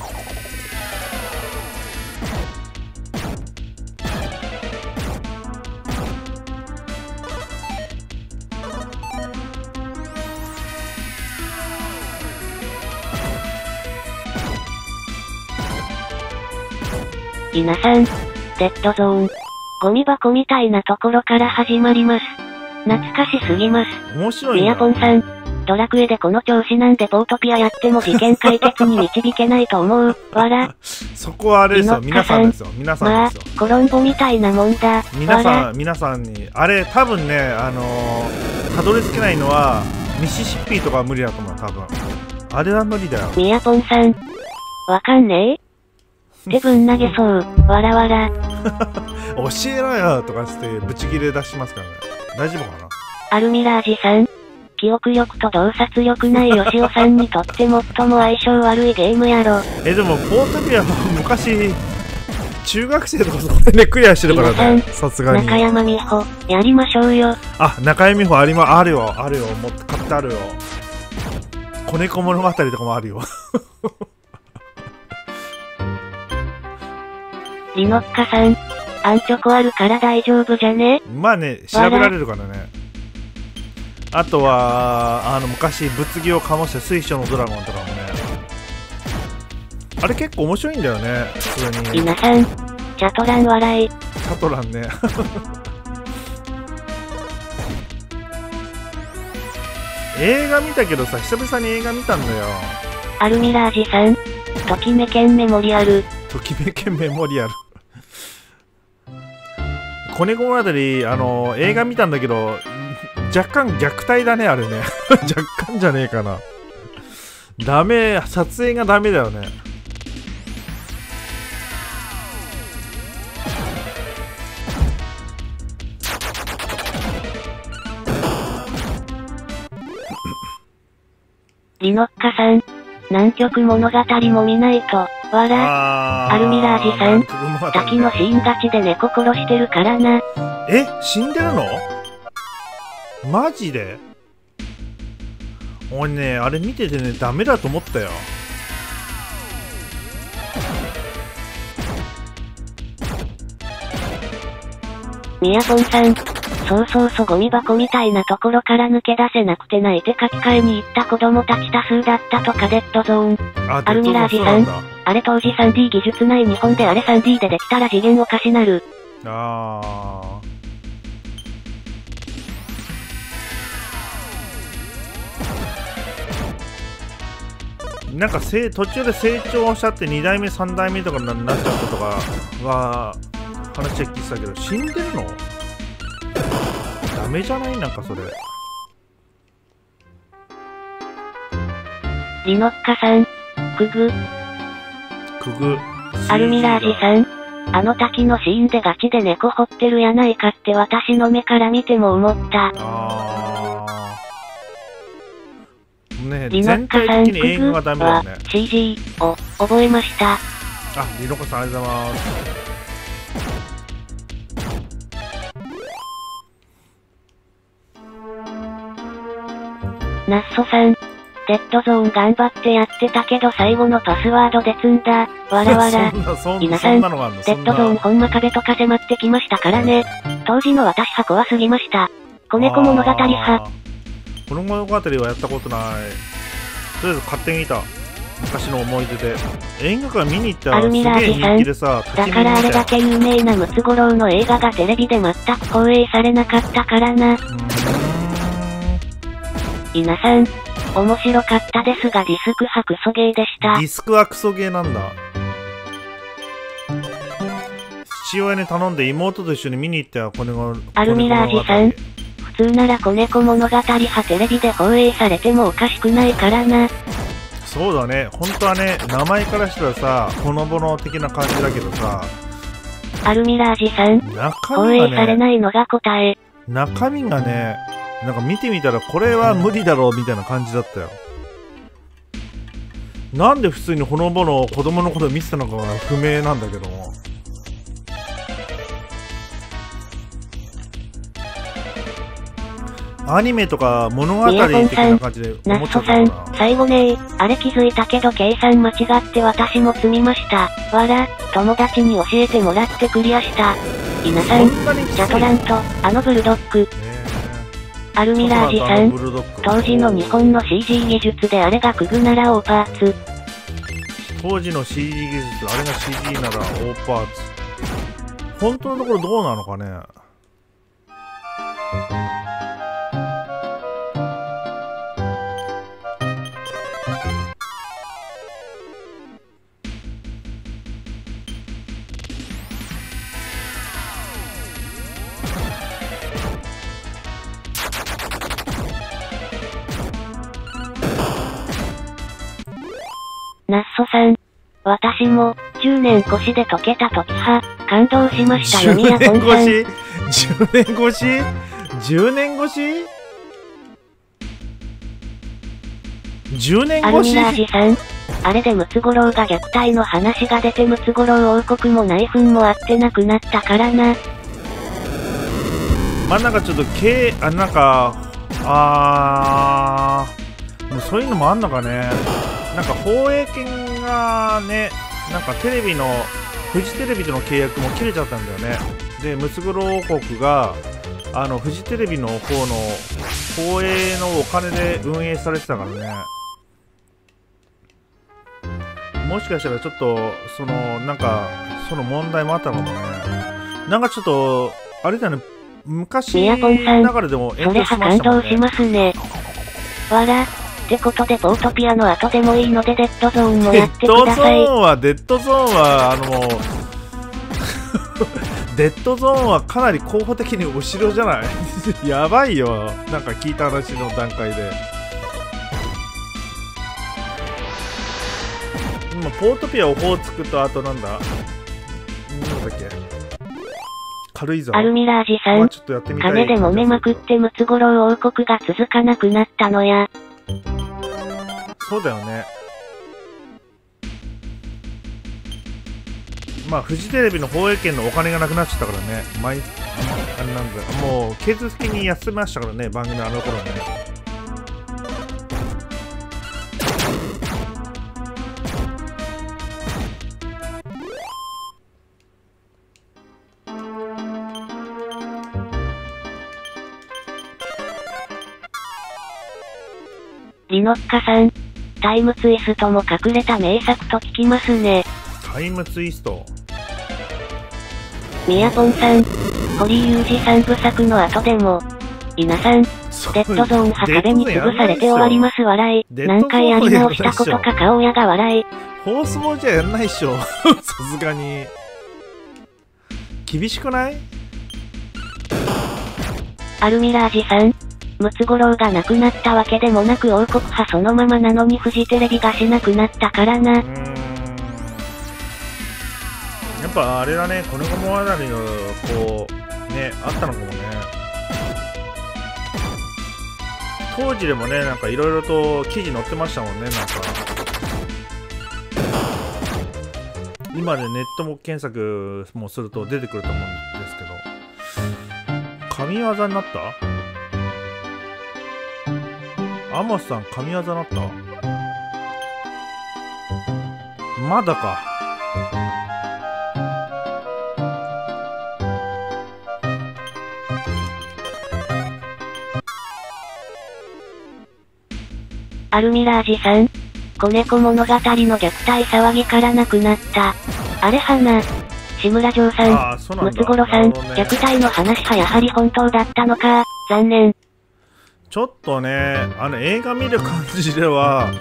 稲さん、デッドゾーン。ゴミ箱みたいなところから始まります。懐かしすぎます。
面白いな。
みやぽんさん、ドラクエでこの調子なんでポートピアやっても事件解決に導けないと思う。わら。
そこはあれですよ、皆さんですよ、皆さんですよ。
まあ、コロンボみたいなもんだ。
皆さんに、あれ多分ね、たどり着けないのは、ミシシッピとかは無理だと思う、多分。あれは無理だよ。
みやぽんさん、わかんねえ手ぶん投げそう。わらわら。
教えろよとかしてブチギレ出しますからね。大丈夫かな。
アルミラージさん、記憶力と洞察力ないヨシオさんにとって最も相性悪いゲームやろ。
でもポートピアは昔中学生とかそこでねクリアしてるからね。さすがに。
中山美穂やりましょうよ。
あ、中山美穂あるよ、もっと買ってあるよ。子猫物語とかもあるよ。
リノッカさん、アンチョコあるから大丈夫じゃね？
まあね、調べられるからね。あとは昔物議を醸した水晶のドラゴンとかもね、あれ結構面白いんだよね、普通に。
稲さん、チャトラン笑い。
チャトランね。映画見たけどさ、久々に映画見たんだよ。
アルミラージさん、ときめけんメモリアル。
ときめけメモリアル。子猫物語、映画見たんだけど、若干虐待だね、あれね。若干じゃねえかな。ダメ、撮影がダメだよね。
リノッカさん、南極物語も見ないと、わら。アルミラージさん、滝のシーン勝ちで猫殺してるからな。
え、死んでるの？マジで？俺ね、あれ見ててね、ダメだと思ったよ。
みやぽんさん、そうゴミ箱みたいなところから抜け出せなくて泣いて書き換えに行った子供たち多数だったとか。デッドゾーン。アルミラージさん、あれ当時 3D 技術ない日本であれ 3D でできたら次元おかしなる。
なんか途中で成長しちゃって2代目3代目とかになっちゃったとかは話は聞いてたけど、死んでるの？ダメじゃない？なんかそれ。
リノッカさん、くぐ。アルミラージさん、あの滝のシーンでガチで猫掘ってるやないかって私の目から見ても思った。
ね、
リノッカさん、くぐは CG を覚えました。
あ、リノッカさんありがとうございます。ナッソさん、デッドゾーン頑張ってやってたけど最後のパスワードで積んだ。わらわら。稲さん、デッドゾーンほんま壁とか迫ってきましたからね。当時の私は怖すぎました。子猫物語派。 この物語はやったことない。とりあえず買ってみた。昔の思い出で。映画館見に行ったらすげえ人気でさ。
だからあれだけ有名なムツゴロウの映画がテレビで全く放映されなかったからな。 稲さん、面白かったですがディスクはクソゲーでした。
ディスクはクソゲーなんだ。父親に頼んで妹と一緒に見に行ったよ、子猫。
アルミラージさん、普通なら子猫物語はテレビで放映されてもおかしくないからな。
そうだね、本当はね、名前からしたらさ、ほのぼの的な感じだけどさ。
アルミラージさん、放映されないのが答え。
中身がね、なんか見てみたらこれは無理だろうみたいな感じだったよ。なんで普通にほのぼの子供のこと見てたのかが不明なんだけども。アニメとか物語的な感じで思っちゃったかな。
最後ねあれ気づいたけど計算間違って私も積みました。わら、友達に教えてもらってクリアした。稲さん、ジャトランと、あのブルドッグ。アルミラージさん、当時の日本の CG 技術であれがクグなら大パーツ。
当時の CG 技術、あれが CG なら大パーツ。本当のところどうなのかね。
ナッソさん。私も、10年越しで解けた時は、感動しましたよ、みやぽんさん。
10年越し ?10 年越し ?10 年
アル
越し
ミラージさん。あれでムツゴロウが虐待の話が出てムツゴロウ王国も内紛もあってなくなったからな。
まあなんかちょっとなんか、もうそういうのもあんのかね。なんか放映権がね、なんかテレビの、フジテレビとの契約も切れちゃったんだよね。で、ムツゴロウ王国が、フジテレビの方の放映のお金で運営されてたからね。もしかしたらちょっと、なんか、その問題もあったかもね。なんかちょっと、あれだね、昔ながらでも
炎上しましたもんね。それは感動しますね。わら。ってことでポートピアの後でもいいのでデッドゾーンもやってください。
デッドゾーンはデッドゾーンはかなり候補的に後ろじゃないやばいよ。なんか聞いた話の段階で。今ポートピアをオホーツクとあとなんだっけ、軽井沢。
アルミラージさん、金で揉めまくってムツゴロウ王国が続かなくなったのや。
そうだよね。まあフジテレビの放映権のお金がなくなっちゃったからね。あれなんだ、もう経済的に休みましたからね、番組あの頃ね。
リノッカさん、タイムツイストも隠れた名作と聞きますね。
タイムツイスト。
みやぽんさん、堀裕二さん部作の後でも、稲さん、デッドゾーンは壁に潰されて終わります笑い。何回やり直したことか顔親が笑い。
放送じゃやんないっしょ。さすがに。厳しくない？
アルミラージさん。ムツゴロウが亡くなったわけでもなく王国派そのままなのにフジテレビがしなくなったからな。
やっぱあれだね、この物語のこうね、あったのかもね。当時でもね、なんかいろいろと記事載ってましたもんね。なんか今でネットも検索もすると出てくると思うんですけど、神業になった？アモスさん神業になった？まだか。
アルミラージさん、子猫物語の虐待騒ぎからなくなった。あれ花。志村城さん、ムツゴロウさん、虐待の話はやはり本当だったのか、残念。
ちょっとね、映画見る感じでは、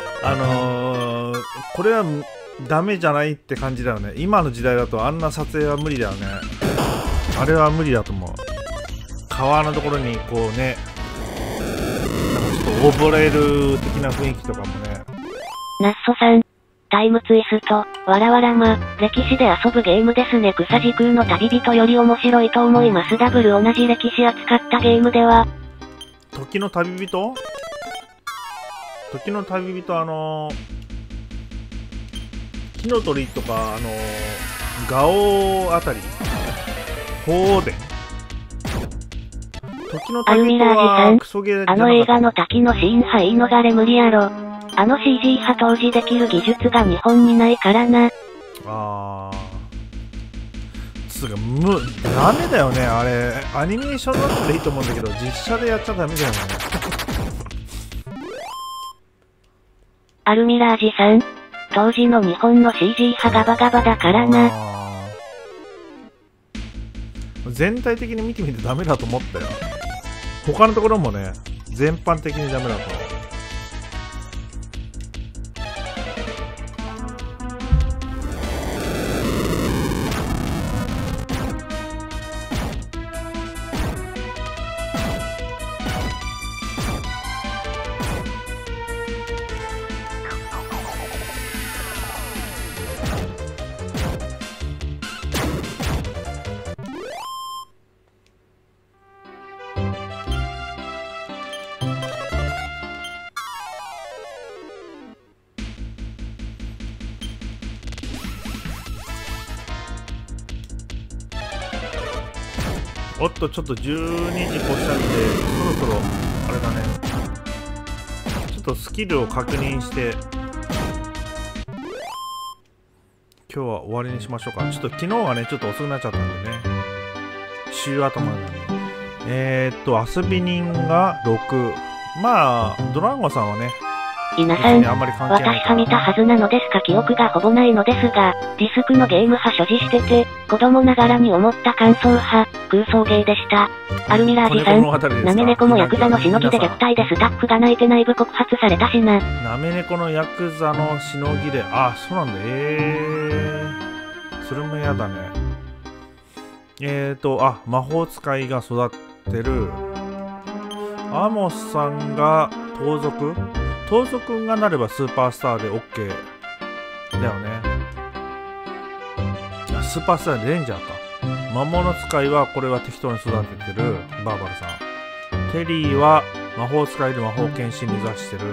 これはダメじゃないって感じだよね。今の時代だとあんな撮影は無理だよね。あれは無理だと思う。川のところにこうね、なんかちょっと溺れる的な雰囲気とかもね。
ナッソさん。タイムツイスト、わらわらま、歴史で遊ぶゲームですね。草時空の旅人より面白いと思います。ダブル同じ歴史扱ったゲームでは。
時の旅人時の旅人、火の鳥とか、ガオあたり。鳳殿。時の旅人はクソゲーじゃなかった。
映画の滝のシーンは言い逃れ無理やろ。CG 派当時できる技術が日本にないからな。
ダメだよね、あれ。アニメーションだったらいいと思うんだけど、実写でやっちゃダメだよね。
アルミラージさん。当時の日本の CG 派ガバガバだからな。
全体的に見てみてダメだと思ったよ。他のところもね、全般的にダメだと思う。おっと、ちょっと12時越したんで、そろそろ、あれだね。ちょっとスキルを確認して、今日は終わりにしましょうか。ちょっと昨日はね、ちょっと遅くなっちゃったんでね。週頭なのに。遊び人が6。まあ、ドランゴさんはね、
皆さん、私が見たはずなのですが記憶がほぼないのですが、ディスクのゲーム派所持してて、子供ながらに思った感想派、空想ゲーでした。アルミラージさん、なめ猫もヤクザのしのぎで虐待でスタッフが泣いて内部告発されたしな。
なめ猫のヤクザのしのぎで、あ、そうなんだ、それも嫌だね。魔法使いが育ってる、アモスさんが盗賊がなればスーパースターで OK だよね。スーパースターでレンジャーか。魔物使いはこれは適当に育ててるバーバルさん。テリーは魔法使いで魔法剣士目指してる。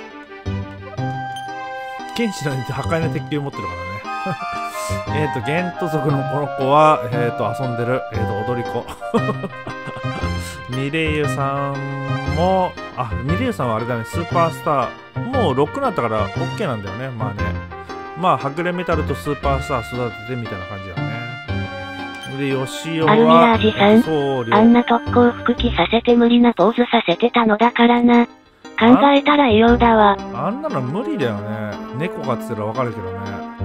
剣士なんて破壊の鉄球持ってるからね。ゲント族のこの子は遊んでる踊り子。ミレイユさんも、ミレイユさんはあれだね、スーパースター、もう6になったから OK なんだよね、まあね。まあ、はぐれメタルとスーパースター育ててみたいな感じだね。で、ヨシオは、
アルミラージさん、あんな特攻服着させて無理なポーズさせてたのだからな。考えたら異様だわ。
あんなの無理だよね。猫がつったらわかるけどね。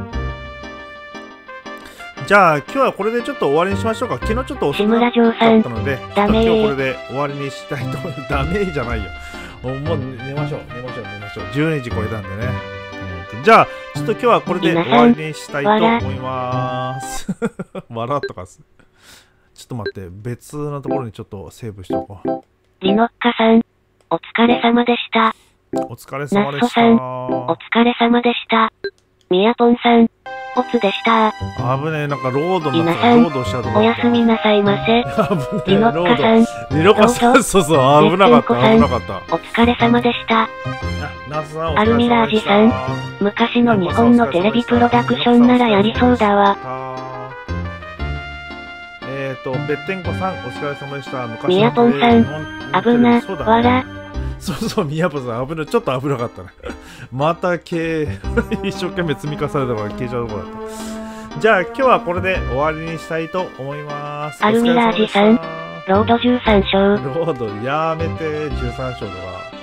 じゃあ今日はこれでちょっと終わりにしましょうか。昨日ちょっと遅くなっちゃったので、ちょっと今日これで終わりにしたいと思います。ダメじゃないよ。もう寝ましょう。12時超えたんでね。じゃあちょっと今日はこれで終わりにしたいと思います。笑っとかす。ちょっと待って、別のところにちょっとセーブしておこう。
リノッカさん、お疲れ様でした。
お疲れ様でした。
ナッソさん、お疲れ様でした。ミヤポンさん、おつでした。
危ねえ、なんかロードの
さん、おやすみなさいませ。リノッカさん、
リノッカさん、そうそう、危なかった。
お疲れ様でした。アルミラージさん、昔の日本のテレビプロダクションならやりそうだわ。
べってんこさん、お疲れ様でした。
ミヤポンさん、危な、わら。
そうそう、ミヤポンさん、ちょっと危なかったね。また一生懸命積み重ねたから消えちゃうとこだった。じゃあ今日はこれで終わりにしたいと思います。
アルミラージさん、ロード13勝。
ロードやめて、13勝とか。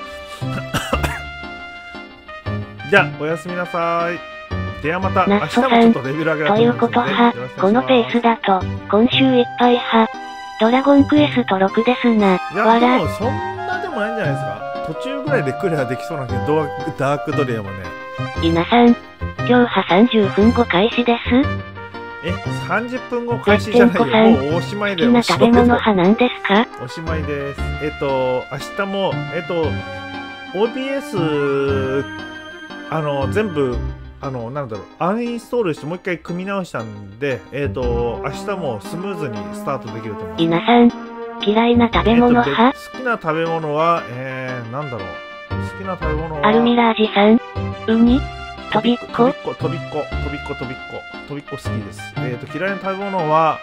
じゃあおやすみなさい。ではまた明日もちょっとレベル上げられ
ということは、このペースだと、今週いっぱいドラゴンクエスト6ですな。
わら。そんなでももないんじゃないですか。途中ぐらいでクリアできそうなけど、ダークドレアもね。
稲さん、今日は30分後開始です。
30分後開始じゃないよ。もうおしまいで。
好きな食べ物派なんですか？
おしまいです。明日も、OBS、全部、なんだろう、アンインストールしてもう一回組み直したんで、明日もスムーズにスタートできると思います。
稲さん、嫌いな食べ物派？
好きな食べ物は、なんだろう。好きな食べ物は、
アルミラージさん、ウニ？とびっこ
好きです。嫌いな食べ物は、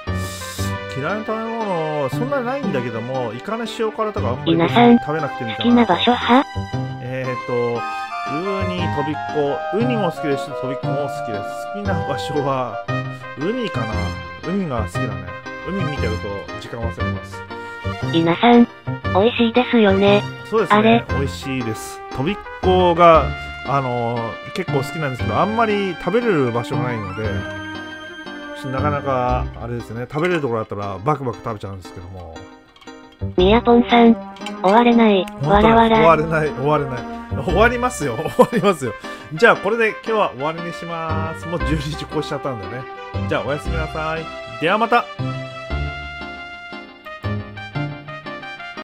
そんなにないんだけども、イカの塩辛とかあんまり食べなくてみたいな。
好きな場所派？
ウニ、とびっこ、ウニも好きですし、とびっこも好きです。好きな場所は、ウニかな。ウニが好きだね。海見てると時間忘れます。
稲さん、美味しいですよね。
そうですね、美味しいです。とびっこが、結構好きなんですけど、あんまり食べれる場所がないので、なかなか、あれですね、食べれるところだったらバクバク食べちゃうんですけども。
みやぽんさん、終われない、わらわら。
終われない。終わりますよ。じゃあ、これで今日は終わりにします。もう12時越しちゃったんでね。じゃあ、おやすみなさい。ではまた。